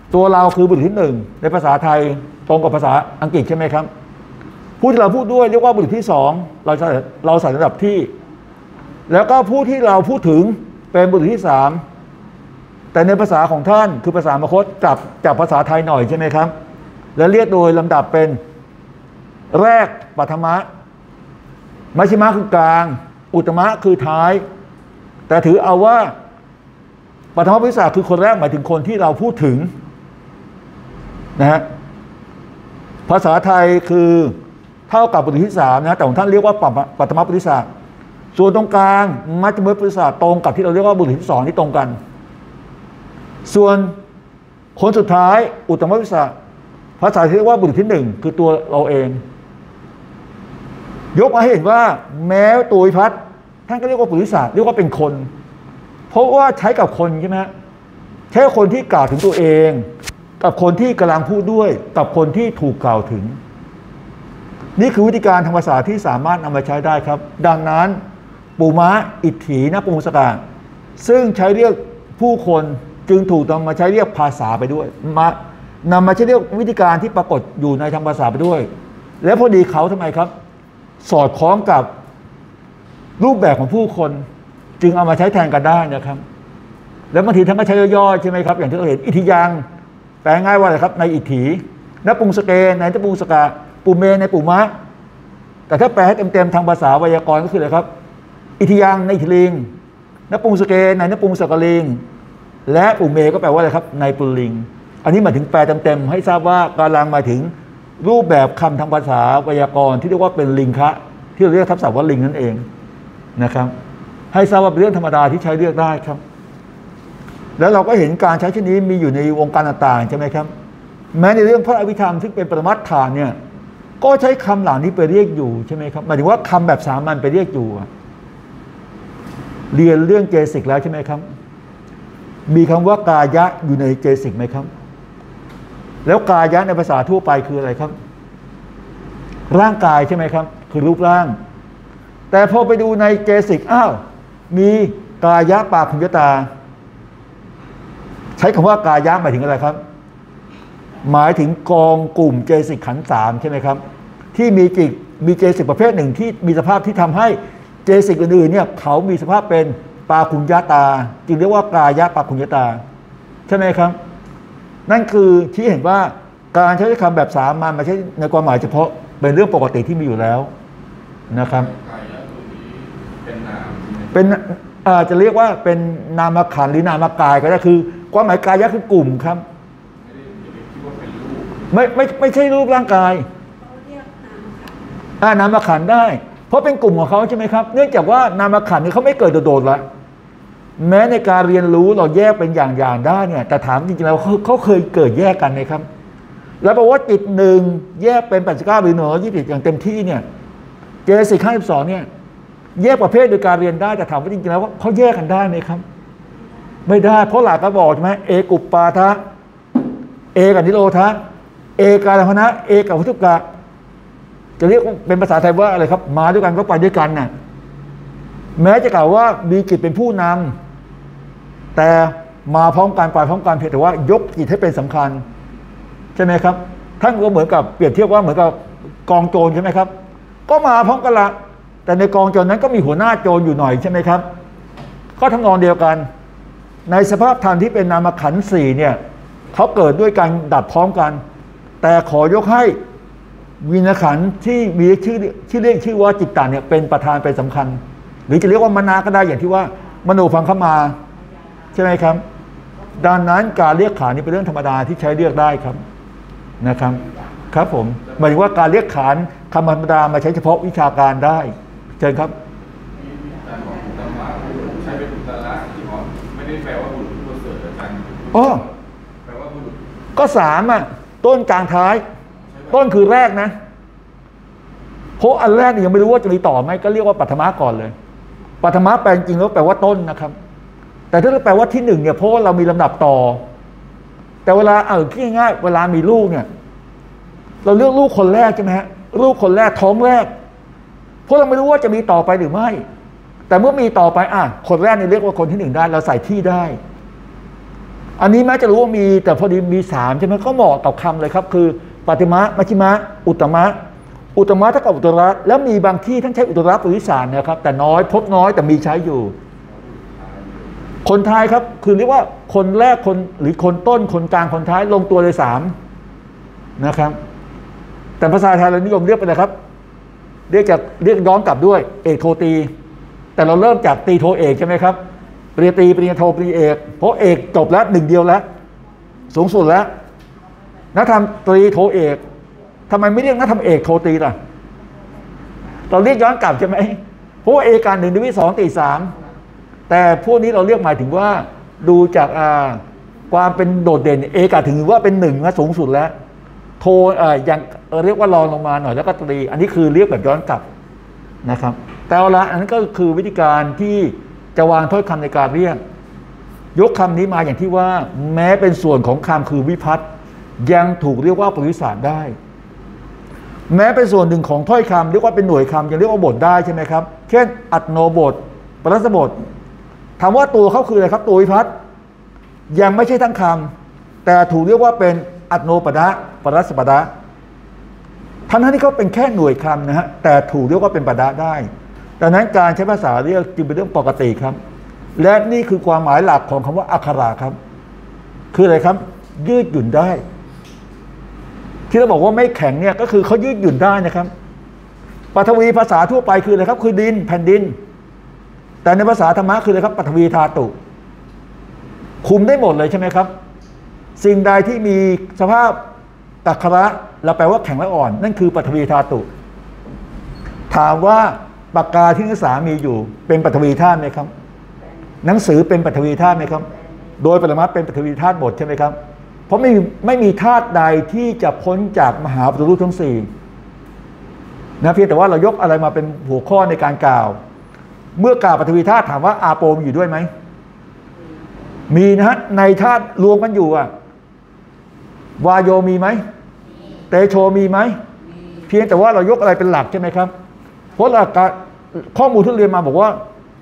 ตัวเราคือบุรุษที่หนึ่งในภาษาไทยตรงกับภาษาอังกฤษใช่ไหมครับผู้ที่เราพูดด้วยเรียกว่าบุรุษที่สองเราใส่ระดับที่แล้วก็ผู้ที่เราพูดถึงเป็นบุรุษที่สามแต่ในภาษาของท่านคือภาษามคธจับภาษาไทยหน่อยใช่ไหมครับและเรียกโดยลำดับเป็นแรกปัทมะมัชฌิมะคือกลางอุตตมะคือท้ายแต่ถือเอาว่าปัทมวิสาคือคนแรกหมายถึงคนที่เราพูดถึงนะฮะภาษาไทยคือเท่ากับบุรุษที่สามนะแต่ของท่านเรียกว่าปัทมปุริสาส่วนตรงกลางมัชฌิมปุริสาตรงกับที่เราเรียกว่าบุรุษที่สองที่ตรงกันส่วนคนสุดท้ายอุตตมปุริสาภาษาที่เรียกว่าบุรุษที่หนึ่งคือตัวเราเองยกมาให้เห็นว่าแม้ตัววิพัฒน์ท่านก็เรียกว่าบุรุษที่สามเรียกว่าเป็นคนเพราะว่าใช้กับคนใช่ไหมใช้คนที่กล่าวถึงตัวเองกับคนที่กำลังพูดด้วยกับคนที่ถูกกล่าวถึงนี่คือวิธีการทางภาษาที่สามารถนำมาใช้ได้ครับดังนั้นปุมะอิทธินปุงสกาซึ่งใช้เรียกผู้คนจึงถูกนำมาใช้เรียกภาษาไปด้วยนำมาใช้เรียกวิธีการที่ปรากฏอยู่ในทางภาษาไปด้วยและพอดีเขาทำไมครับสอดคล้องกับรูปแบบของผู้คนจึงเอามาใช้แทนกันได้นะครับแล้วบางทีท่านก็ใช้ย่อๆใช่ไหมครับอย่างที่เราเห็นอิทธิยังแปลง่ายว่าอะไรครับในอิทธินปุงสเกในนปุงสกาปุเมในปุมะแต่ถ้าแปลให้เต็มๆทางภาษาไวยากรณ์ก็คืออะไรครับอิทธิยังในอิทธิลิงนปุงสเกในนปุงสกลิงและปุเมก็แปลว่าอะไรครับในปุลิงอันนี้หมายถึงแปลเต็มๆให้ทราบว่ากำลังมาถึงรูปแบบคำทางภาษาไวยากรณ์ที่เรียกว่าเป็นลิงคะที่เราเรียกทับศัพท์ว่าลิงนั่นเองนะครับให้ทราบว่าเป็นเรื่องธรรมดาที่ใช้เรียกได้ครับแล้วเราก็เห็นการใช้เช่นนี้มีอยู่ในวงการต่างๆใช่ไหมครับแม้ในเรื่องพระอภิธรรมซึ่งเป็นปรมัตถานเนี่ยก็ใช้คำเหล่านี้ไปเรียกอยู่ใช่ไหมครับหมายถึงว่าคำแบบสามัญไปเรียกอยู่เรียนเรื่องเจสิกแล้วใช่ไหมครับมีคำว่ากายะอยู่ในเจสิกไหมครับแล้วกายะในภาษาทั่วไปคืออะไรครับร่างกายใช่ไหมครับคือรูปร่างแต่พอไปดูในเจสิกอ้าวมีกายะปาคุญญตาใช้คำว่ากายะหมายถึงอะไรครับหมายถึงกองกลุ่มเจสิกขันธ์สามใช่ไหมครับที่มีเจสิกประเภทหนึ่งที่มีสภาพที่ทำให้เจสิกอื่นๆเนี่ยเขามีสภาพเป็นปาคุญญตาจึงเรียกว่ากายะปาคุญญตาใช่ไหมครับนั่นคือที่เห็นว่าการใช้คำแบบสามัญมาใช้ในความหมายเฉพาะเป็นเรื่องปกติที่มีอยู่แล้วนะครับเป็นอาจจะเรียกว่าเป็นนามขันธ์หรือนามกายก็ได้คือความหมายกายะคือกลุ่มครับไม่ใช่รูปร่างกายนามขันธ์ได้เพราะเป็นกลุ่มของเขาใช่ไหมครับเนื่องจากว่านามขันธ์นี้เขาไม่เกิดโดดๆละแม้ในการเรียนรู้เราแยกเป็นอย่างๆได้เนี่ยแต่ถามจริงๆแล้วเขาเคยเกิดแยกกันไหมครับแล้วบอกว่าจิตหนึ่งแยกเป็น89หรือ120อย่างเต็มที่เนี่ยเจสิก52เนี่ยแยกประเภทโดยการเรียนได้แต่ถามว่าจริงๆแล้วเขาแยกกันได้ไหมครับไม่ได้เพราะหลักก็บอกใช่ไหมเอกุปปาทะเอกับนิโรธะเอกาลพนะเอกับวัตถุกะจะเรียกเป็นภาษาไทยว่าอะไรครับมาด้วยกันก็ไปด้วยกันน่ะแม้จะกล่าวว่ามีจิตเป็นผู้นำแต่มาพร้อมกันไปพร้อมกันเพียงแต่ว่ายกจิตให้เป็นสำคัญใช่ไหมครับท่านก็เหมือนกับเปรียบเทียบว่าเหมือนกับกองโจรใช่ไหมครับก็มาพร้อมกันละแต่ในกองโจรนั้นก็มีหัวหน้าโจรอยู่หน่อยใช่ไหมครับก็ทำนองเดียวกันในสภาพธรรมที่เป็นนามขันธ์สี่เนี่ยเขาเกิดด้วยการดับพร้อมกันแต่ขอยกให้วิญญาณขันธ์ที่มีชื่อเรียกชื่อว่าจิตตาเนี่ยเป็นประธานเป็นสำคัญหรือจะเรียกว่ามนาก็ได้อย่างที่ว่ามโนฟังเข้ามาใช่ไหมครับดังนั้นการเรียกขานนี่เป็นเรื่องธรรมดาที่ใช้เรียกได้ครับนะครับครับผมหมายถึงว่าการเรียกขานคำธรรมดามาใช้เฉพาะวิชาการได้เชิญครับใช้เป็นอุตระที่หมอไม่ได้แปลว่าบุรุษผู้เสริฐอาจารย์แปลว่าบุรุษก็สามอ่ะต้นกลางท้ายต้นคือแรกนะเพราะอันแรกยังไม่รู้ว่าจะมีต่อไหมก็เรียกว่าปัทมะก่อนเลยปัทมะแปลจริงแล้วแปลว่าต้นนะครับแต่ถ้าเราแปลว่าที่หนึ่งเนี่ยเพราะว่าเรามีลำดับต่อแต่เวลาคิดง่ายๆเวลามีลูกเนี่ยเราเลือกลูกคนแรกใช่ไหมฮะลูกคนแรกท้องแรกเพราะเราไม่รู้ว่าจะมีต่อไปหรือไม่แต่เมื่อมีต่อไปคนแรกเนี่ยเรียกว่าคนที่หนึ่งได้เราใส่ที่ได้อันนี้แม้จะรู้ว่ามีแต่พอดีมี3ใช่ไหมก็เหมาะกับคำเลยครับคือปฏิมะมัชฌิมะอุตตมะอุตตมะเท่ากับอุตตระแล้วมีบางที่ท่านใช้อุตตระปริสานนะครับแต่น้อยพบน้อยแต่มีใช้อยู่คนท้ายครับคือเรียกว่าคนแรกคนหรือคนต้นคนกลางคนท้ายลงตัวเลย3นะครับแต่ภาษาไทยเรานิยมเรียกไปเลยครับเรียกย้อนกลับด้วยเอกโทตีแต่เราเริ่มจากตีโทเอกใช่ไหมครับปริญญาตรีปริญญาโทปริญญาเอกเพราะเอกจบแล้ว1 เดียวแล้วสูงสุดแล้วนักธรรมตรีโทเอกทำไมไม่เรียกนักธรรมเอกโทตรีล่ะเราเรียกย้อนกลับใช่ไหมเพราะว่าเอการ1 ดิวิ 2 ตี 3แต่พวกนี้เราเรียกหมายถึงว่าดูจากความเป็นโดดเด่นเอกาถึงว่าเป็น1นะสูงสุดแล้วโทยังเรียกว่ารองลงมาหน่อยแล้วก็ตรีอันนี้คือเรียกแบบย้อนกลับนะครับแต่เอาละอันนั้นก็คือวิธีการที่จะวางถ้อยคำในการเรียกยกคำนี้มาอย่างที่ว่าแม้เป็นส่วนของคำคือวิภัตติยังถูกเรียกว่าปริศาสได้แม้เป็นส่วนหนึ่งของถ้อยคำเรียกว่าเป็นหน่วยคำยังเรียกว่าบทได้ใช่ไหมครับเช่นอัตโนบทปรัสบทถามว่าตัวเขาคืออะไรครับตัววิภัตติยังไม่ใช่ทั้งคำแต่ถูกเรียกว่าเป็นอัตโนปดะปรัสปดะทั้งที่เขาเป็นแค่หน่วยคำนะฮะแต่ถูกเรียกว่าเป็นปดะได้ดังนั้นการใช้ภาษาเรียกจึงเป็นเรื่องปกติครับและนี่คือความหมายหลักของคำว่าอักขระครับคืออะไรครับยืดหยุ่นได้ที่เราบอกว่าไม่แข็งเนี่ยก็คือเขายืดหยุ่นได้นะครับปฐวีภาษาทั่วไปคืออะไรครับคือดินแผ่นดินแต่ในภาษาธรรมะคืออะไรครับปฐวีธาตุคุมได้หมดเลยใช่ไหมครับสิ่งใดที่มีสภาพอักขระเราแปลว่าแข็งและอ่อนนั่นคือปฐวีธาตุถามว่าปากกาที่นักศึกษามีอยู่เป็นปฐวีธาตุไหมครับหนังสือเป็นปฐวีธาตุไหมครับโดยปรมัตถ์เป็นปฐวีธาตุหมดใช่ไหมครับเพราะไม่มีธาตุใดที่จะพ้นจากมหาปฏิรูปทั้ง4นะเพียงแต่ว่าเรายกอะไรมาเป็นหัวข้อในการกล่าวเมื่อกล่าวปฐวีธาตุถามว่าอาโปมีอยู่ด้วยไหมมีนะฮะในธาตุรวมกันอยู่วายโยมีไหมเตโชมีไหมเพียงแต่ว่าเรายกอะไรเป็นหลักใช่ไหมครับเพราะข้อมูลที่เรียนมาบอกว่า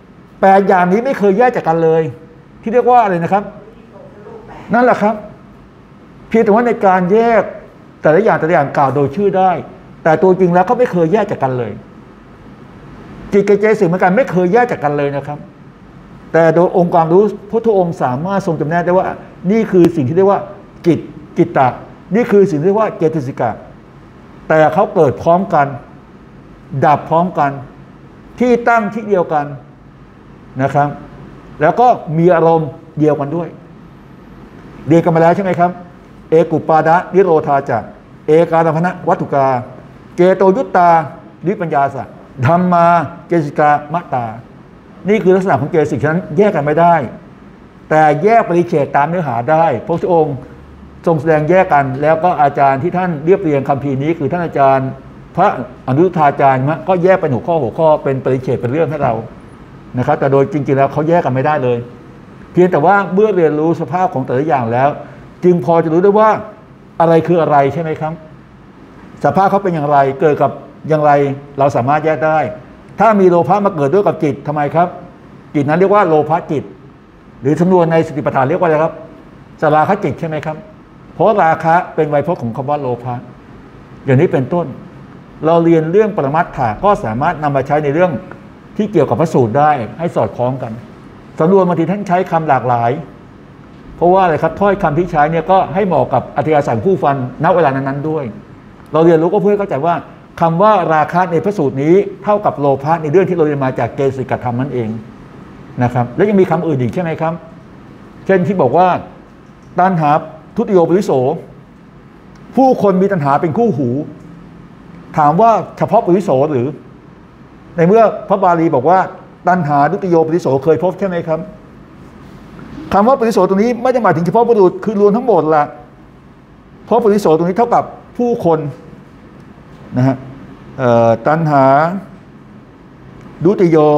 8 อย่างนี้ไม่เคยแยกจากกันเลยที่เรียกว่าอะไรนะครับนั่นแหละครับเพียงแต่ว่าในการแยกแต่ละอย่างกล่าวโดยชื่อได้แต่ตัวจริงแล้วเขาไม่เคยแยกจากกันเลยจิตกับเจตสิกเหมือนกันไม่เคยแยกจากกันเลยนะครับแต่โดยองค์ความรู้พระพุทธองค์สามารถทรงจำแนกได้ว่านี่คือสิ่งที่เรียกว่าจิตตะนี่คือสิ่งที่เรียกว่าเจตสิกะแต่เขาเกิดพร้อมกันดับพร้อมกันที่ตั้งที่เดียวกันนะครับแล้วก็มีอารมณ์เดียวกันด้วยเรียนกันมาแล้วใช่ไหมครับเอกุปปาดะนิโรธาจะเอกาลพนะวัตถุกาเจโตยุตตานิปัญญาสะธรรมาเจสิกามะตานี่คือลักษณะของเจสิกฉะนั้นแยกกันไม่ได้แต่แยกปริเฉดตามเนื้อหาได้พระพุทธองค์ทรงแสดงแยกกันแล้วก็อาจารย์ที่ท่านเรียบเรียงคัมภีร์นี้คือท่านอาจารย์พระอนุรุทธาจารย์ก็แยกเป็นหัวข้อเป็นปริเฉดเป็นเรื่องให้เรานะครับแต่โดยจริงๆแล้วเขาแยกกันไม่ได้เลยเพียงแต่ว่าเมื่อเรียนรู้สภาพของแต่ละอย่างแล้วจึงพอจะรู้ได้ว่าอะไรคืออะไรใช่ไหมครับสภาพเขาเป็นอย่างไรเกิดกับอย่างไรเราสามารถแยกได้ถ้ามีโลภะมาเกิดด้วยกับจิตทำไมครับจิตนั้นเรียกว่าโลภะจิตหรือสำนวนในสติปัฏฐานเรียกว่าอะไรครับสราคะจิตใช่ไหมครับเพราะราคะเป็นไวยพจน์ของคำว่าโลภะอย่างนี้เป็นต้นเราเรียนเรื่องปรมัตถะก็สามารถนำมาใช้ในเรื่องที่เกี่ยวกับพระสูตรได้ให้สอดคล้องกันสำนวนบางทีท่านใช้คำหลากหลายเพราะว่าอะไรครับถ้อยคำที่ใช้เนี่ยก็ให้เหมาะกับอัธยาศัยผู้ฟังณเวลานั้นๆด้วยเราเรียนรู้ก็เพื่อเข้าใจว่าคำว่าราคะในพระสูตรนี้เท่ากับโลภะในเรื่องที่เราเรียนมาจากเจสิกธรรมนั่นเองนะครับแล้วยังมีคำอื่นอีกใช่ไหมครับเช่นที่บอกว่าตัณหาทุติโยปริโสผู้คนมีตัณหาเป็นคู่หูถามว่าเฉพาะปริโสหรือในเมื่อพระบาลีบอกว่าตัณหาทุติโยปริโสเคยพบใช่ไหมครับคำว่าปริโสตรงนี้ไม่ได้หมายถึงเฉพาะบุรุษคือรวมทั้งหมดละเพราะปริโสตรงนี้เท่ากับผู้คนนะฮะตัณหาทุติโย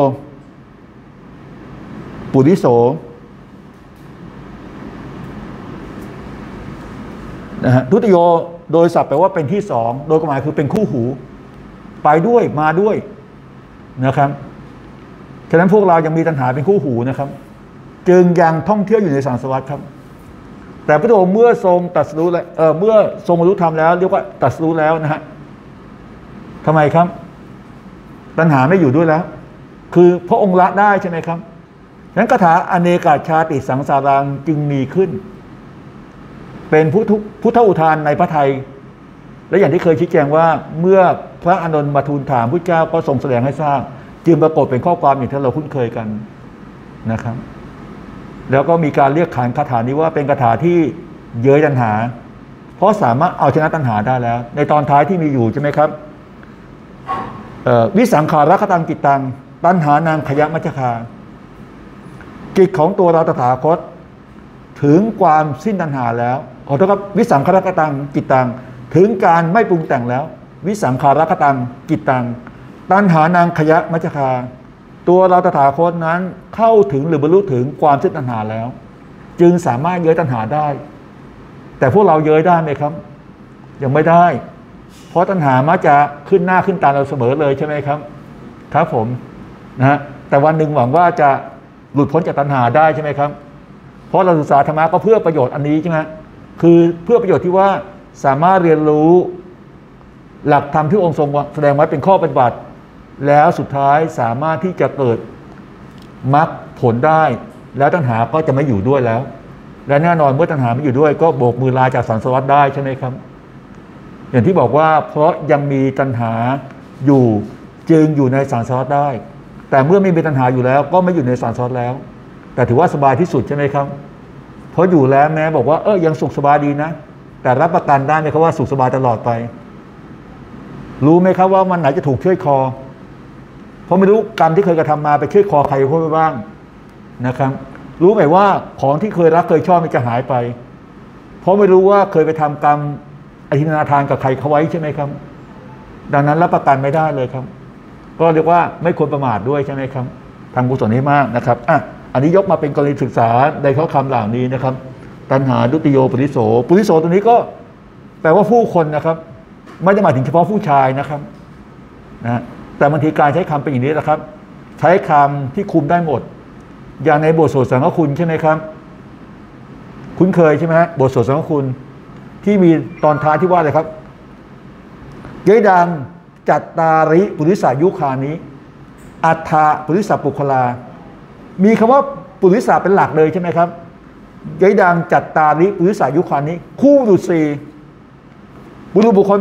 ปุริโสนะฮะทุติโยโดยศัพท์แปลว่าเป็นที่สองโดยความหมายคือเป็นคู่หูไปด้วยมาด้วยนะครับฉะนั้นพวกเรายังมีตัณหาเป็นคู่หูนะครับจึงยังท่องเที่ยวอยู่ในสังสารวัฏครับแต่พระองค์เมื่อทรงตรัสรู้แล้วเมื่อทรงบรรลุธรรมแล้วเรียกว่าตรัสรู้แล้วนะฮะทำไมครับตัณหาไม่อยู่ด้วยแล้วคือพระองค์ละได้ใช่ไหมครับฉะนั้นคาถาอเนกชาติสังสารังจึงมีขึ้นเป็นพุทธอุทานในพระไทยและอย่างที่เคยชี้แจงว่าเมื่อพระอานนท์มาทูลถามพระเจ้าก็ทรงแสดงให้ทราบจึงปรากฏเป็นข้อความอย่างที่เราคุ้นเคยกันนะครับแล้วก็มีการเรียกขานคาถานี้ว่าเป็นคาถาที่เย้ยตัณหาเพราะสามารถเอาชนะตัณหาได้แล้วในตอนท้ายที่มีอยู่ใช่ไหมครับวิสังขารคตังกิตตังตัณหานางขยะมัจจคากิจของตัวเราตถาคตถึงความสิ้นตัณหาแล้วขอโทษครับวิสังขารคตังกิตตังถึงการไม่ปรุงแต่งแล้ววิสังขารคตังกิตตังตัณหานางขยะมัจจคาตัวเราตถาคตนั้นเข้าถึงหรือบรรลุถึงความสิ้นตัณหาแล้วจึงสามารถเย้ยตัณหาได้แต่พวกเราเย้ยได้ไหมครับยังไม่ได้เพราะตัณหามักจะขึ้นหน้าขึ้นตาเราเสมอเลยใช่ไหมครับครับผมนะแต่วันหนึ่งหวังว่าจะหลุดพ้นจากตัณหาได้ใช่ไหมครับเพราะเราศึกษาธรรมะก็เพื่อประโยชน์อันนี้ใช่ไหมคือเพื่อประโยชน์ที่ว่าสามารถเรียนรู้หลักธรรมที่องค์ทรงแสดงไว้เป็นข้อปฏิบัติแล้วสุดท้ายสามารถที่จะเกิดมรรคผลได้แล้วตัณหาก็จะไม่อยู่ด้วยแล้วและแน่นอนเมื่อตัณหาไม่อยู่ด้วยก็โบกมือลาจากสังสารวัฏได้ใช่ไหมครับอย่างที่บอกว่าเพราะยังมีตัณหาอยู่จึงอยู่ในสังสารวัฏได้แต่เมื่อไม่มีตัณหาอยู่แล้วก็ไม่อยู่ในสังสารวัฏแล้วแต่ถือว่าสบายที่สุดใช่ไหมครับเพราะอยู่แล้วแม้บอกว่ายังสุขสบายดีนะแต่รับประกันได้ไหมครับว่าสุขสบายตลอดไปรู้ไหมครับว่ามันไหนจะถูกเชือดคอเพราะไม่รู้กรรมที่เคยกระทำมาไปเชือดคอใครพวกบ้างนะครับรู้ไหมว่าของที่เคยรักเคยชอบมันจะหายไปเพราะไม่รู้ว่าเคยไปทำกรรมอธินาทานกับใครเขาไว้ใช่ไหมครับดังนั้นรับประกันไม่ได้เลยครับก็เรียกว่าไม่ควรประมาทด้วยใช่ไหมครับทำกุศลให้มากนะครับอันนี้ยกมาเป็นกรณีศึกษาในข้อคำเหล่านี้นะครับตัณหาดุติโยปุริโสปุริโสตัวนี้ก็แปลว่าผู้คนนะครับไม่ได้หมายถึงเฉพาะผู้ชายนะครับนะแต่บางทีการใช้คำเป็นอย่างนี้นะครับใช้คำที่คุมได้หมดอย่างในบทสวดสังฆคุณใช่ไหมครับคุ้นเคยใช่ไหมบทสวดสังฆคุณที่มีตอนท้ายที่ว่าอะไรครับเยดังจัตตาริปุริสายุคานิอัฏฐะปุริสปุคลามีคำว่าปุริสาเป็นหลักเลยใช่ไหมครับเยดังจัตตาริปุริสายุคานิคู่บุรุษสี่บุรุษบุคคล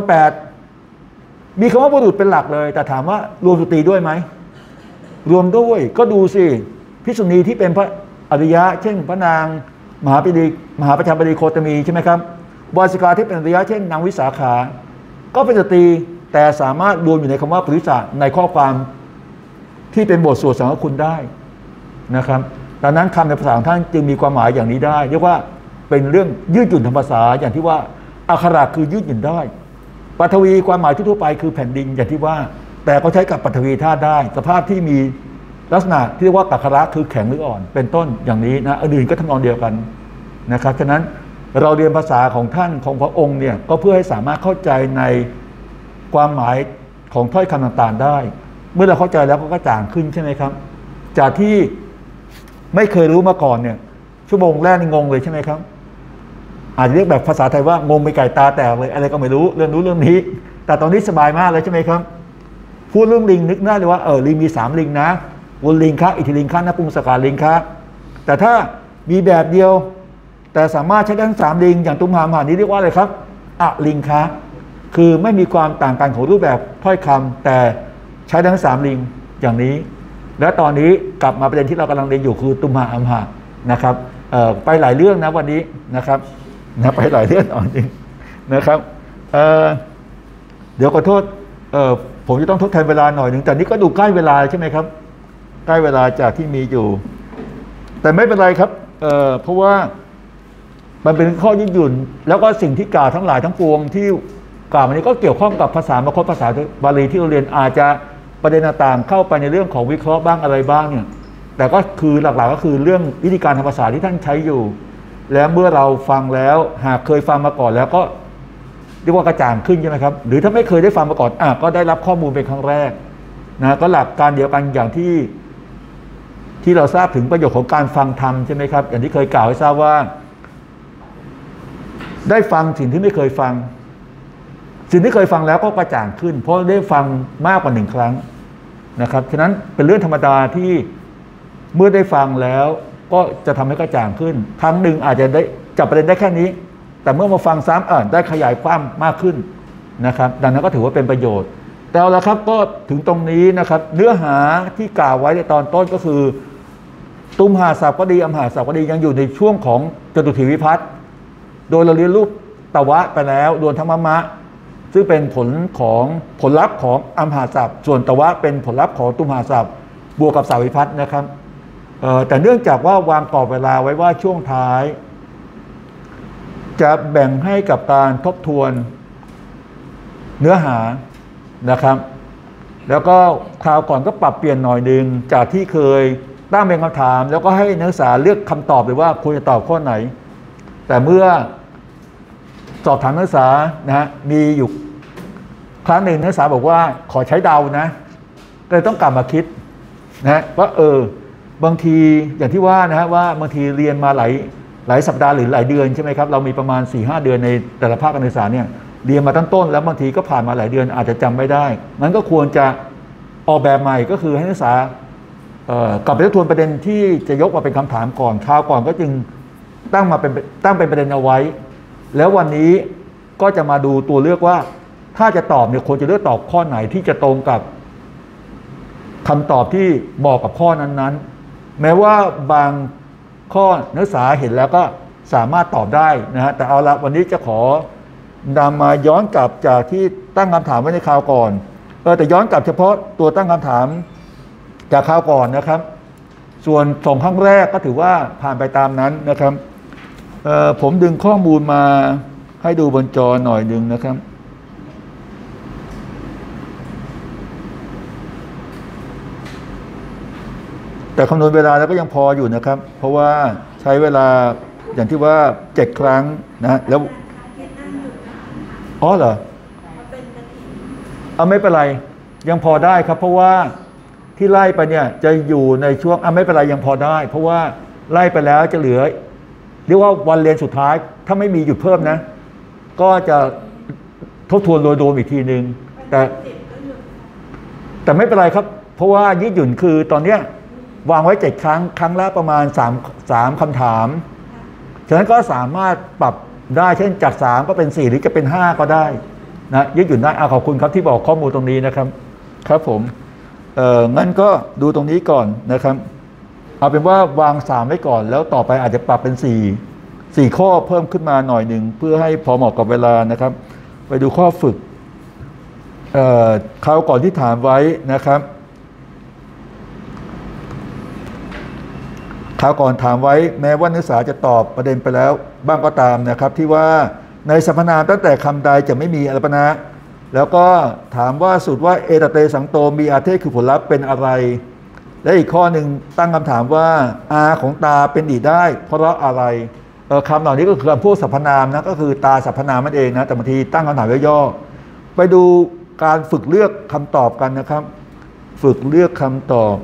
8มีคำว่าบุรุษเป็นหลักเลยแต่ถามว่ารวมสตรีด้วยไหมรวมด้วยก็ดูสิภิกษุณีที่เป็นพระอริยะเช่นพระนางมหาประชาบดีโคตมีใช่ไหมครับวาสิกาที่เป็นอริยะเช่นนางวิสาขาก็เป็นสตรีแต่สามารถรวมอยู่ในคำว่าปุริสะในข้อความที่เป็นบทสวดสังฆคุณได้นะครับดังนั้นคำในภาษาของท่านจึงมีความหมายอย่างนี้ได้เรียกว่าเป็นเรื่องยืดหยุ่นทางภาษาอย่างที่ว่าอักขระคือยืดหยุ่นได้ปฐวีความหมายทั่วไปคือแผ่นดินอย่างที่ว่าแต่ก็ใช้กับปฐวีธาตุได้สภาพที่มีลักษณะที่เรียกว่าอักขระคือแข็งหรืออ่อนเป็นต้นอย่างนี้นะอื่นก็ทำนองเดียวกันนะครับฉะนั้นเราเรียนภาษาของท่านของพระองค์เนี่ยก็เพื่อให้สามารถเข้าใจในความหมายของถ้อยคำต่างๆได้เมื่อเราเข้าใจแล้วก็กระจ่างขึ้นใช่ไหมครับจากที่ไม่เคยรู้มาก่อนเนี่ยชั่วโมงแรกนี่งงเลยใช่ไหมครับอาจจะเรียกแบบภาษาไทยว่างงไปไก่ตาแตกเลยอะไรก็ไม่รู้เรื่องนี้แต่ตอนนี้สบายมากเลยใช่ไหมครับพูดเรื่องลิงนึกได้เลยว่าลิงมี3ลิงนะวุลลิงคะอิทธิลิงคะนปุงสกาลิงคะแต่ถ้ามีแบบเดียวแต่สามารถใช้ได้ทั้ง3ลิงอย่างตุ้มหามหานี้เรียกว่าอะไรครับอะลิงคะคือไม่มีความต่างกันของรูปแบบถ้อยคำแต่ใช้ทั้ง3ลิงอย่างนี้และตอนนี้กลับมาประเด็นที่เรากำลังเรียนอยู่คือตุมหาอัมหะนะครับไปหลายเรื่องนะวันนี้นะครับนะไปหลายเรื่องอ่อนจริงนะครับเดี๋ยวขอโทษผมจะต้องทดแทนเวลาหน่อยหนึ่งแต่นี้ก็ดูใกล้เวลาใช่ไหมครับใกล้เวลาจากที่มีอยู่แต่ไม่เป็นไรครับเพราะว่ามันเป็นข้อยืดหยุ่นแล้วก็สิ่งที่กล่าวทั้งหลายทั้งปวงที่กล่าวมานี้ก็เกี่ยวข้องกับภาษามคธภาษาบาลีที่เราเรียนอาจจะประเด็นต่างๆเข้าไปในเรื่องของวิเคราะห์บ้างอะไรบ้างเนี่ยแต่ก็คือหลักๆก็คือเรื่องวิธีการทางภาษาที่ท่านใช้อยู่แล้วเมื่อเราฟังแล้วหากเคยฟังมาก่อนแล้วก็เรียกว่ากระจ่างขึ้นใช่ไหมครับหรือถ้าไม่เคยได้ฟังมาก่อนก็ได้รับข้อมูลเป็นครั้งแรกนะก็หลักการเดียวกันอย่างที่เราทราบถึงประโยชน์ของการฟังธรรมใช่ไหมครับอย่างที่เคยกล่าวให้ทราบว่าได้ฟังสิ่งที่ไม่เคยฟังสิ่งที่เคยฟังแล้วก็กระจ่างขึ้นเพราะได้ฟังมากกว่า1 ครั้งนะครับฉะนั้นเป็นเรื่องธรรมดาที่เมื่อได้ฟังแล้วก็จะทำให้กระจ่างขึ้นครั้งหนึ่งอาจจะได้จับประเด็นได้แค่นี้แต่เมื่อมาฟังซ้ำได้ขยายความมากขึ้นนะครับดังนั้นก็ถือว่าเป็นประโยชน์แต่เอาละครับก็ถึงตรงนี้นะครับเนื้อหาที่กล่าวไว้ในตอนต้นก็คือตุมหาศัพท์ก็ดีอัมหาศัพท์ก็ดียังอยู่ในช่วงของจตุถีวิภัตติโดยเราเรียนรูปตวะไปแล้วรวมทั้งมะซึ่งเป็นผลลัพธ์ของอัมหาศัพท์ส่วนตวะเป็นผลลัพธ์ของตุมหาศัพท์บวกกับสาวิภัตตินะครับแต่เนื่องจากว่าวางกรอบเวลาไว้ว่าช่วงท้ายจะแบ่งให้กับการทบทวนเนื้อหานะครับแล้วก็คราวก่อนก็ปรับเปลี่ยนหน่อยนึงจากที่เคยตั้งเป็นคำถามแล้วก็ให้นักศึกษาเลือกคำตอบเลยว่าควรจะตอบข้อไหนแต่เมื่อสอบถามนักศึกษานะฮะมีอยู่ครั้งหนึ่งนักศึกษาบอกว่าขอใช้เดานะก็เลยต้องกลับมาคิดนะว่าบางทีอย่างที่ว่านะฮะว่าบางทีเรียนมาหลายสัปดาห์หรือหลายเดือนใช่ไหมครับเรามีประมาณ 4-5 เดือนในแต่ละภาคการศึกษาเนี่ยเรียนมาตั้งต้นแล้วบางทีก็ผ่านมาหลายเดือนอาจจะจำไม่ได้มันก็ควรจะออกแบบใหม่ก็คือให้นักศึกษากลับไปทบทวนประเด็นที่จะยกมาเป็นคำถามก่อนคราวก่อนก็จึงตั้งเป็นประเด็นเอาไว้แล้ววันนี้ก็จะมาดูตัวเลือกว่าถ้าจะตอบเนี่ยควรจะเลือกตอบข้อไหนที่จะตรงกับคำตอบที่บอกกับข้อนั้นๆแม้ว่าบางข้อนักศึกษาเห็นแล้วก็สามารถตอบได้นะฮะแต่เอาละวันนี้จะขอนำมาย้อนกลับจากที่ตั้งคำถามไว้ในคราวก่อนแต่ย้อนกลับเฉพาะตัวตั้งคำถามจากคราวก่อนนะครับส่วน2 ครั้งแรกก็ถือว่าผ่านไปตามนั้นนะครับผมดึงข้อมูลมาให้ดูบนจอหน่อยหนึ่งนะครับแต่คำนวณเวลาแล้วก็ยังพออยู่นะครับเพราะว่าใช้เวลาอย่างที่ว่า7 ครั้งนะแล้วอ๋อเหรอไม่เป็นไรยังพอได้ครับเพราะว่าที่ไล่ไปเนี่ยจะอยู่ในช่วงไม่เป็นไรยังพอได้เพราะว่าไล่ไปแล้วจะเหลือเรียกว่าวันเรียนสุดท้ายถ้าไม่มีหยุดเพิ่มนะก็จะทบทวนโดยรวมอีกทีนึงแต่ไม่เป็นไรครับเพราะว่ายืดหยุ่นคือตอนเนี้ยวางไว้7 ครั้งละประมาณ3คำถามฉะนั้นก็สามารถปรับได้เช่นจาก3ก็เป็น4หรือจะเป็น5ก็ได้นะยืดหยุ่นได้ขอบคุณครับที่บอกข้อมูลตรงนี้นะครับครับผมงั้นก็ดูตรงนี้ก่อนนะครับเอาเป็นว่าวาง3ไว้ก่อนแล้วต่อไปอาจจะปรับเป็น4ข้อเพิ่มขึ้นมาหน่อยหนึ่งเพื่อให้พอเหมาะกับเวลานะครับไปดูข้อฝึกคราวก่อนที่ถามไว้นะครับคราวก่อนถามไว้แม้ว่านักศึกษาจะตอบประเด็นไปแล้วบ้างก็ตามนะครับที่ว่าในสรรพนามตั้งแต่คำใดจะไม่มีอรปนะแล้วก็ถามว่าสูตรว่าเอตเตสังโตมีอาเทศคือผลลัพธ์เป็นอะไรและอีกข้อหนึ่งตั้งคำถามว่าอาของตาเป็นอีได้เพราะอะไรคำเหล่านี้ก็คือคำพูดสรรพนามนะก็คือตาสรรพนามนั่นเองนะแต่บางทีตั้งคำถามย่อๆไปดูการฝึกเลือกคำตอบกันนะครับฝึกเลือกคำตอบ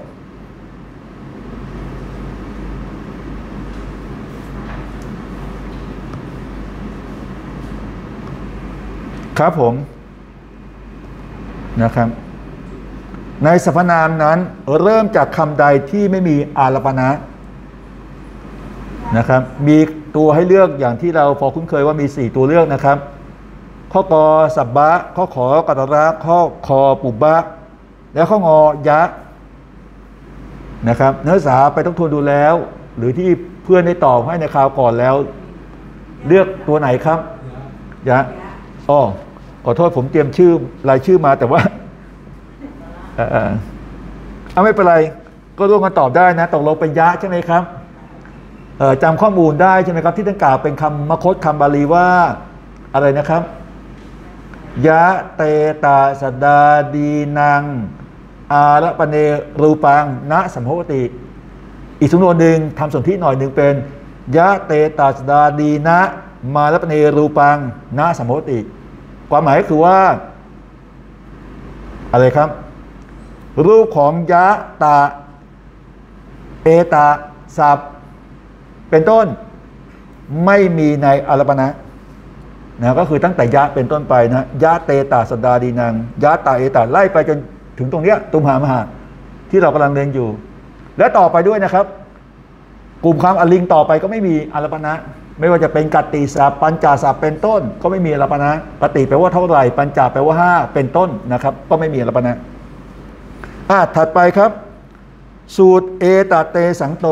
ครับผมนะครับในสรรพนามนั้นเริ่มจากคำใดที่ไม่มีอารัปนะนะครับมีตัวให้เลือกอย่างที่เราพอคุ้นเคยว่ามี4ตัวเลือกนะครับข้อกอสับบะข้อขอกัตระข้อคอปุบบะและข้องอยะนะครับนักศึกษาไปทบทวนดูแล้วหรือที่เพื่อนได้ตอบให้ในคราวก่อนแล้วเลือกตัวไหนครับยะขอโทษผมเตรียมรายชื่อมาแต่ว่าไม่เป็นไรก็ร่วมกันตอบได้นะตกลงเป็นยะใช่ไหมครับจำข้อมูลได้ใช่ไหมครับที่ตั้งกล่าวเป็นคำมคตคำบาลีว่าอะไรนะครับยะเตตาสดาดีนังอาระปเนรูปังณสัมโภติอีกสำนวนหนึ่งทำส่วนที่หน่อยหนึ่งเป็นยะเตตาสดาดีนะมาระปเนรูปังณสัมโภติความหมายคือว่าอะไรครับรูปของยะตาเอตาสับเป็นต้นไม่มีในอารัปนะนะก็คือตั้งแต่ยะเป็นต้นไปนะยะเตตาสดาดีนังยะตาเอตาไล่ไปจนถึงตรงเนี้ยตุมหามหาที่เรากำลังเรียนอยู่และต่อไปด้วยนะครับกลุ่มคำอลิงต่อไปก็ไม่มีอารปณะไม่ว่าจะเป็นกัตติศัพท์ปัญจศัพท์เป็นต้นก็ไม่มีอารปณะกติแปลว่าเท่าไหร่ปัญจแปลว่า5เป็นต้นนะครับก็ไม่มีอารปณะถัดไปครับสูตรเอตเตสังโต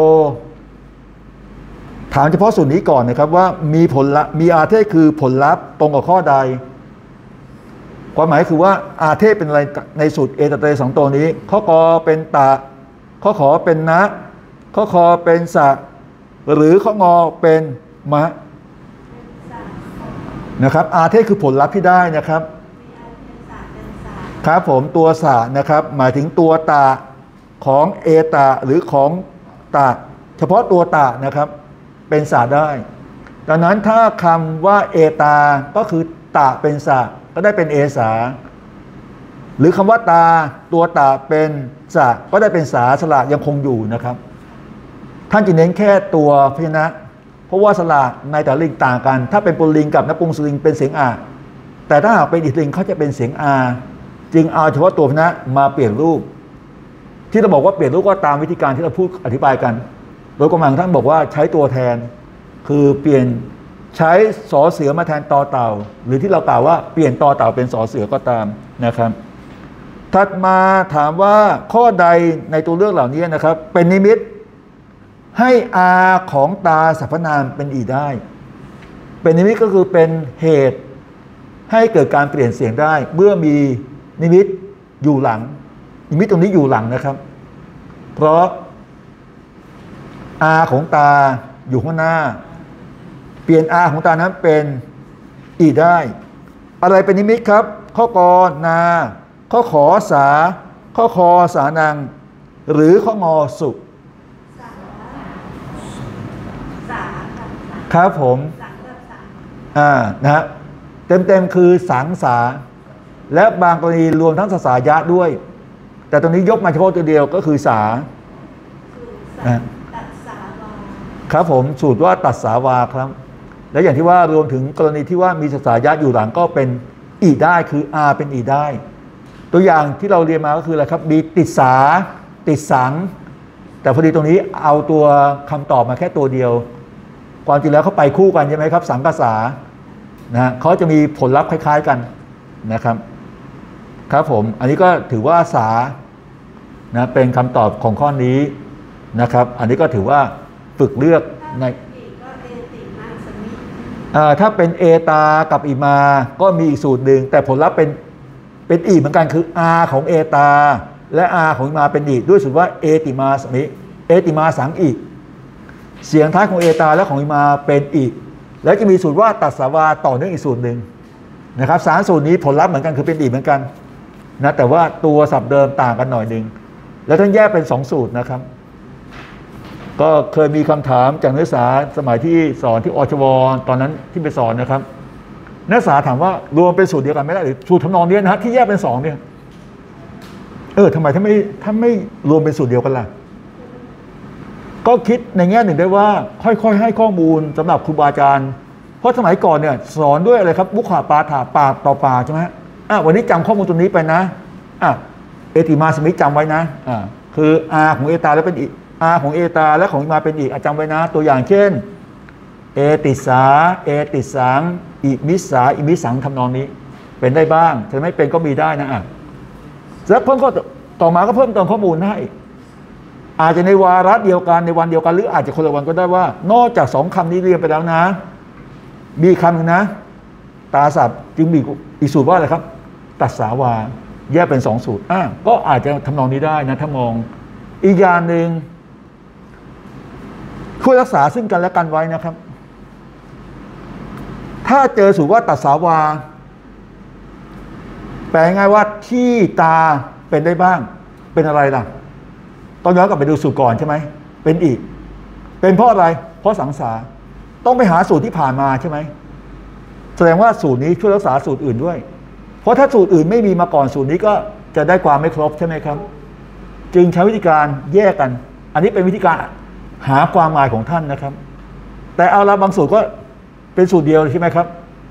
ถามเฉพาะสูตรนี้ก่อนนะครับว่ามีผลละมีอาเทศคือผลลัพธ์ตรงกับข้อใดความหมายคือว่าอาเทศเป็นอะไรในสูตรเอตเตสังโตนี้ข้อกอเป็นตะข้อขอเป็นนะข้อคอเป็นสะหรือข้องอเป็นมะนะครับอาเทศคือผลลัพธ์ที่ได้นะครับครับผมตัวสะนะครับหมายถึงตัวตะของเอตะหรือของตะเฉพาะตัวตะนะครับเป็นสะได้ดังนั้นถ้าคำว่าเอตาก็คือตะเป็นสะก็ได้เป็นเอสาหรือคำว่าตาตัวตะเป็นสะก็ได้เป็นสาสระยังคงอยู่นะครับท่านจะเน้นแค่ตัวพยัญชนะเพราะว่าสระในแต่ละลิงต่างกันถ้าเป็นปุลิงกับนปุงสลิงเป็นเสียงอาแต่ถ้าหากเป็นอิทลิงเขาจะเป็นเสียงอาจึงเอาเฉพาะตัวพยัญชนะมาเปลี่ยนรูปที่เราบอกว่าเปลี่ยนรูปก็ตามวิธีการที่เราพูดอธิบายกันโดยกำลังท่านบอกว่าใช้ตัวแทนคือเปลี่ยนใช้สอเสือมาแทนตอเต่าหรือที่เรากล่าวว่าเปลี่ยนตอเต่าเป็นสอเสือก็ตามนะครับถัดมาถามว่าข้อใดในตัวเลือกเหล่านี้นะครับเป็นนิมิตให้อาของตาสรรพนามเป็นอีได้เป็นนิมิตก็คือเป็นเหตุให้เกิดการเปลี่ยนเสียงได้เมื่อมีนิมิตอยู่หลังนิมิตตรงนี้อยู่หลังนะครับเพราะอาของตาอยู่ข้างหน้าเปลี่ยนอาของตานั้นเป็นอีได้อะไรเป็นนิมิตครับข้อกอนาข้อขอสาข้อคอสานังหรือข้องอสุครับผมนะฮะเต็มคือสังสาและบางกรณีรวมทั้งสายะด้วยแต่ตรงนี้ยกมาเฉพาะตัวเดียวก็คือสาครับผมสูตรว่าตัดสาวาครับและอย่างที่ว่ารวมถึงกรณีที่ว่ามีสายะอยู่หลังก็เป็นอีได้คืออาเป็นอีได้ตัวอย่างที่เราเรียนมาก็คืออะไรครับมีติดสาติดสังแต่พอดีตรงนี้เอาตัวคำตอบมาแค่ตัวเดียวความจริงแล้วเขาไปคู่กันใช่ไหมครับสังกษานะเขาจะมีผลลัพธ์คล้ายๆกันนะครับครับผมอันนี้ก็ถือว่าสานะเป็นคำตอบของข้อนี้นะครับอันนี้ก็ถือว่าฝึกเลือกในถ้าเป็นเอตากับอิมาก็มีอีกสูตรหนึ่งแต่ผลลัพธ์เป็นอีเหมือนกันคืออาของเอตาและอาของอิมาเป็นอีด้วยสูตรว่าเอติมาสมิเอติมาสังอีเสียงท้ายของเอตาและของอิมาเป็นอีแล้วจะมีสูตรว่าตัดสาวาต่อเนื่องอีกสูตรหนึ่งนะครับสามสูตรนี้ผลลัพธ์เหมือนกันคือเป็นอีเหมือนกันนะแต่ว่าตัวศัพท์เดิมต่างกันหน่อยหนึ่งแล้วท่านแยกเป็น2สูตรนะครับก็เคยมีคำถามจากนักศึกษาสมัยที่สอนที่อชวตอนนั้นที่ไปสอนนะครับนักศึกษาถามว่ารวมเป็นสูตรเดียวกันไม่ได้หรือสูตรทำนองนี้นะที่แยกเป็น2เนี่ยทำไมถ้าไม่รวมเป็นสูตรเดียวกันล่ะก็คิดในแง่หนึ่งได้ว่าค่อยๆให้ข้อมูลสำหรับครูบาอาจารย์เพราะสมัยก่อนเนี่ยสอนด้วยอะไรครับมุขปาฐาปากต่อปากใช่ไหมวันนี้จำข้อมูลตรงนี้ไปนะเอติมาสมิจำไว้นะคืออาของเอตาแล้วเป็นอีอาของเอตาและของอิมาเป็นอีจำไว้นะตัวอย่างเช่นเอติสาเอติสังอิมิสาอิมิสังทำนองนี้เป็นได้บ้างถ้าไม่เป็นก็มีได้นะแล้วเพิ่มก็ต่อมาก็เพิ่มเติมข้อมูลให้อาจจะในวาระเดียวกันในวันเดียวกันหรืออาจจะคนละวันก็ได้ว่านอกจาก2คำนี้เรียนไปแล้วนะมีคำหนึ่งนะตาศัพท์จึงมีอีกสูตรว่าอะไรครับตัดสาวาแยกเป็น2สูตรก็อาจจะทำนองนี้ได้นะถ้ามองอีกอย่างหนึ่งช่วยรักษาซึ่งกันและกันไว้นะครับถ้าเจอสูตรว่าตัดสาวาแปลง่ายว่าที่ตาเป็นได้บ้างเป็นอะไรล่ะต้องย้อนกลับไปดูสูตรก่อนใช่ไหมเป็นอีกเป็นเพราะอะไรเพราะสังสาต้องไปหาสูตรที่ผ่านมาใช่ไหมแสดงว่าสูตรนี้ช่วยรักษาสูตรอื่นด้วยเพราะถ้าสูตรอื่นไม่มีมาก่อนสูตรนี้ก็จะได้ความไม่ครบใช่ไหมครับจึงใช้วิธีการแยกกันอันนี้เป็นวิธีการหาความหมายของท่านนะครับแต่เอาละบางสูตรก็เป็นสูตรเดียวใช่ไหมครับ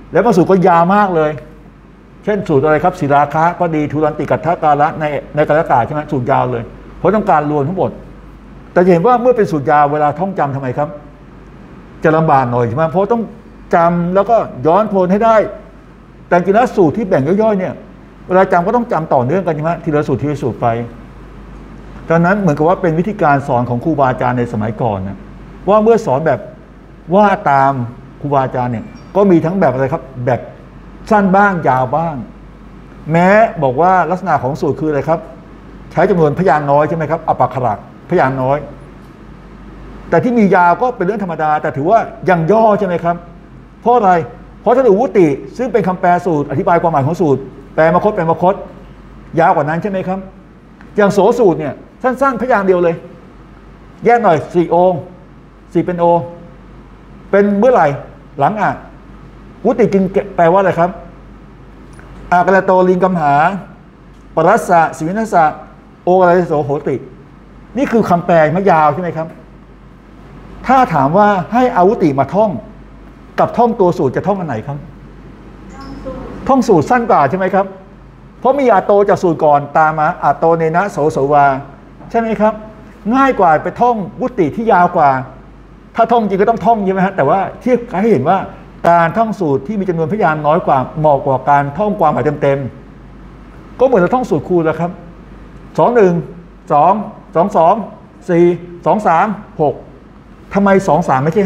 แล้วบางสูตรก็ยาวมากเลยเช่นสูตรอะไรครับศิลาคะก็ดีทุรันติกัตถกาละในกาลกาใช่ไหมสูตรยาวเลยเพราะต้องการรวมทั้งหมดแต่เห็นว่าเมื่อเป็นสูตรยาวเวลาท่องจำทำไมครับจะลำบากหน่อยใช่ไหมเพราะต้องจำแล้วก็ย้อนโพลให้ได้แต่จริงแล้วสูตรที่แบ่งย่อยๆเนี่ยเวลาจำก็ต้องจำต่อเนื่องกันใช่ไหมทีละสูตรทีละสูตรไปดังนั้นเหมือนกับว่าเป็นวิธีการสอนของครูบาอาจารย์ในสมัยก่อนนะว่าเมื่อสอนแบบว่าตามครูบาอาจารย์เนี่ยก็มีทั้งแบบอะไรครับแบบสั้นบ้างยาวบ้างแม้บอกว่าลักษณะของสูตรคืออะไรครับใช้จำนวนพยางค์น้อยใช่ไหมครับอัปปะขระพยางค์น้อยแต่ที่มียาวก็เป็นเรื่องธรรมดาแต่ถือว่ายังย่อใช่ไหมครับเพราะอะไรเพราะถ้าดูวุติซึ่งเป็นคำแปลสูตรอธิบายความหมายของสูตรแปลมาคตแปลมาคตยาวกว่านั้นใช่ไหมครับอย่างโสสูตรเนี่ยสั้นๆพยางค์เดียวเลยแยกหน่อย4 องค์4เป็นโอเป็นเมื่อไหร่หลังวุติจึงแปลว่าอะไรครับอากาลโตลิงกัมหาปรัสสะสิวินัสสะโอกาลโสโหตินี่คือคำแปลไม่ยาวใช่ไหมครับถ้าถามว่าให้อาวุติมาท่องกับท่องตัวสูตรจะท่องอันไหนครับท่องสูตรสั้นกว่าใช่ไหมครับเพราะมีอาโตจากสูตรก่อนตามมาอาโตเนนะโสโสวาใช่ไหมครับง่ายกว่าไปท่องวุติที่ยาวกว่าถ้าท่องจริงก็ต้องท่องใช่ไหมฮะแต่ว่าที่ให้เห็นว่าการท่องสูตรที่มีจำนวนพยางค์น้อยกว่าเหมาะกว่าการท่องความหมายเต็มๆก็เหมือนเราท่องสูตรคูณแล้วครับ2 1 2 2 2 4 2 3 6ทำไม2 3ไม่ใช่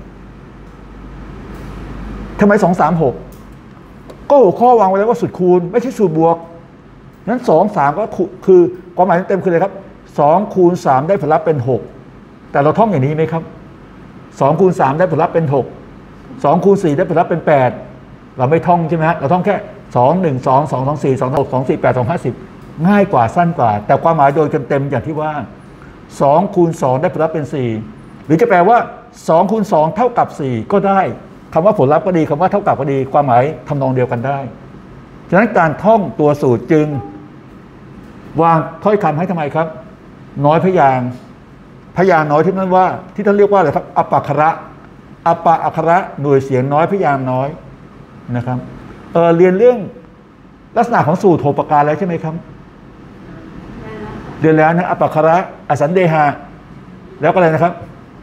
5ทำไม2 3 6ก็หัวข้อวางไว้แล้วว่าสูตรคูณไม่ใช่สูตรบวกนั้น2 3ก็คือความหมายเต็มคืออะไรครับ2คูณ3ได้ผลลัพธ์เป็น6แต่เราท่องอย่างนี้ไหมครับ2คูณ3ได้ผลลัพธ์เป็น6 2คูณ4ได้ผลลัพธ์เป็น8เราไม่ท่องใช่ไหมฮะเราท่องแค่2 1 2 2 2 4 2 6 2 4 8 2 5 10ง่ายกว่าสั้นกว่าแต่ความหมายโดยเต็มๆอย่างที่ว่า2คูณ2ได้ผลลัพธ์เป็น4หรือจะแปลว่า2คูณ2เท่ากับ4ก็ได้คำว่าผลลัพธ์ก็ดีคำว่าเท่ากับก็ดีความหมายทำนองเดียวกันได้ฉะนั้นการท่องตัวสูตรจึงวางถ้อยคำให้ทำไมครับน้อยพยางค์น้อยที่นั่นว่าที่ท่านเรียกว่าอะไรครับอัปปะขระอัปปะอัคระหน่วยเสียงน้อยพยางค์น้อยนะครับเรียนเรื่องลักษณะของสูตรโทปการแล้วใช่ไหมครับเรียนแล้วนะอัปปะขระอสันเดหะแล้วก็อะไรนะครับ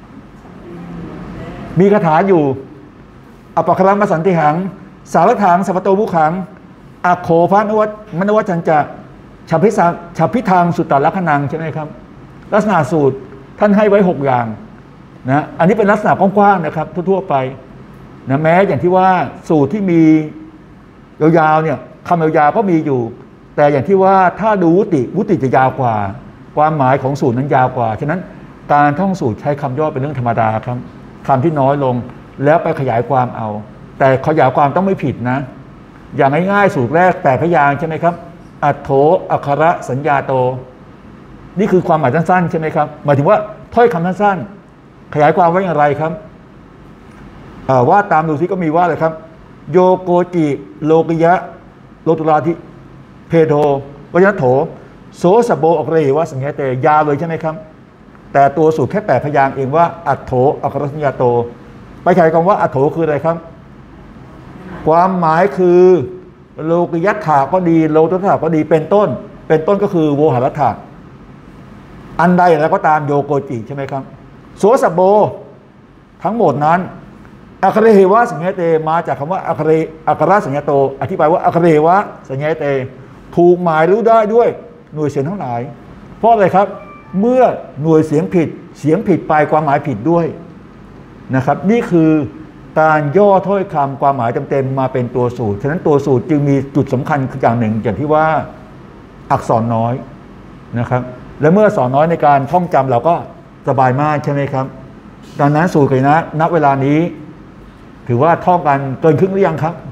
มีคาถาอยู่อัปปะขระมสันติหังสารถังสัพพโตมุขังอโคพานวัตมนวัจันจะฉัพพิทางสุตตลักขณังใช่ไหมครับลักษณะสูตรท่านให้ไว้6อย่างนะอันนี้เป็นลักษณะกว้างๆนะครับทั่วๆไปนะแม้อย่างที่ว่าสูตรที่มียาวๆเนี่ยคำยาวๆก็มีอยู่แต่อย่างที่ว่าถ้าดูวุติจะยาวกว่าความหมายของสูตรนั้นยาวกว่าฉะนั้นการท่องสูตรใช้คำย่อเป็นเรื่องธรรมดาครับคำที่น้อยลงแล้วไปขยายความเอาแต่ขยายความต้องไม่ผิดนะอย่างง่ายๆสูตรแรก8 พยางค์ใช่ไหมครับอัตโธอัคระสัญญาโตนี่คือความหมายสั้นๆใช่ไหมครับหมายถึงว่าถ้อยคำสั้นๆขยายความไว้อย่างไรครับว่าตามดูซิก็มีว่าอะไรครับโยโกจิโลกิยะโลตุราธิเพโทวยัตโถโสสโบอักเรวะสัญญาเตยาวเลยใช่ไหมครับแต่ตัวสูตรแค่8 พยางค์เองว่าอัตโธอัคระสัญญาโตไปขยายความว่าอัตโธคืออะไรครับความหมายคือโลกิยัตถาก็ดีโลตุถาก็ดีเป็นต้นก็คือโวหารถาอันใดแล้วก็ตามโยโกจิใช่ไหมครับโสสโบทั้งหมดนั้นอัคเรวะสัญญาเตมาจากคำว่าอัคระสัญญาโตอธิบายว่าอัคเรวะสัญญาเตถูกหมายรู้ได้ด้วยหน่วยเสียงทั้งหลายเพราะอะไรครับเมื่อหน่วยเสียงผิดไปความหมายผิดด้วยนะครับนี่คือการย่อถ้อยคำความหมายเต็มๆมาเป็นตัวสูตรฉะนั้นตัวสูตรจึงมีจุดสำคัญอย่างหนึ่งอย่างที่ว่าอักษรน้อยนะครับและเมื่อสอนน้อยในการท่องจำเราก็สบายมากใช่ไหมครับดังนั้นสูตรกันนะณเวลานี้ถือว่าท่องกันเกินครึ่งหรือยังครับ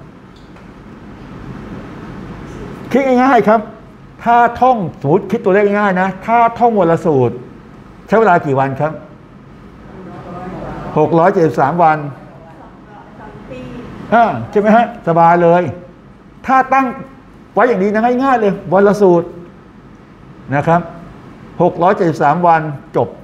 คิดง่ายๆครับถ้าท่องสมมติคิดตัวเลขง่ายๆนะถ้าท่องวันละสูตรใช้เวลากี่วันครับ673 วันใช่ไหมฮะสบายเลยถ้าตั้งไว้อย่างนี้นะง่ายๆเลยวันละสูตรนะครับ673 วันจบ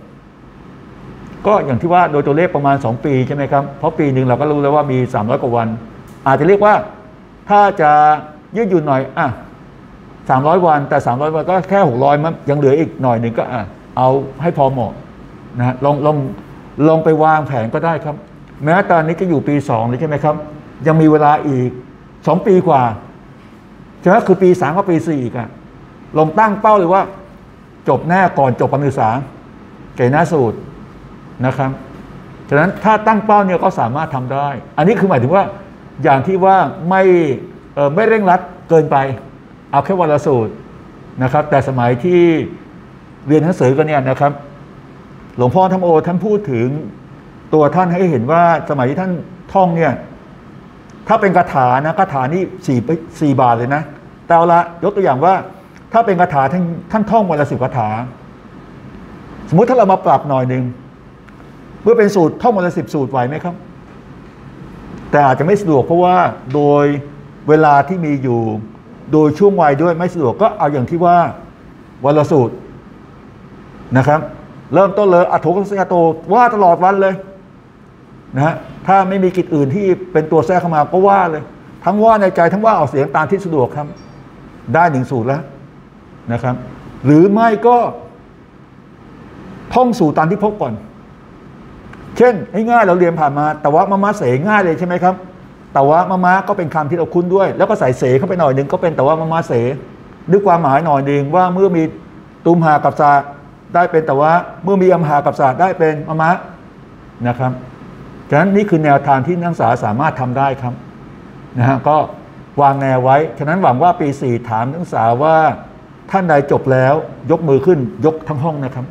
ก็อย่างที่ว่าโดยตัวเลขประมาณ2 ปีใช่ไหมครับเพราะปีหนึ่งเราก็รู้แล้วว่ามี300 กว่าวันอาจจะเรียกว่าถ้าจะยืดหยุ่นหน่อย300 วันแต่300 วันก็แค่600มันยังเหลืออีกหน่อยหนึ่งก็เอาให้พอเหมาะนะลองไปวางแผนก็ได้ครับแม้ตอนนี้จะอยู่ปี2เลยใช่ไหมครับยังมีเวลาอีก2 ปีกว่าใช่ไหมคือปี3กับปี4อีกลองตั้งเป้าเลยว่าจบแน่ก่อนจบการศึกษาเกณฑ์หน้าสูตรนะครับฉะนั้นถ้าตั้งเป้าเนี่ยก็สามารถทำได้อันนี้คือหมายถึงว่าอย่างที่ว่าไม่เร่งรัดเกินไปเอาแค่วันละสูตรนะครับแต่สมัยที่เรียนหนังสือกันเนี่ยนะครับหลวงพ่อธรรมโอท่านพูดถึงตัวท่านให้เห็นว่าสมัยที่ท่านท่องเนี่ยถ้าเป็นคาถานะคาถานี่4 บาทเลยนะแต่เอาละยกตัวอย่างว่าถ้าเป็นคาถาท่านท่องวันละ10 คาถาสมมุติถ้าเรามาปรับหน่อยหนึ่งเมื่อเป็นสูตรท่องวันละ10 สูตรไหวไหมครับแต่อาจจะไม่สะดวกเพราะว่าโดยเวลาที่มีอยู่โดยช่วงวัยด้วยไม่สะดวกก็เอาอย่างที่ว่าวันละสูตรนะครับเริ่มต้นเลยอัตโธกสัญญาโตว่าตลอดวันเลยนะฮะถ้าไม่มีกิจอื่นที่เป็นตัวแทรกเข้ามาก็ว่าเลยทั้งว่าในใจทั้งว่าออกเสียงตามที่สะดวกครับได้1 สูตรแล้วนะครับหรือไม่ก็ท่องสูตรตามที่พบก่อนเช่นง่ายๆเราเรียนผ่านมาแต่ว่ามะมะเสง่ายเลยใช่ไหมครับแต่ว่ามะมะก็เป็นคำที่เราคุ้นด้วยแล้วก็ใส่เสเข้าไปหน่อยหนึ่งก็เป็นแต่ว่ามะมะเสด้วยความหมายหน่อยหนึ่งว่าเมื่อมีตุมหากับสาได้เป็นแต่ว่าเมื่อมีอัมหากับสาได้เป็นมะมะนะครับฉะนั้นนี่คือแนวทางที่นักศึกษาสามารถทำได้ครับนะฮะก็วางแนวไว้ฉะนั้นหวังว่าปี4ถามนักศึกษาว่าท่านใดจบแล้วยกมือขึ้นยกทั้งห้องนะครับ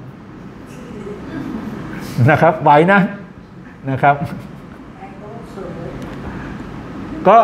ไหวนะครับก็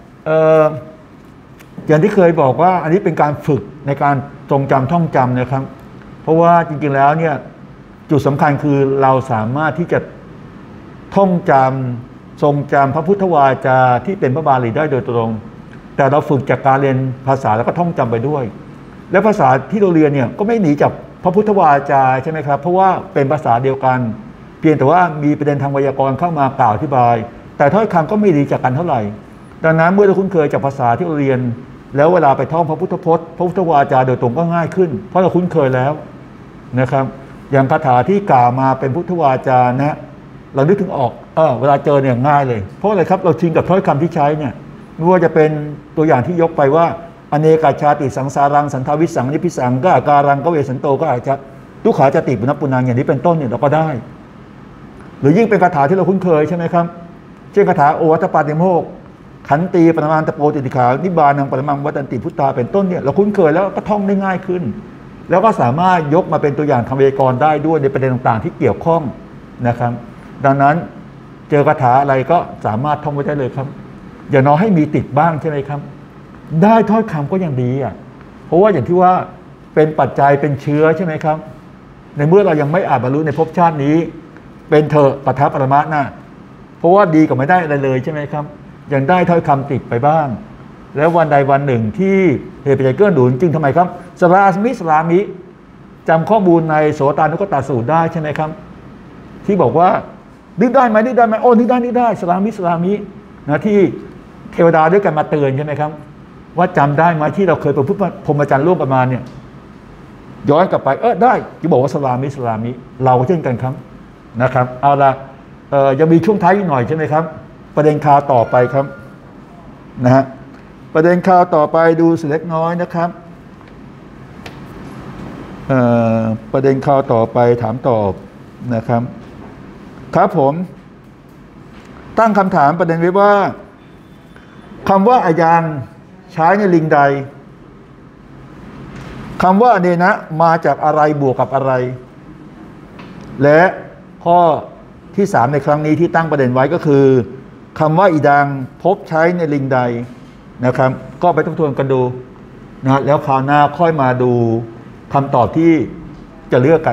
อย่างที่เคยบอกว่าอันนี้เป็นการฝึกในการทรงจำท่องจำนะครับเพราะว่าจริงๆแล้วเนี่ยจุดสำคัญคือเราสามารถที่จะท่องจำทรงจำพระพุทธวาจาที่เป็นพระบาลีได้โดยตรงแต่เราฝึกจากการเรียนภาษาแล้วก็ท่องจำไปด้วยและภาษาที่เราเรียนเนี่ยก็ไม่หนีจากพระพุทธวาจาใช่ไหมครับเพราะว่าเป็นภาษาเดียวกันเพียงแต่ว่ามีประเด็นทางไวยากรณ์เข้ามากล่าวอธิบายแต่ถ้อยคำก็ไม่หนีจากกันเท่าไหร่ดังนั้นเมื่อเราคุ้นเคยจากภาษาที่เราเรียนแล้วเวลาไปท่องพระพุทธพจน์พระพุทธวาจาโดยตรงก็ง่ายขึ้นเพราะเราคุ้นเคยแล้วนะครับอย่างคาถาที่กล่าวมาเป็นพุทธวาจานะเรานึกถึงออกเวลาเจอเนี่ยง่ายเลยเพราะอะไรครับเราชินกับถ้อยคำที่ใช้เนี่ยไม่ว่าจะเป็นตัวอย่างที่ยกไปว่าอเนกชาติสังสารังสันทวิสังนิพิสังก็อาการังก็เวสันโตก็อาจจะทุกขาจะติปุณปุนังอย่างนี้เป็นต้นเนี่ยเราก็ได้หรือยิ่งเป็นคาถาที่เราคุ้นเคยใช่ไหมครับเช่นคาถาโอวัตปาติโมกข์ขันตีปรมาณตโปติติขานิบานังปรมังวัตันติพุทธาเป็นต้นเนี่ยเราคุ้นเคยแล้วก็ท่องได้ง่ายขึ้นแล้วก็สามารถยกมาเป็นตัวอย่างทางไวยากรณ์ได้ด้วยในประเด็นต่างๆที่เกี่ยวข้องนะครับดังนั้นเจอคาถาอะไรก็สามารถท่องไว้ได้เลยครับอย่าน้อยให้มีติดบ้างใช่ไหมครับได้ถ้อยคำก็ยังดีเพราะว่าอย่างที่ว่าเป็นปัจจัยเป็นเชื้อใช่ไหมครับในเมื่อเรายังไม่อาจบรรลุในภพชาตินี้เป็นเถอะปัทภปรมะนะเพราะว่าดีกว่าไม่ได้อะไรเลยใช่ไหมครับยังได้ถ้อยคำติดไปบ้างแล้ววันใดวันหนึ่งที่เหตุปัจจัยเกื้อหนุนจึงทำไมครับสลามิจำข้อมูลในโสตานุกตสูตรได้ใช่ไหมครับที่บอกว่านึกได้ไหมโอ้นึกได้สลามินะที่เทวดาด้วยกันมาเตือนใช่ไหมครับว่าจำได้ไหมที่เราเคยประพฤติพรหมจรรย์ร่วมกันมาเนี่ยย้อนกลับไปได้จะบอกว่าสลามิเราเช่นกันครับนะครับเอาละยังมีช่วงท้ายอีกหน่อยใช่ไหมครับประเด็นข่าวต่อไปครับนะฮะประเด็นข่าวต่อไปดูสิเล็กน้อยนะครับประเด็นข่าวต่อไปถามตอบนะครับครับผมตั้งคำถามประเด็นไว้ว่าคำว่าอายังใช้ในลิงใดคำว่าอเนนะมาจากอะไรบวกกับอะไรและข้อที่3ในครั้งนี้ที่ตั้งประเด็นไว้ก็คือคำว่าอีดังพบใช้ในลิงใดนะครับก็ไปทบทวนกันดูนะแล้วคราวหน้าค่อยมาดูคำตอบที่จะเลือกกัน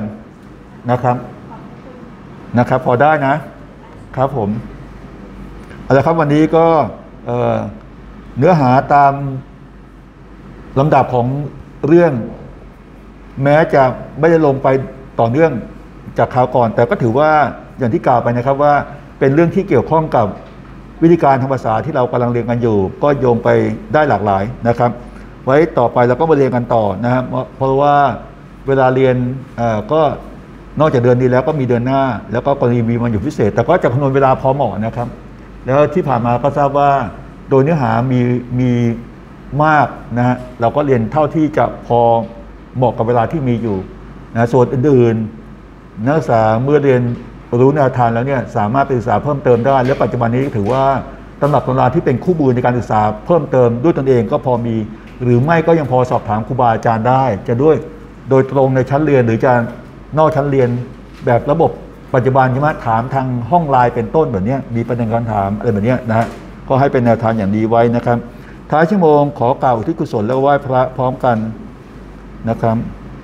นะครับพอได้นะครับผมเอาละครับวันนี้ก็เนื้อหาตามลำดับของเรื่องแม้จะไม่ได้ลงไปต่อเนื่องจากคราวก่อนแต่ก็ถือว่าอย่างที่กล่าวไปนะครับว่าเป็นเรื่องที่เกี่ยวข้องกับวิธีการทางภาษาที่เรากำลังเรียนกันอยู่ ก็โยงไปได้หลากหลายนะครับไว้ต่อไปเราก็มาเรียนกันต่อนะครับเพราะว่าเวลาเรียนก็นอกจากเดือนนี้แล้วก็มีเดือนหน้าแล้วก็กรณีมีวันหยุดพิเศษแต่ก็จะคำนวณเวลาพอเหมาะนะครับแล้วที่ผ่านมาก็ทราบว่าโดยเนื้อหามีมากนะฮะเราก็เรียนเท่าที่จะพอเหมาะกับเวลาที่มีอยู่นะส่วนอื่นๆนักศึกษาเมื่อเรียนรู้แนวทางแล้วเนี่ยสามารถไปศึกษาเพิ่มเติมได้และปัจจุบันนี้ถือว่าตำรับตำราที่เป็นคู่มือในการศึกษาเพิ่มเติมด้วยตนเองก็พอมีหรือไม่ก็ยังพอสอบถามครูบาอาจารย์ได้จะด้วยโดยตรงในชั้นเรียนหรือจะนอกชั้นเรียนแบบระบบปัจจุบันใช่ไหมถามทางห้องไลน์เป็นต้นแบบนี้มีประเด็นการถามอะไรแบบนี้นะฮะก็ให้เป็นแนวทางอย่างดีไว้นะครับท้ายชั่วโมงขอกล่าวอุทิศกุศลแล้วไหว้พระพร้อมกันนะครับ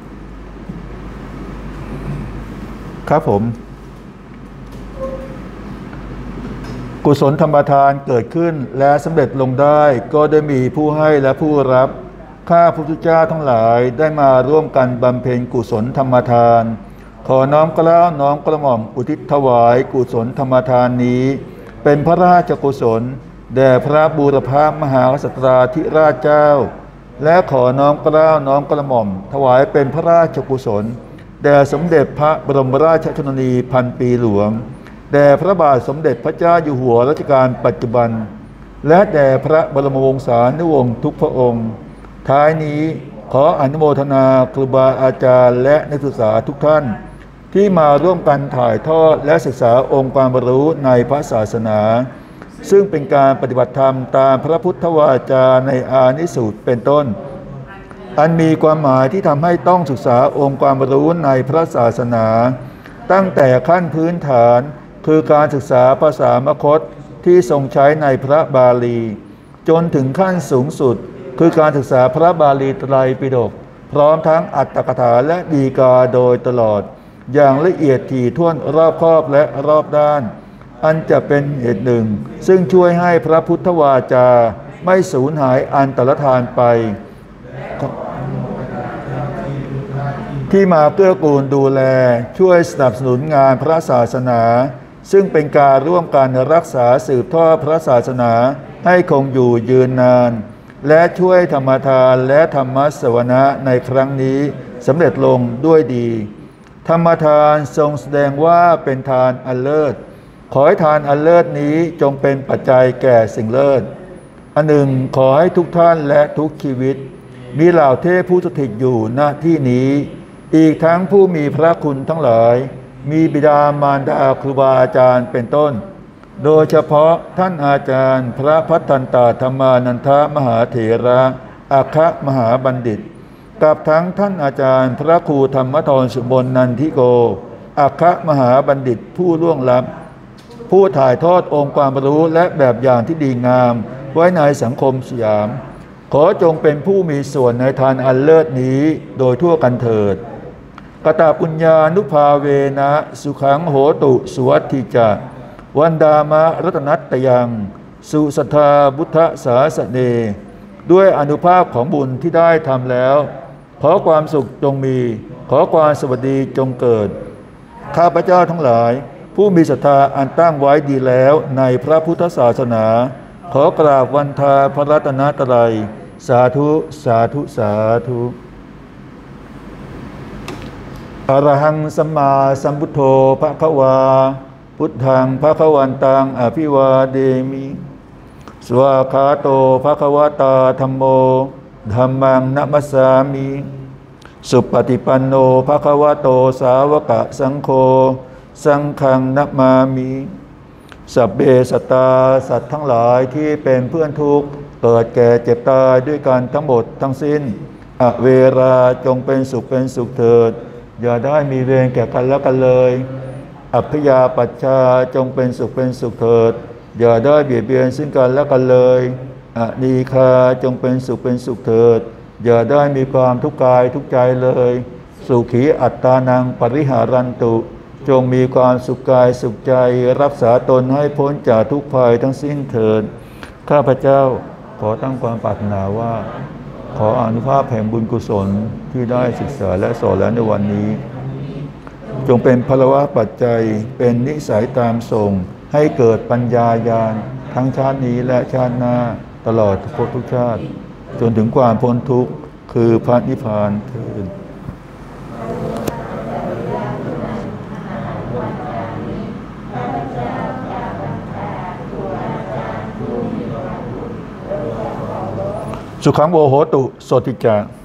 ครับผมกุศลธรรมทานเกิดขึ้นและสำเร็จลงได้ก็ได้มีผู้ให้และผู้รับข้าพระพุทธเจ้าทั้งหลายได้มาร่วมกันบำเพ็ญกุศลธรรมทานขอน้อมเกล้าน้อมกระหม่อมอุทิศถวายกุศลธรรมทานนี้เป็นพระราชกุศลแด่พระบูรพามหากษัตริย์ธิราชเจ้าและขอน้อมเกล้าน้อมกระหม่อมถวายเป็นพระราชกุศลแด่สมเด็จพระบรมราชชนนีพันปีหลวงแด่พระบาทสมเด็จพระเจ้าอยู่หัวรัชกาลปัจจุบันและแด่พระบรมวงศานุวงศ์ทุกพระองค์ท้ายนี้ขออนุโมทนาครูบาอาจารย์และนักศึกษาทุกท่านที่มาร่วมกันถ่ายทอดและศึกษาองค์ความรู้ในพระศาสนาซึ่งเป็นการปฏิบัติธรรมตามพระพุทธวาจาในอานิสูตรเป็นต้นอันมีความหมายที่ทำให้ต้องศึกษาองค์ความรู้ในพระศาสนาตั้งแต่ขั้นพื้นฐานคือการศึกษาภาษามคธที่ทรงใช้ในพระบาลีจนถึงขั้นสูงสุดคือการศึกษาพระบาลีไตรปิฎกพร้อมทั้งอัตถกถาและฎีกาโดยตลอดอย่างละเอียดถี่ถ้วนรอบคอบและรอบด้านอันจะเป็นเหตุหนึ่งซึ่งช่วยให้พระพุทธวาจาไม่สูญหายอันตรธานไปที่มาเกื้อกูลดูแลช่วยสนับสนุนงานพระศาสนาซึ่งเป็นการร่วมกันรักษาสืบทอดพระศาสนาให้คงอยู่ยืนนานและช่วยธรรมทานและธรรมสวนะในครั้งนี้สำเร็จลงด้วยดีธรรมทานทรงแสดงว่าเป็นทานอันเลิศขอให้ทานอันเลิศนี้จงเป็นปัจจัยแก่สิ่งเลิศอันหนึ่งขอให้ทุกท่านและทุกชีวิตมีเหล่าเทพผู้สถิตอยู่ณที่นี้อีกทั้งผู้มีพระคุณทั้งหลายมีบิดามารดาครูบาอาจารย์เป็นต้นโดยเฉพาะท่านอาจารย์พระพัฒนันตธรรมานันทมหาเถระอัคคมหาบัณฑิตกับทั้งท่านอาจารย์พระครูธรรมธรสุบลนันทิโกอัคคมหาบัณฑิตผู้ล่วงลับผู้ถ่ายทอดองค์ความรู้และแบบอย่างที่ดีงามไว้ในสังคมสยามขอจงเป็นผู้มีส่วนในทานอันเลิศนี้โดยทั่วกันเถิดกตปุญญานุภาเวนะสุขังโหตุสุวัตถิจาวันดามะรัตนัตตยังสุสัทธาบุทธสาสเนด้วยอนุภาพของบุญที่ได้ทำแล้วขอความสุขจงมีขอความสวัสดีจงเกิดข้าพเจ้าทั้งหลายผู้มีศรัทธาอันตั้งไว้ดีแล้วในพระพุทธศาสนาขอกราบวันทาพระรัตนตรัยสาธุสาธุสาธุอรหังสัมมาสัมพุทโธภควาพุทธังภควันตังอภิวาเดมิสวากขาโตภควตาธัมโมธัมมังนัมสสามิสุปฏิปันโนภควโตสาวกสังโฆสังฆังนัมมามิสัพเพสัตตาสัตว์ทั้งหลายที่เป็นเพื่อนทุกข์เกิดแก่เจ็บตายด้วยกันทั้งหมดทั้งสิ้นอเวราจงเป็นสุขเถิดอย่าได้มีเวรแก่กันและกันเลยอัพยาปัชชาจงเป็นสุขเถิดอย่าได้เบียดเบียนซึ่งกันและกันเลยอนีฆาจงเป็นสุขเถิดอย่าได้มีความทุกข์กายทุกข์ใจเลยสุขีอัตตานังปริหารันตุจงมีความสุขกายสุขใจรักษาตนให้พ้นจากทุกภัยทั้งสิ้นเถิดข้าพเจ้าขอตั้งความปรารถนาว่าขออนุภาพแห่งบุญกุศลที่ได้ศึกษาและสอนแล้วในวันนี้จงเป็นพลวะปัจจัยเป็นนิสัยตามส่งให้เกิดปัญญาญาณทั้งชาตินี้และชาติหน้าตลอดภพทุกชาติ จนถึงความพ้นทุกข์คือพระนิพพานเถิดสุขังโวโหตุโสติจา